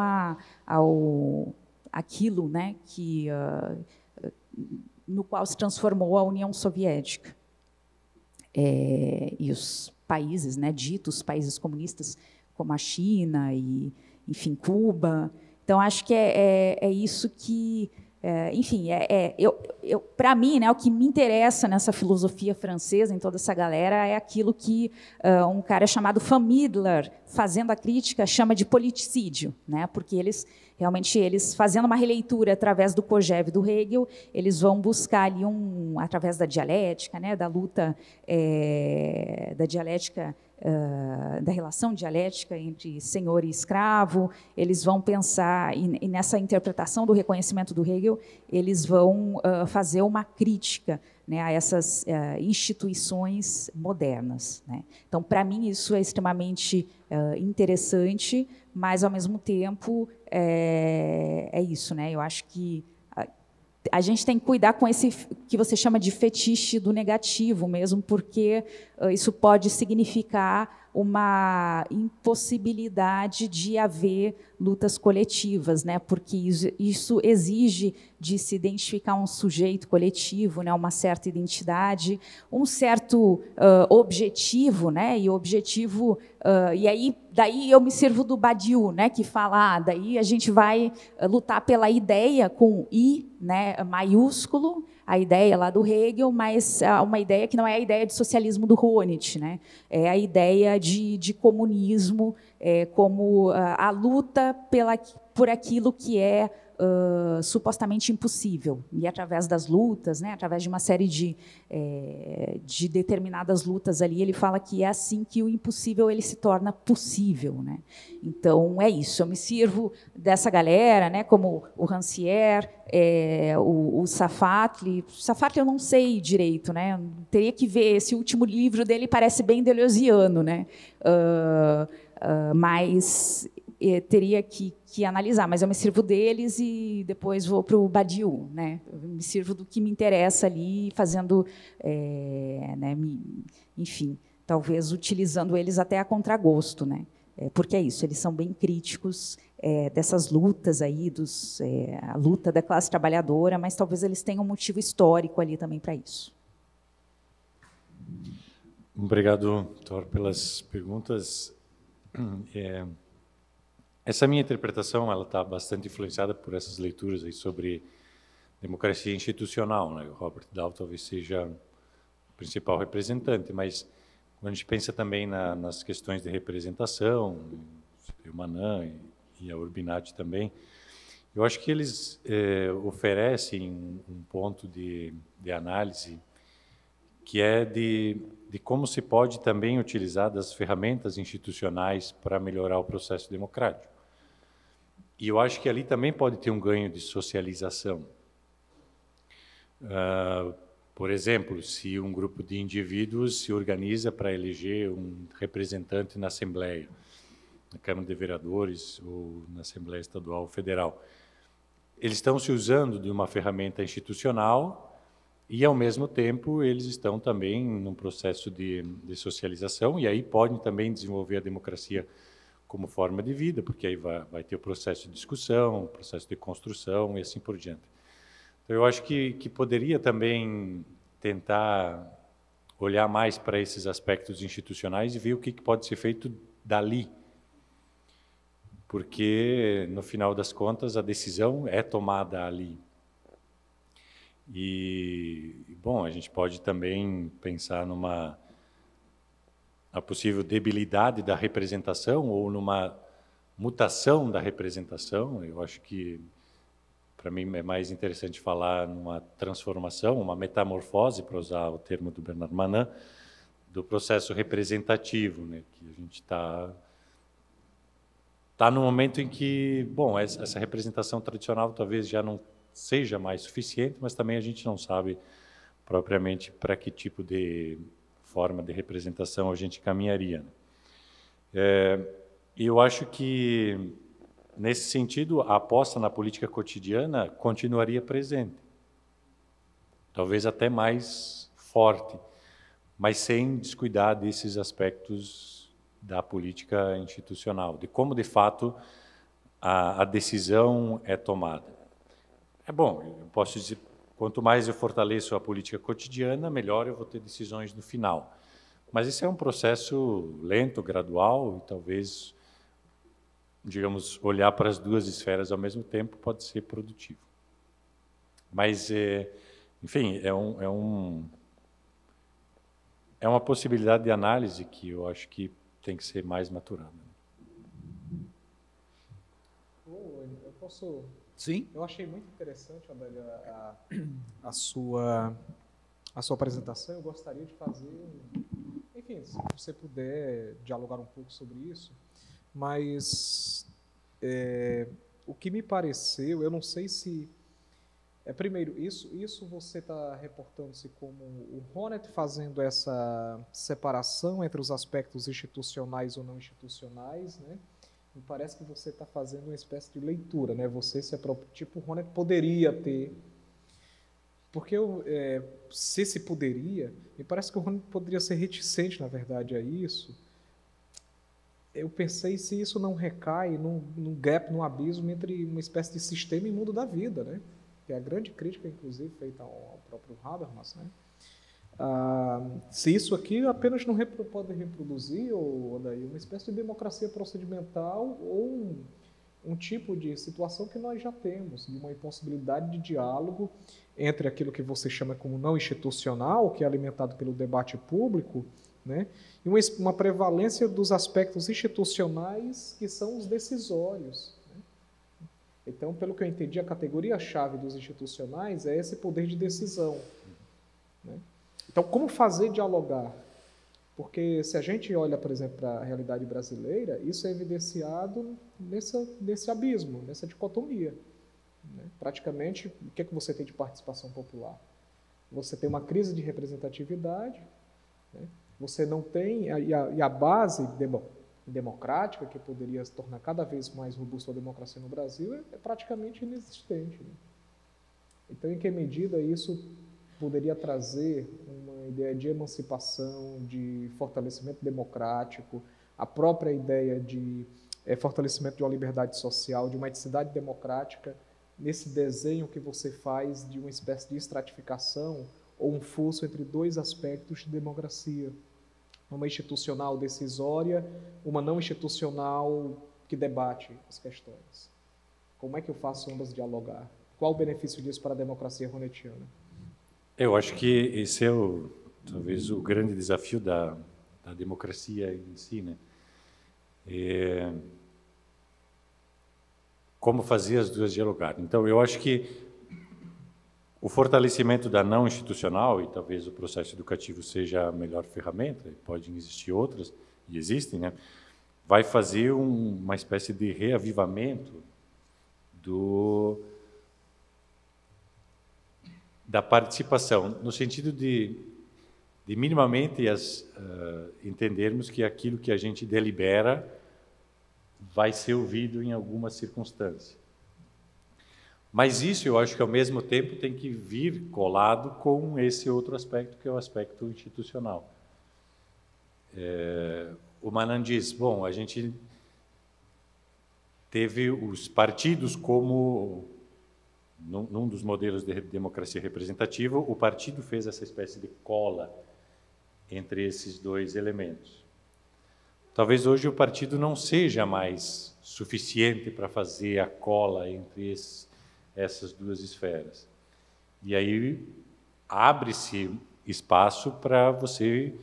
àquilo, né, que no qual se transformou a União Soviética. E os países, né, ditos países comunistas, como a China e, enfim, Cuba. Então, acho que é isso que, enfim, para mim, né, o que me interessa nessa filosofia francesa, em toda essa galera, é aquilo que um cara chamado Van Middler, fazendo a crítica, chama de politicídio, né, porque eles fazendo uma releitura através do Kojève e do Hegel, eles vão buscar ali através da dialética, né, da luta da dialética, da relação dialética entre senhor e escravo, eles vão pensar, e nessa interpretação do reconhecimento do Hegel, eles vão fazer uma crítica, né, a essas instituições modernas, né. Então, para mim, isso é extremamente interessante, mas, ao mesmo tempo, é isso, né? Eu acho que a gente tem que cuidar com esse que você chama de fetiche do negativo mesmo, porque isso pode significar uma impossibilidade de haver lutas coletivas, né? Porque isso exige de se identificar um sujeito coletivo, né? Uma certa identidade, um certo objetivo, né? E objetivo, e aí daí eu me sirvo do Badiou, né? Que fala, daí a gente vai lutar pela ideia com I, né? Maiúsculo, a ideia lá do Hegel, mas uma ideia que não é a ideia de socialismo do Honneth, né? É a ideia de comunismo como a luta por aquilo que é supostamente impossível. E através das lutas, né, através de uma série de determinadas lutas ali, ele fala que é assim que o impossível ele se torna possível, né? Então, é isso. Eu me sirvo dessa galera, né, como o Rancière, o Safatli. O Safatli eu não sei direito, né? Teria que ver. Esse último livro dele parece bem deleuziano, né? Mas teria que analisar, mas eu me sirvo deles e depois vou para o Badiou, né? Eu me sirvo do que me interessa ali, fazendo, né, enfim, talvez utilizando eles até a contragosto, né? Porque é isso, eles são bem críticos dessas lutas aí, a luta da classe trabalhadora, mas talvez eles tenham um motivo histórico ali também para isso. Obrigado, Thor, pelas perguntas. Essa minha interpretação ela está bastante influenciada por essas leituras aí sobre democracia institucional, né? O Robert Dahl talvez seja o principal representante, mas quando a gente pensa também nas questões de representação, o Manin e a Urbinati também, eu acho que eles oferecem um ponto de análise que é de como se pode também utilizar das ferramentas institucionais para melhorar o processo democrático. E eu acho que ali também pode ter um ganho de socialização. Por exemplo, se um grupo de indivíduos se organiza para eleger um representante na Assembleia, na Câmara de Vereadores ou na Assembleia Estadual ou Federal, eles estão se usando de uma ferramenta institucional e, ao mesmo tempo, eles estão também num processo de socialização, e aí podem também desenvolver a democracia como forma de vida, porque aí vai ter o processo de discussão, o processo de construção e assim por diante. Então, eu acho que poderia também tentar olhar mais para esses aspectos institucionais e ver o que pode ser feito dali, porque, no final das contas, a decisão é tomada ali. E, bom, a gente pode também pensar a possível debilidade da representação ou numa mutação da representação. Eu acho que, para mim, é mais interessante falar numa transformação, uma metamorfose, para usar o termo do Bernard Manin, do processo representativo, né? Que a gente está no momento em que, bom, essa representação tradicional talvez já não seja mais suficiente, mas também a gente não sabe propriamente para que tipo de forma de representação a gente caminharia, né? E eu acho que, nesse sentido, a aposta na política cotidiana continuaria presente, talvez até mais forte, mas sem descuidar desses aspectos da política institucional, de como, de fato, a decisão é tomada. Bom, eu posso dizer, quanto mais eu fortaleço a política cotidiana, melhor eu vou ter decisões no final. Mas esse é um processo lento, gradual, e talvez, digamos, olhar para as duas esferas ao mesmo tempo pode ser produtivo. Mas, enfim, é uma possibilidade de análise que eu acho que tem que ser mais maturada. Eu posso... Sim. Eu achei muito interessante, Adélia, a sua apresentação. Eu gostaria de fazer, enfim, se você puder dialogar um pouco sobre isso, mas o que me pareceu, eu não sei se... primeiro, isso você está reportando-se como o Honneth fazendo essa separação entre os aspectos institucionais ou não institucionais, né? Me parece que você está fazendo uma espécie de leitura, né? Você se apropriou, tipo, o Honneth poderia ter, porque se poderia, me parece que o Honneth poderia ser reticente, na verdade, a isso, eu pensei se isso não recai num gap, num abismo entre uma espécie de sistema e mundo da vida, né? Que é a grande crítica, inclusive, feita ao próprio Habermas, né? Se isso aqui apenas não pode reproduzir, ou daí uma espécie de democracia procedimental ou um tipo de situação que nós já temos, de uma impossibilidade de diálogo entre aquilo que você chama como não institucional, que é alimentado pelo debate público, né, e uma prevalência dos aspectos institucionais que são os decisórios. Né? Então, pelo que eu entendi, a categoria-chave dos institucionais é esse poder de decisão. Né? Então, como fazer dialogar? Porque se a gente olha, por exemplo, para a realidade brasileira, isso é evidenciado nesse abismo, nessa dicotomia. Né? Praticamente, o que é que você tem de participação popular? Você tem uma crise de representatividade, né? Você não tem, e a base democrática, que poderia se tornar cada vez mais robusta a democracia no Brasil, é praticamente inexistente. Né? Então, em que medida isso poderia trazer uma ideia de emancipação, de fortalecimento democrático, a própria ideia de fortalecimento de uma liberdade social, de uma eticidade democrática, nesse desenho que você faz de uma espécie de estratificação ou um fosso entre dois aspectos de democracia, uma institucional decisória, uma não institucional que debate as questões. Como é que eu faço ambas dialogar? Qual o benefício disso para a democracia ronetiana? Eu acho que esse é talvez o grande desafio da democracia em si, né? Como fazer as duas dialogar. Então, eu acho que o fortalecimento da não institucional, e talvez o processo educativo seja a melhor ferramenta, podem existir outras, e existem, né? Vai fazer uma espécie de reavivamento da participação, no sentido de minimamente entendermos que aquilo que a gente delibera vai ser ouvido em alguma circunstância. Mas isso, eu acho que, ao mesmo tempo, tem que vir colado com esse outro aspecto, que é o aspecto institucional. O Manan diz, bom, a gente teve os partidos como, num dos modelos de democracia representativa, o partido fez essa espécie de cola entre esses dois elementos. Talvez hoje o partido não seja mais suficiente para fazer a cola entre essas duas esferas. E aí abre-se espaço para você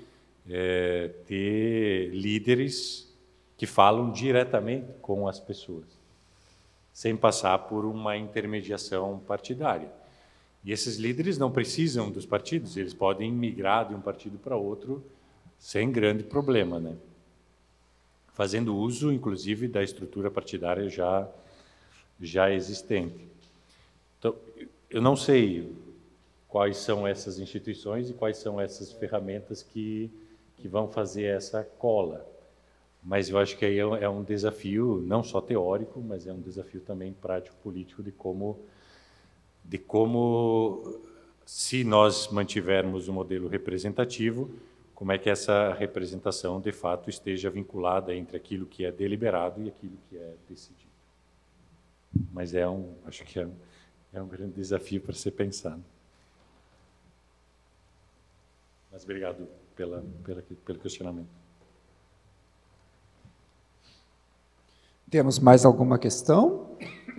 ter líderes que falam diretamente com as pessoas, sem passar por uma intermediação partidária. E esses líderes não precisam dos partidos, eles podem migrar de um partido para outro sem grande problema, né? Fazendo uso, inclusive, da estrutura partidária já existente. Então, eu não sei quais são essas instituições e quais são essas ferramentas que vão fazer essa cola. Mas eu acho que aí é um desafio, não só teórico, mas é um desafio também prático-político de como, se nós mantivermos o modelo representativo, como é que essa representação, de fato, esteja vinculada entre aquilo que é deliberado e aquilo que é decidido. Mas acho que é um grande desafio para ser pensado. Mas obrigado pelo questionamento. Temos mais alguma questão?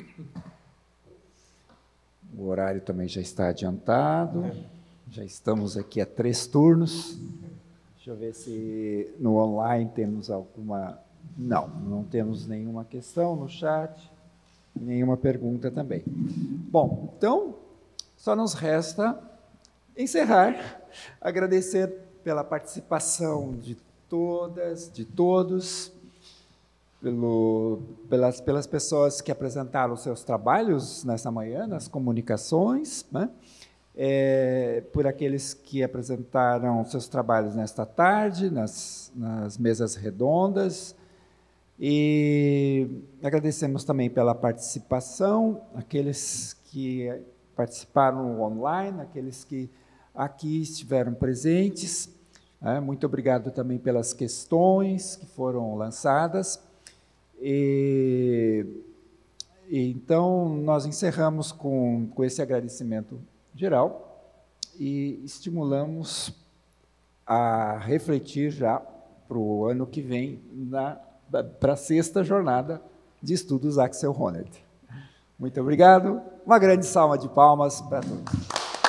O horário também já está adiantado. Já estamos aqui a 3 turnos. Deixa eu ver se no online temos alguma... Não temos nenhuma questão no chat, nenhuma pergunta também. Bom, então, só nos resta encerrar, agradecer pela participação de todas, de todos, pelas pessoas que apresentaram seus trabalhos nessa manhã, nas comunicações, né? Por aqueles que apresentaram seus trabalhos nesta tarde, nas mesas redondas, e agradecemos também pela participação, aqueles que participaram online, aqueles que aqui estiveram presentes. Muito obrigado também pelas questões que foram lançadas. Então, nós encerramos com esse agradecimento geral e estimulamos a refletir já para o ano que vem, para a 6ª jornada de estudos Axel Honneth. Muito obrigado. Uma grande salva de palmas para todos.